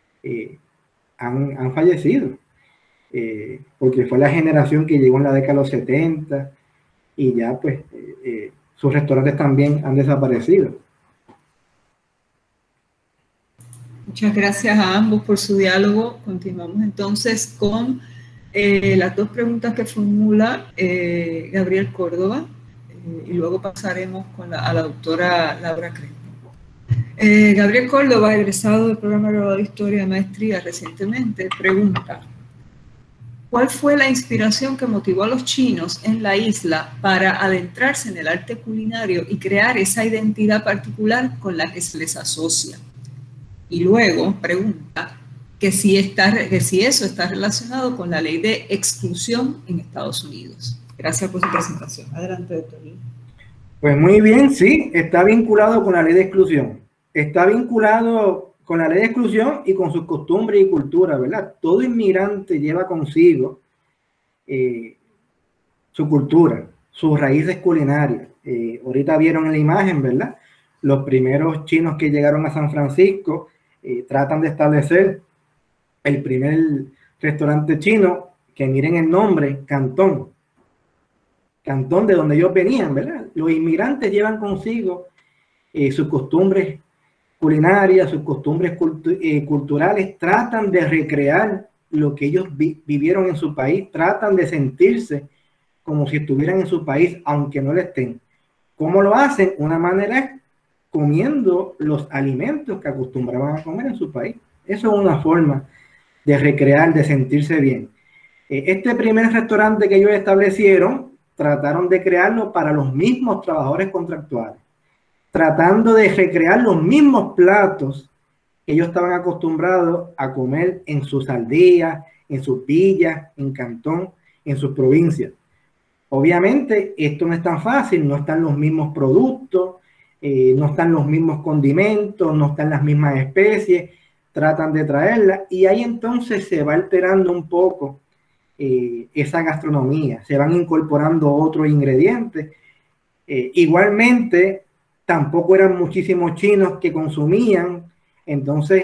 han fallecido. Porque fue la generación que llegó en la década de los 70 y ya pues sus restaurantes también han desaparecido. Muchas gracias a ambos por su diálogo. Continuamos entonces con las dos preguntas que formula Gabriel Córdoba y luego pasaremos a la doctora Laura Crespo. Gabriel Córdoba, egresado del programa graduado de Historia de Maestría recientemente, pregunta: ¿cuál fue la inspiración que motivó a los chinos en la isla para adentrarse en el arte culinario y crear esa identidad particular con la que se les asocia? Y luego pregunta que si eso está relacionado con la ley de exclusión en Estados Unidos. Gracias por su presentación. Adelante, doctor. Pues muy bien, sí, está vinculado con la ley de exclusión. Está vinculado con la ley de exclusión y con sus costumbres y cultura, ¿verdad? Todo inmigrante lleva consigo su cultura, sus raíces culinarias. Ahorita vieron en la imagen, ¿verdad? Los primeros chinos que llegaron a San Francisco tratan de establecer el primer restaurante chino, que miren el nombre, Cantón. Cantón, de donde ellos venían, ¿verdad? Los inmigrantes llevan consigo sus costumbres culinarias, sus costumbres culturales, tratan de recrear lo que ellos vivieron en su país, tratan de sentirse como si estuvieran en su país, aunque no lo estén. ¿Cómo lo hacen? Una manera es comiendo los alimentos que acostumbraban a comer en su país. Eso es una forma de recrear, de sentirse bien. Este primer restaurante que ellos establecieron, trataron de crearlo para los mismos trabajadores contractuales, tratando de recrear los mismos platos que ellos estaban acostumbrados a comer en sus aldeas, en sus villas, en Cantón, en sus provincias. Obviamente esto no es tan fácil, no están los mismos productos, no están los mismos condimentos, no están las mismas especies, tratan de traerlas y ahí entonces se va alterando un poco esa gastronomía, se van incorporando otros ingredientes. Igualmente, tampoco eran muchísimos chinos que consumían, entonces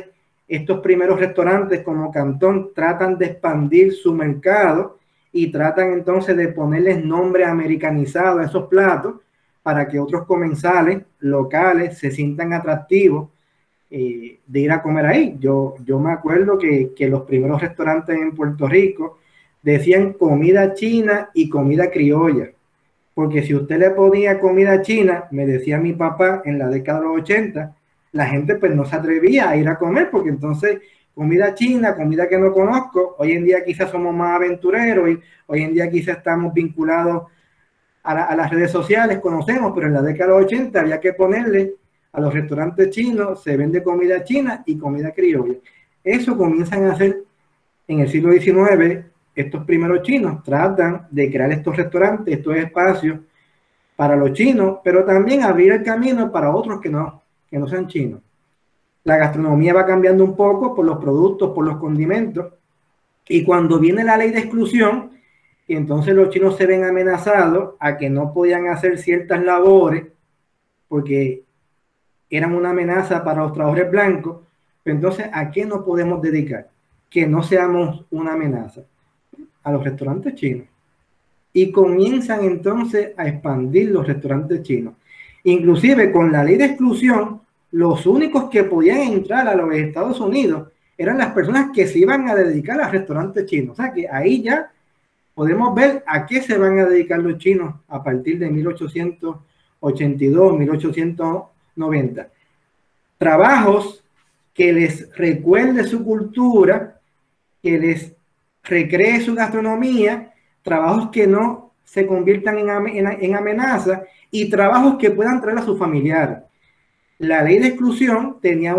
estos primeros restaurantes como Cantón tratan de expandir su mercado y tratan entonces de ponerles nombre americanizado a esos platos para que otros comensales locales se sientan atractivos de ir a comer ahí. Yo me acuerdo que los primeros restaurantes en Puerto Rico decían comida china y comida criolla, porque si usted le ponía comida china, me decía mi papá en la década de los 80, la gente pues no se atrevía a ir a comer, porque entonces comida china, comida que no conozco. Hoy en día quizás somos más aventureros y hoy en día quizás estamos vinculados a las redes sociales, conocemos, pero en la década de los 80 había que ponerle a los restaurantes chinos, se vende comida china y comida criolla. Eso comienzan a hacer en el siglo XIX. Estos primeros chinos tratan de crear estos restaurantes, estos espacios para los chinos, pero también abrir el camino para otros que no sean chinos. La gastronomía va cambiando un poco por los productos, por los condimentos, y cuando viene la ley de exclusión, y entonces los chinos se ven amenazados a que no podían hacer ciertas labores porque eran una amenaza para los trabajadores blancos, pero entonces ¿a qué nos podemos dedicar? Que no seamos una amenaza. A los restaurantes chinos. Y comienzan entonces a expandir los restaurantes chinos. Inclusive con la ley de exclusión, los únicos que podían entrar a los Estados Unidos eran las personas que se iban a dedicar a restaurantes chinos. O sea que ahí ya podemos ver a qué se van a dedicar los chinos a partir de 1882, 1890. Trabajos que les recuerde su cultura, que les recree su gastronomía, trabajos que no se conviertan en amenaza y trabajos que puedan traer a sus familiares. La ley de exclusión tenía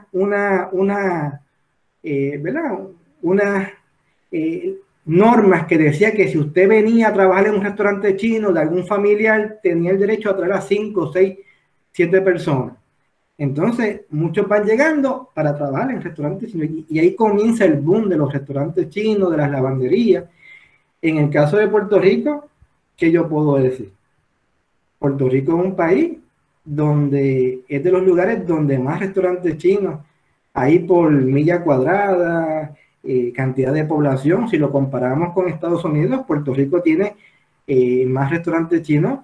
normas que decía que si usted venía a trabajar en un restaurante chino de algún familiar, tenía el derecho a traer a 5, 6, 7 personas. Entonces, muchos van llegando para trabajar en restaurantes chinos y ahí comienza el boom de los restaurantes chinos, de las lavanderías. En el caso de Puerto Rico, ¿qué yo puedo decir? Puerto Rico es un país donde es de los lugares donde más restaurantes chinos hay por milla cuadrada, cantidad de población. Si lo comparamos con Estados Unidos, Puerto Rico tiene más restaurantes chinos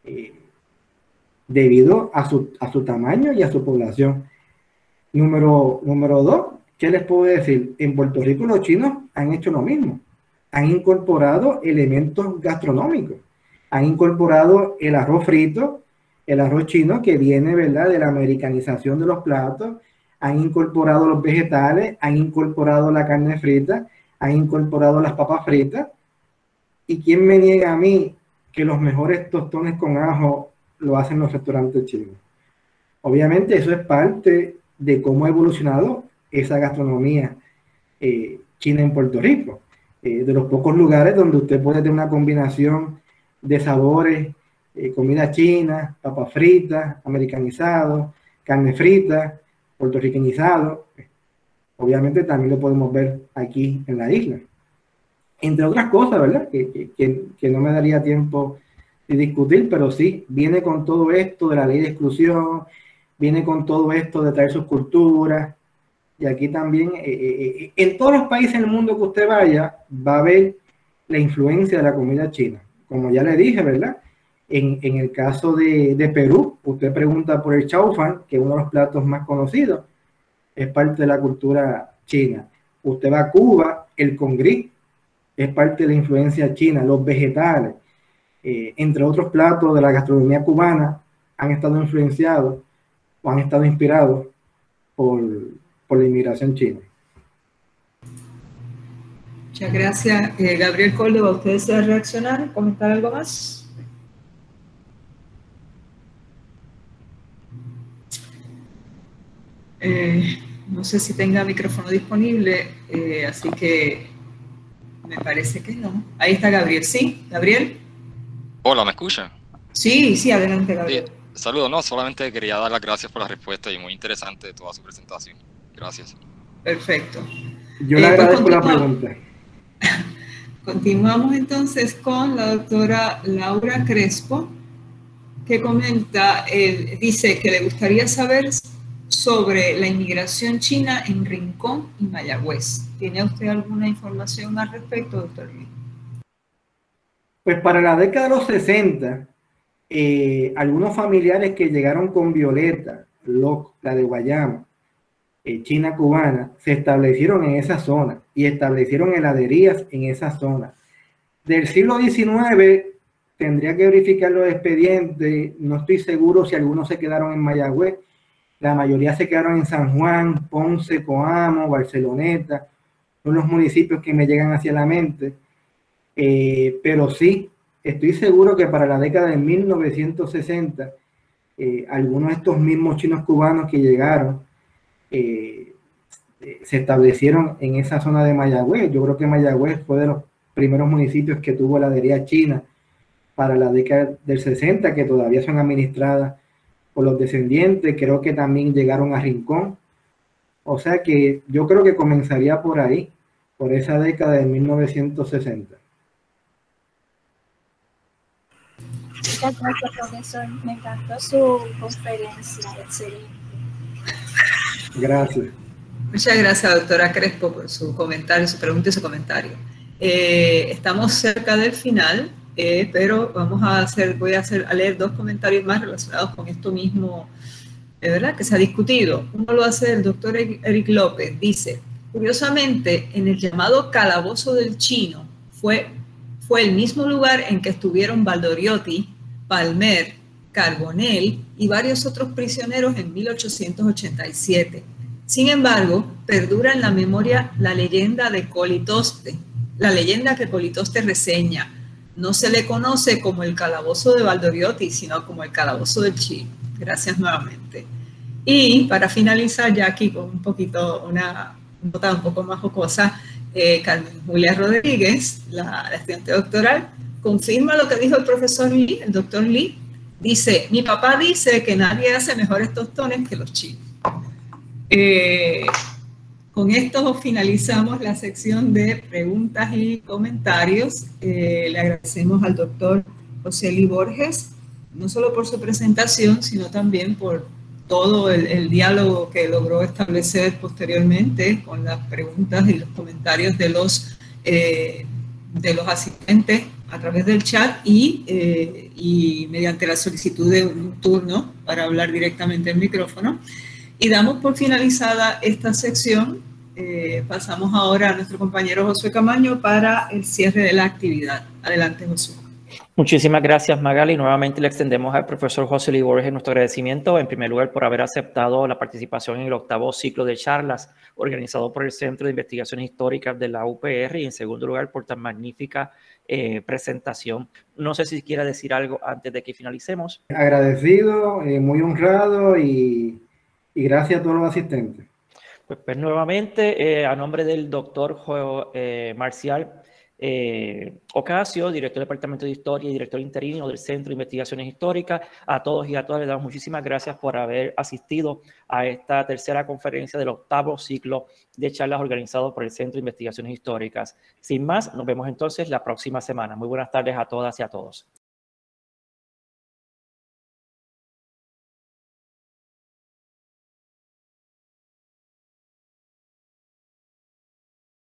debido a su tamaño y a su población. Número 2, ¿qué les puedo decir? En Puerto Rico los chinos han hecho lo mismo. Han incorporado elementos gastronómicos. Han incorporado el arroz frito, el arroz chino que viene, ¿verdad?, de la americanización de los platos. Han incorporado los vegetales, han incorporado la carne frita, han incorporado las papas fritas. ¿Y quién me niega a mí que los mejores tostones con ajo lo hacen los restaurantes chinos? Obviamente eso es parte de cómo ha evolucionado esa gastronomía china en Puerto Rico. De los pocos lugares donde usted puede tener una combinación de sabores, comida china, papas fritas, americanizado, carne frita, puertorriqueñizado. Obviamente también lo podemos ver aquí en la isla. Entre otras cosas, ¿verdad? Que no me daría tiempo de discutir, pero sí, viene con todo esto de la ley de exclusión, viene con todo esto de traer sus culturas, y aquí también, en todos los países del mundo que usted vaya, va a ver la influencia de la comida china. Como ya le dije, ¿verdad? En el caso de Perú, usted pregunta por el chow fan, que es uno de los platos más conocidos, es parte de la cultura china. Usted va a Cuba, el congrí es parte de la influencia china, los vegetales, entre otros platos de la gastronomía cubana, han estado influenciados o han estado inspirados por la inmigración china. Muchas gracias. Gabriel Córdoba, ¿usted desea reaccionar? ¿Comentar algo más? No sé si tenga micrófono disponible, así que me parece que no. Ahí está Gabriel. ¿Sí? ¿Gabriel? Hola, ¿me escucha? Sí, sí, adelante, Gabriel. Sí, saludos, no, solamente quería dar las gracias por la respuesta y muy interesante toda su presentación. Gracias. Perfecto. Yo le agradezco la pregunta. Continuamos entonces con la doctora Laura Crespo, que comenta, dice que le gustaría saber sobre la inmigración china en Rincón y Mayagüez. ¿Tiene usted alguna información al respecto, doctor Lee? Pues para la década de los 60, algunos familiares que llegaron con Violeta, la de Guayama, China cubana, se establecieron en esa zona y establecieron heladerías en esa zona. Del siglo XIX, tendría que verificar los expedientes, no estoy seguro si algunos se quedaron en Mayagüez, la mayoría se quedaron en San Juan, Ponce, Coamo, Barceloneta, son los municipios que me llegan hacia la mente, pero sí, estoy seguro que para la década de 1960, algunos de estos mismos chinos cubanos que llegaron, se establecieron en esa zona de Mayagüez. Yo creo que Mayagüez fue de los primeros municipios que tuvo heladería china para la década del 60, que todavía son administradas por los descendientes. Creo que también llegaron a Rincón. O sea que yo creo que comenzaría por ahí, por esa década de 1960. Muchas gracias, profesor. Me encantó su conferencia. Excelente. Gracias. Muchas gracias, doctora Crespo, por su comentario, su pregunta y su comentario. Estamos cerca del final, pero voy a leer dos comentarios más relacionados con esto mismo, ¿verdad?, que se ha discutido. Uno lo hace el doctor Eric López. Dice, curiosamente, en el llamado Calabozo del Chino fue el mismo lugar en que estuvieron Valdoriotti, Palmer, Carbonell y varios otros prisioneros en 1887. Sin embargo, perdura en la memoria la leyenda de Colitoste, la leyenda que Colitoste reseña. No se le conoce como el Calabozo de Valdoriotti, sino como el Calabozo del Chino. Gracias nuevamente. Y para finalizar ya aquí con una nota un poco más jocosa, Carmen Julia Rodríguez, la estudiante doctoral, confirma lo que dijo el profesor Lee, el doctor Lee. Dice, mi papá dice que nadie hace mejores tostones que los chinos. Con esto finalizamos la sección de preguntas y comentarios. Le agradecemos al doctor José Lee Borges, no solo por su presentación, sino también por todo el diálogo que logró establecer posteriormente con las preguntas y los comentarios de los asistentes a través del chat y mediante la solicitud de un turno para hablar directamente al micrófono. Y damos por finalizada esta sección. Pasamos ahora a nuestro compañero Josué Camaño para el cierre de la actividad. Adelante, Josué. Muchísimas gracias, Magali. Nuevamente le extendemos al profesor José Lee Borges nuestro agradecimiento, en primer lugar, por haber aceptado la participación en el 8º ciclo de charlas organizado por el Centro de Investigaciones Históricas de la UPR y, en segundo lugar, por tan magnífica presentación. No sé si quiera decir algo antes de que finalicemos. Agradecido, muy honrado y gracias a todos los asistentes. Pues nuevamente, a nombre del doctor Marcial Ocasio, director del Departamento de Historia y director interino del Centro de Investigaciones Históricas, a todos y a todas les damos muchísimas gracias por haber asistido a esta tercera conferencia del 8º ciclo de charlas organizado por el Centro de Investigaciones Históricas. Sin más, nos vemos entonces la próxima semana. Muy buenas tardes a todas y a todos.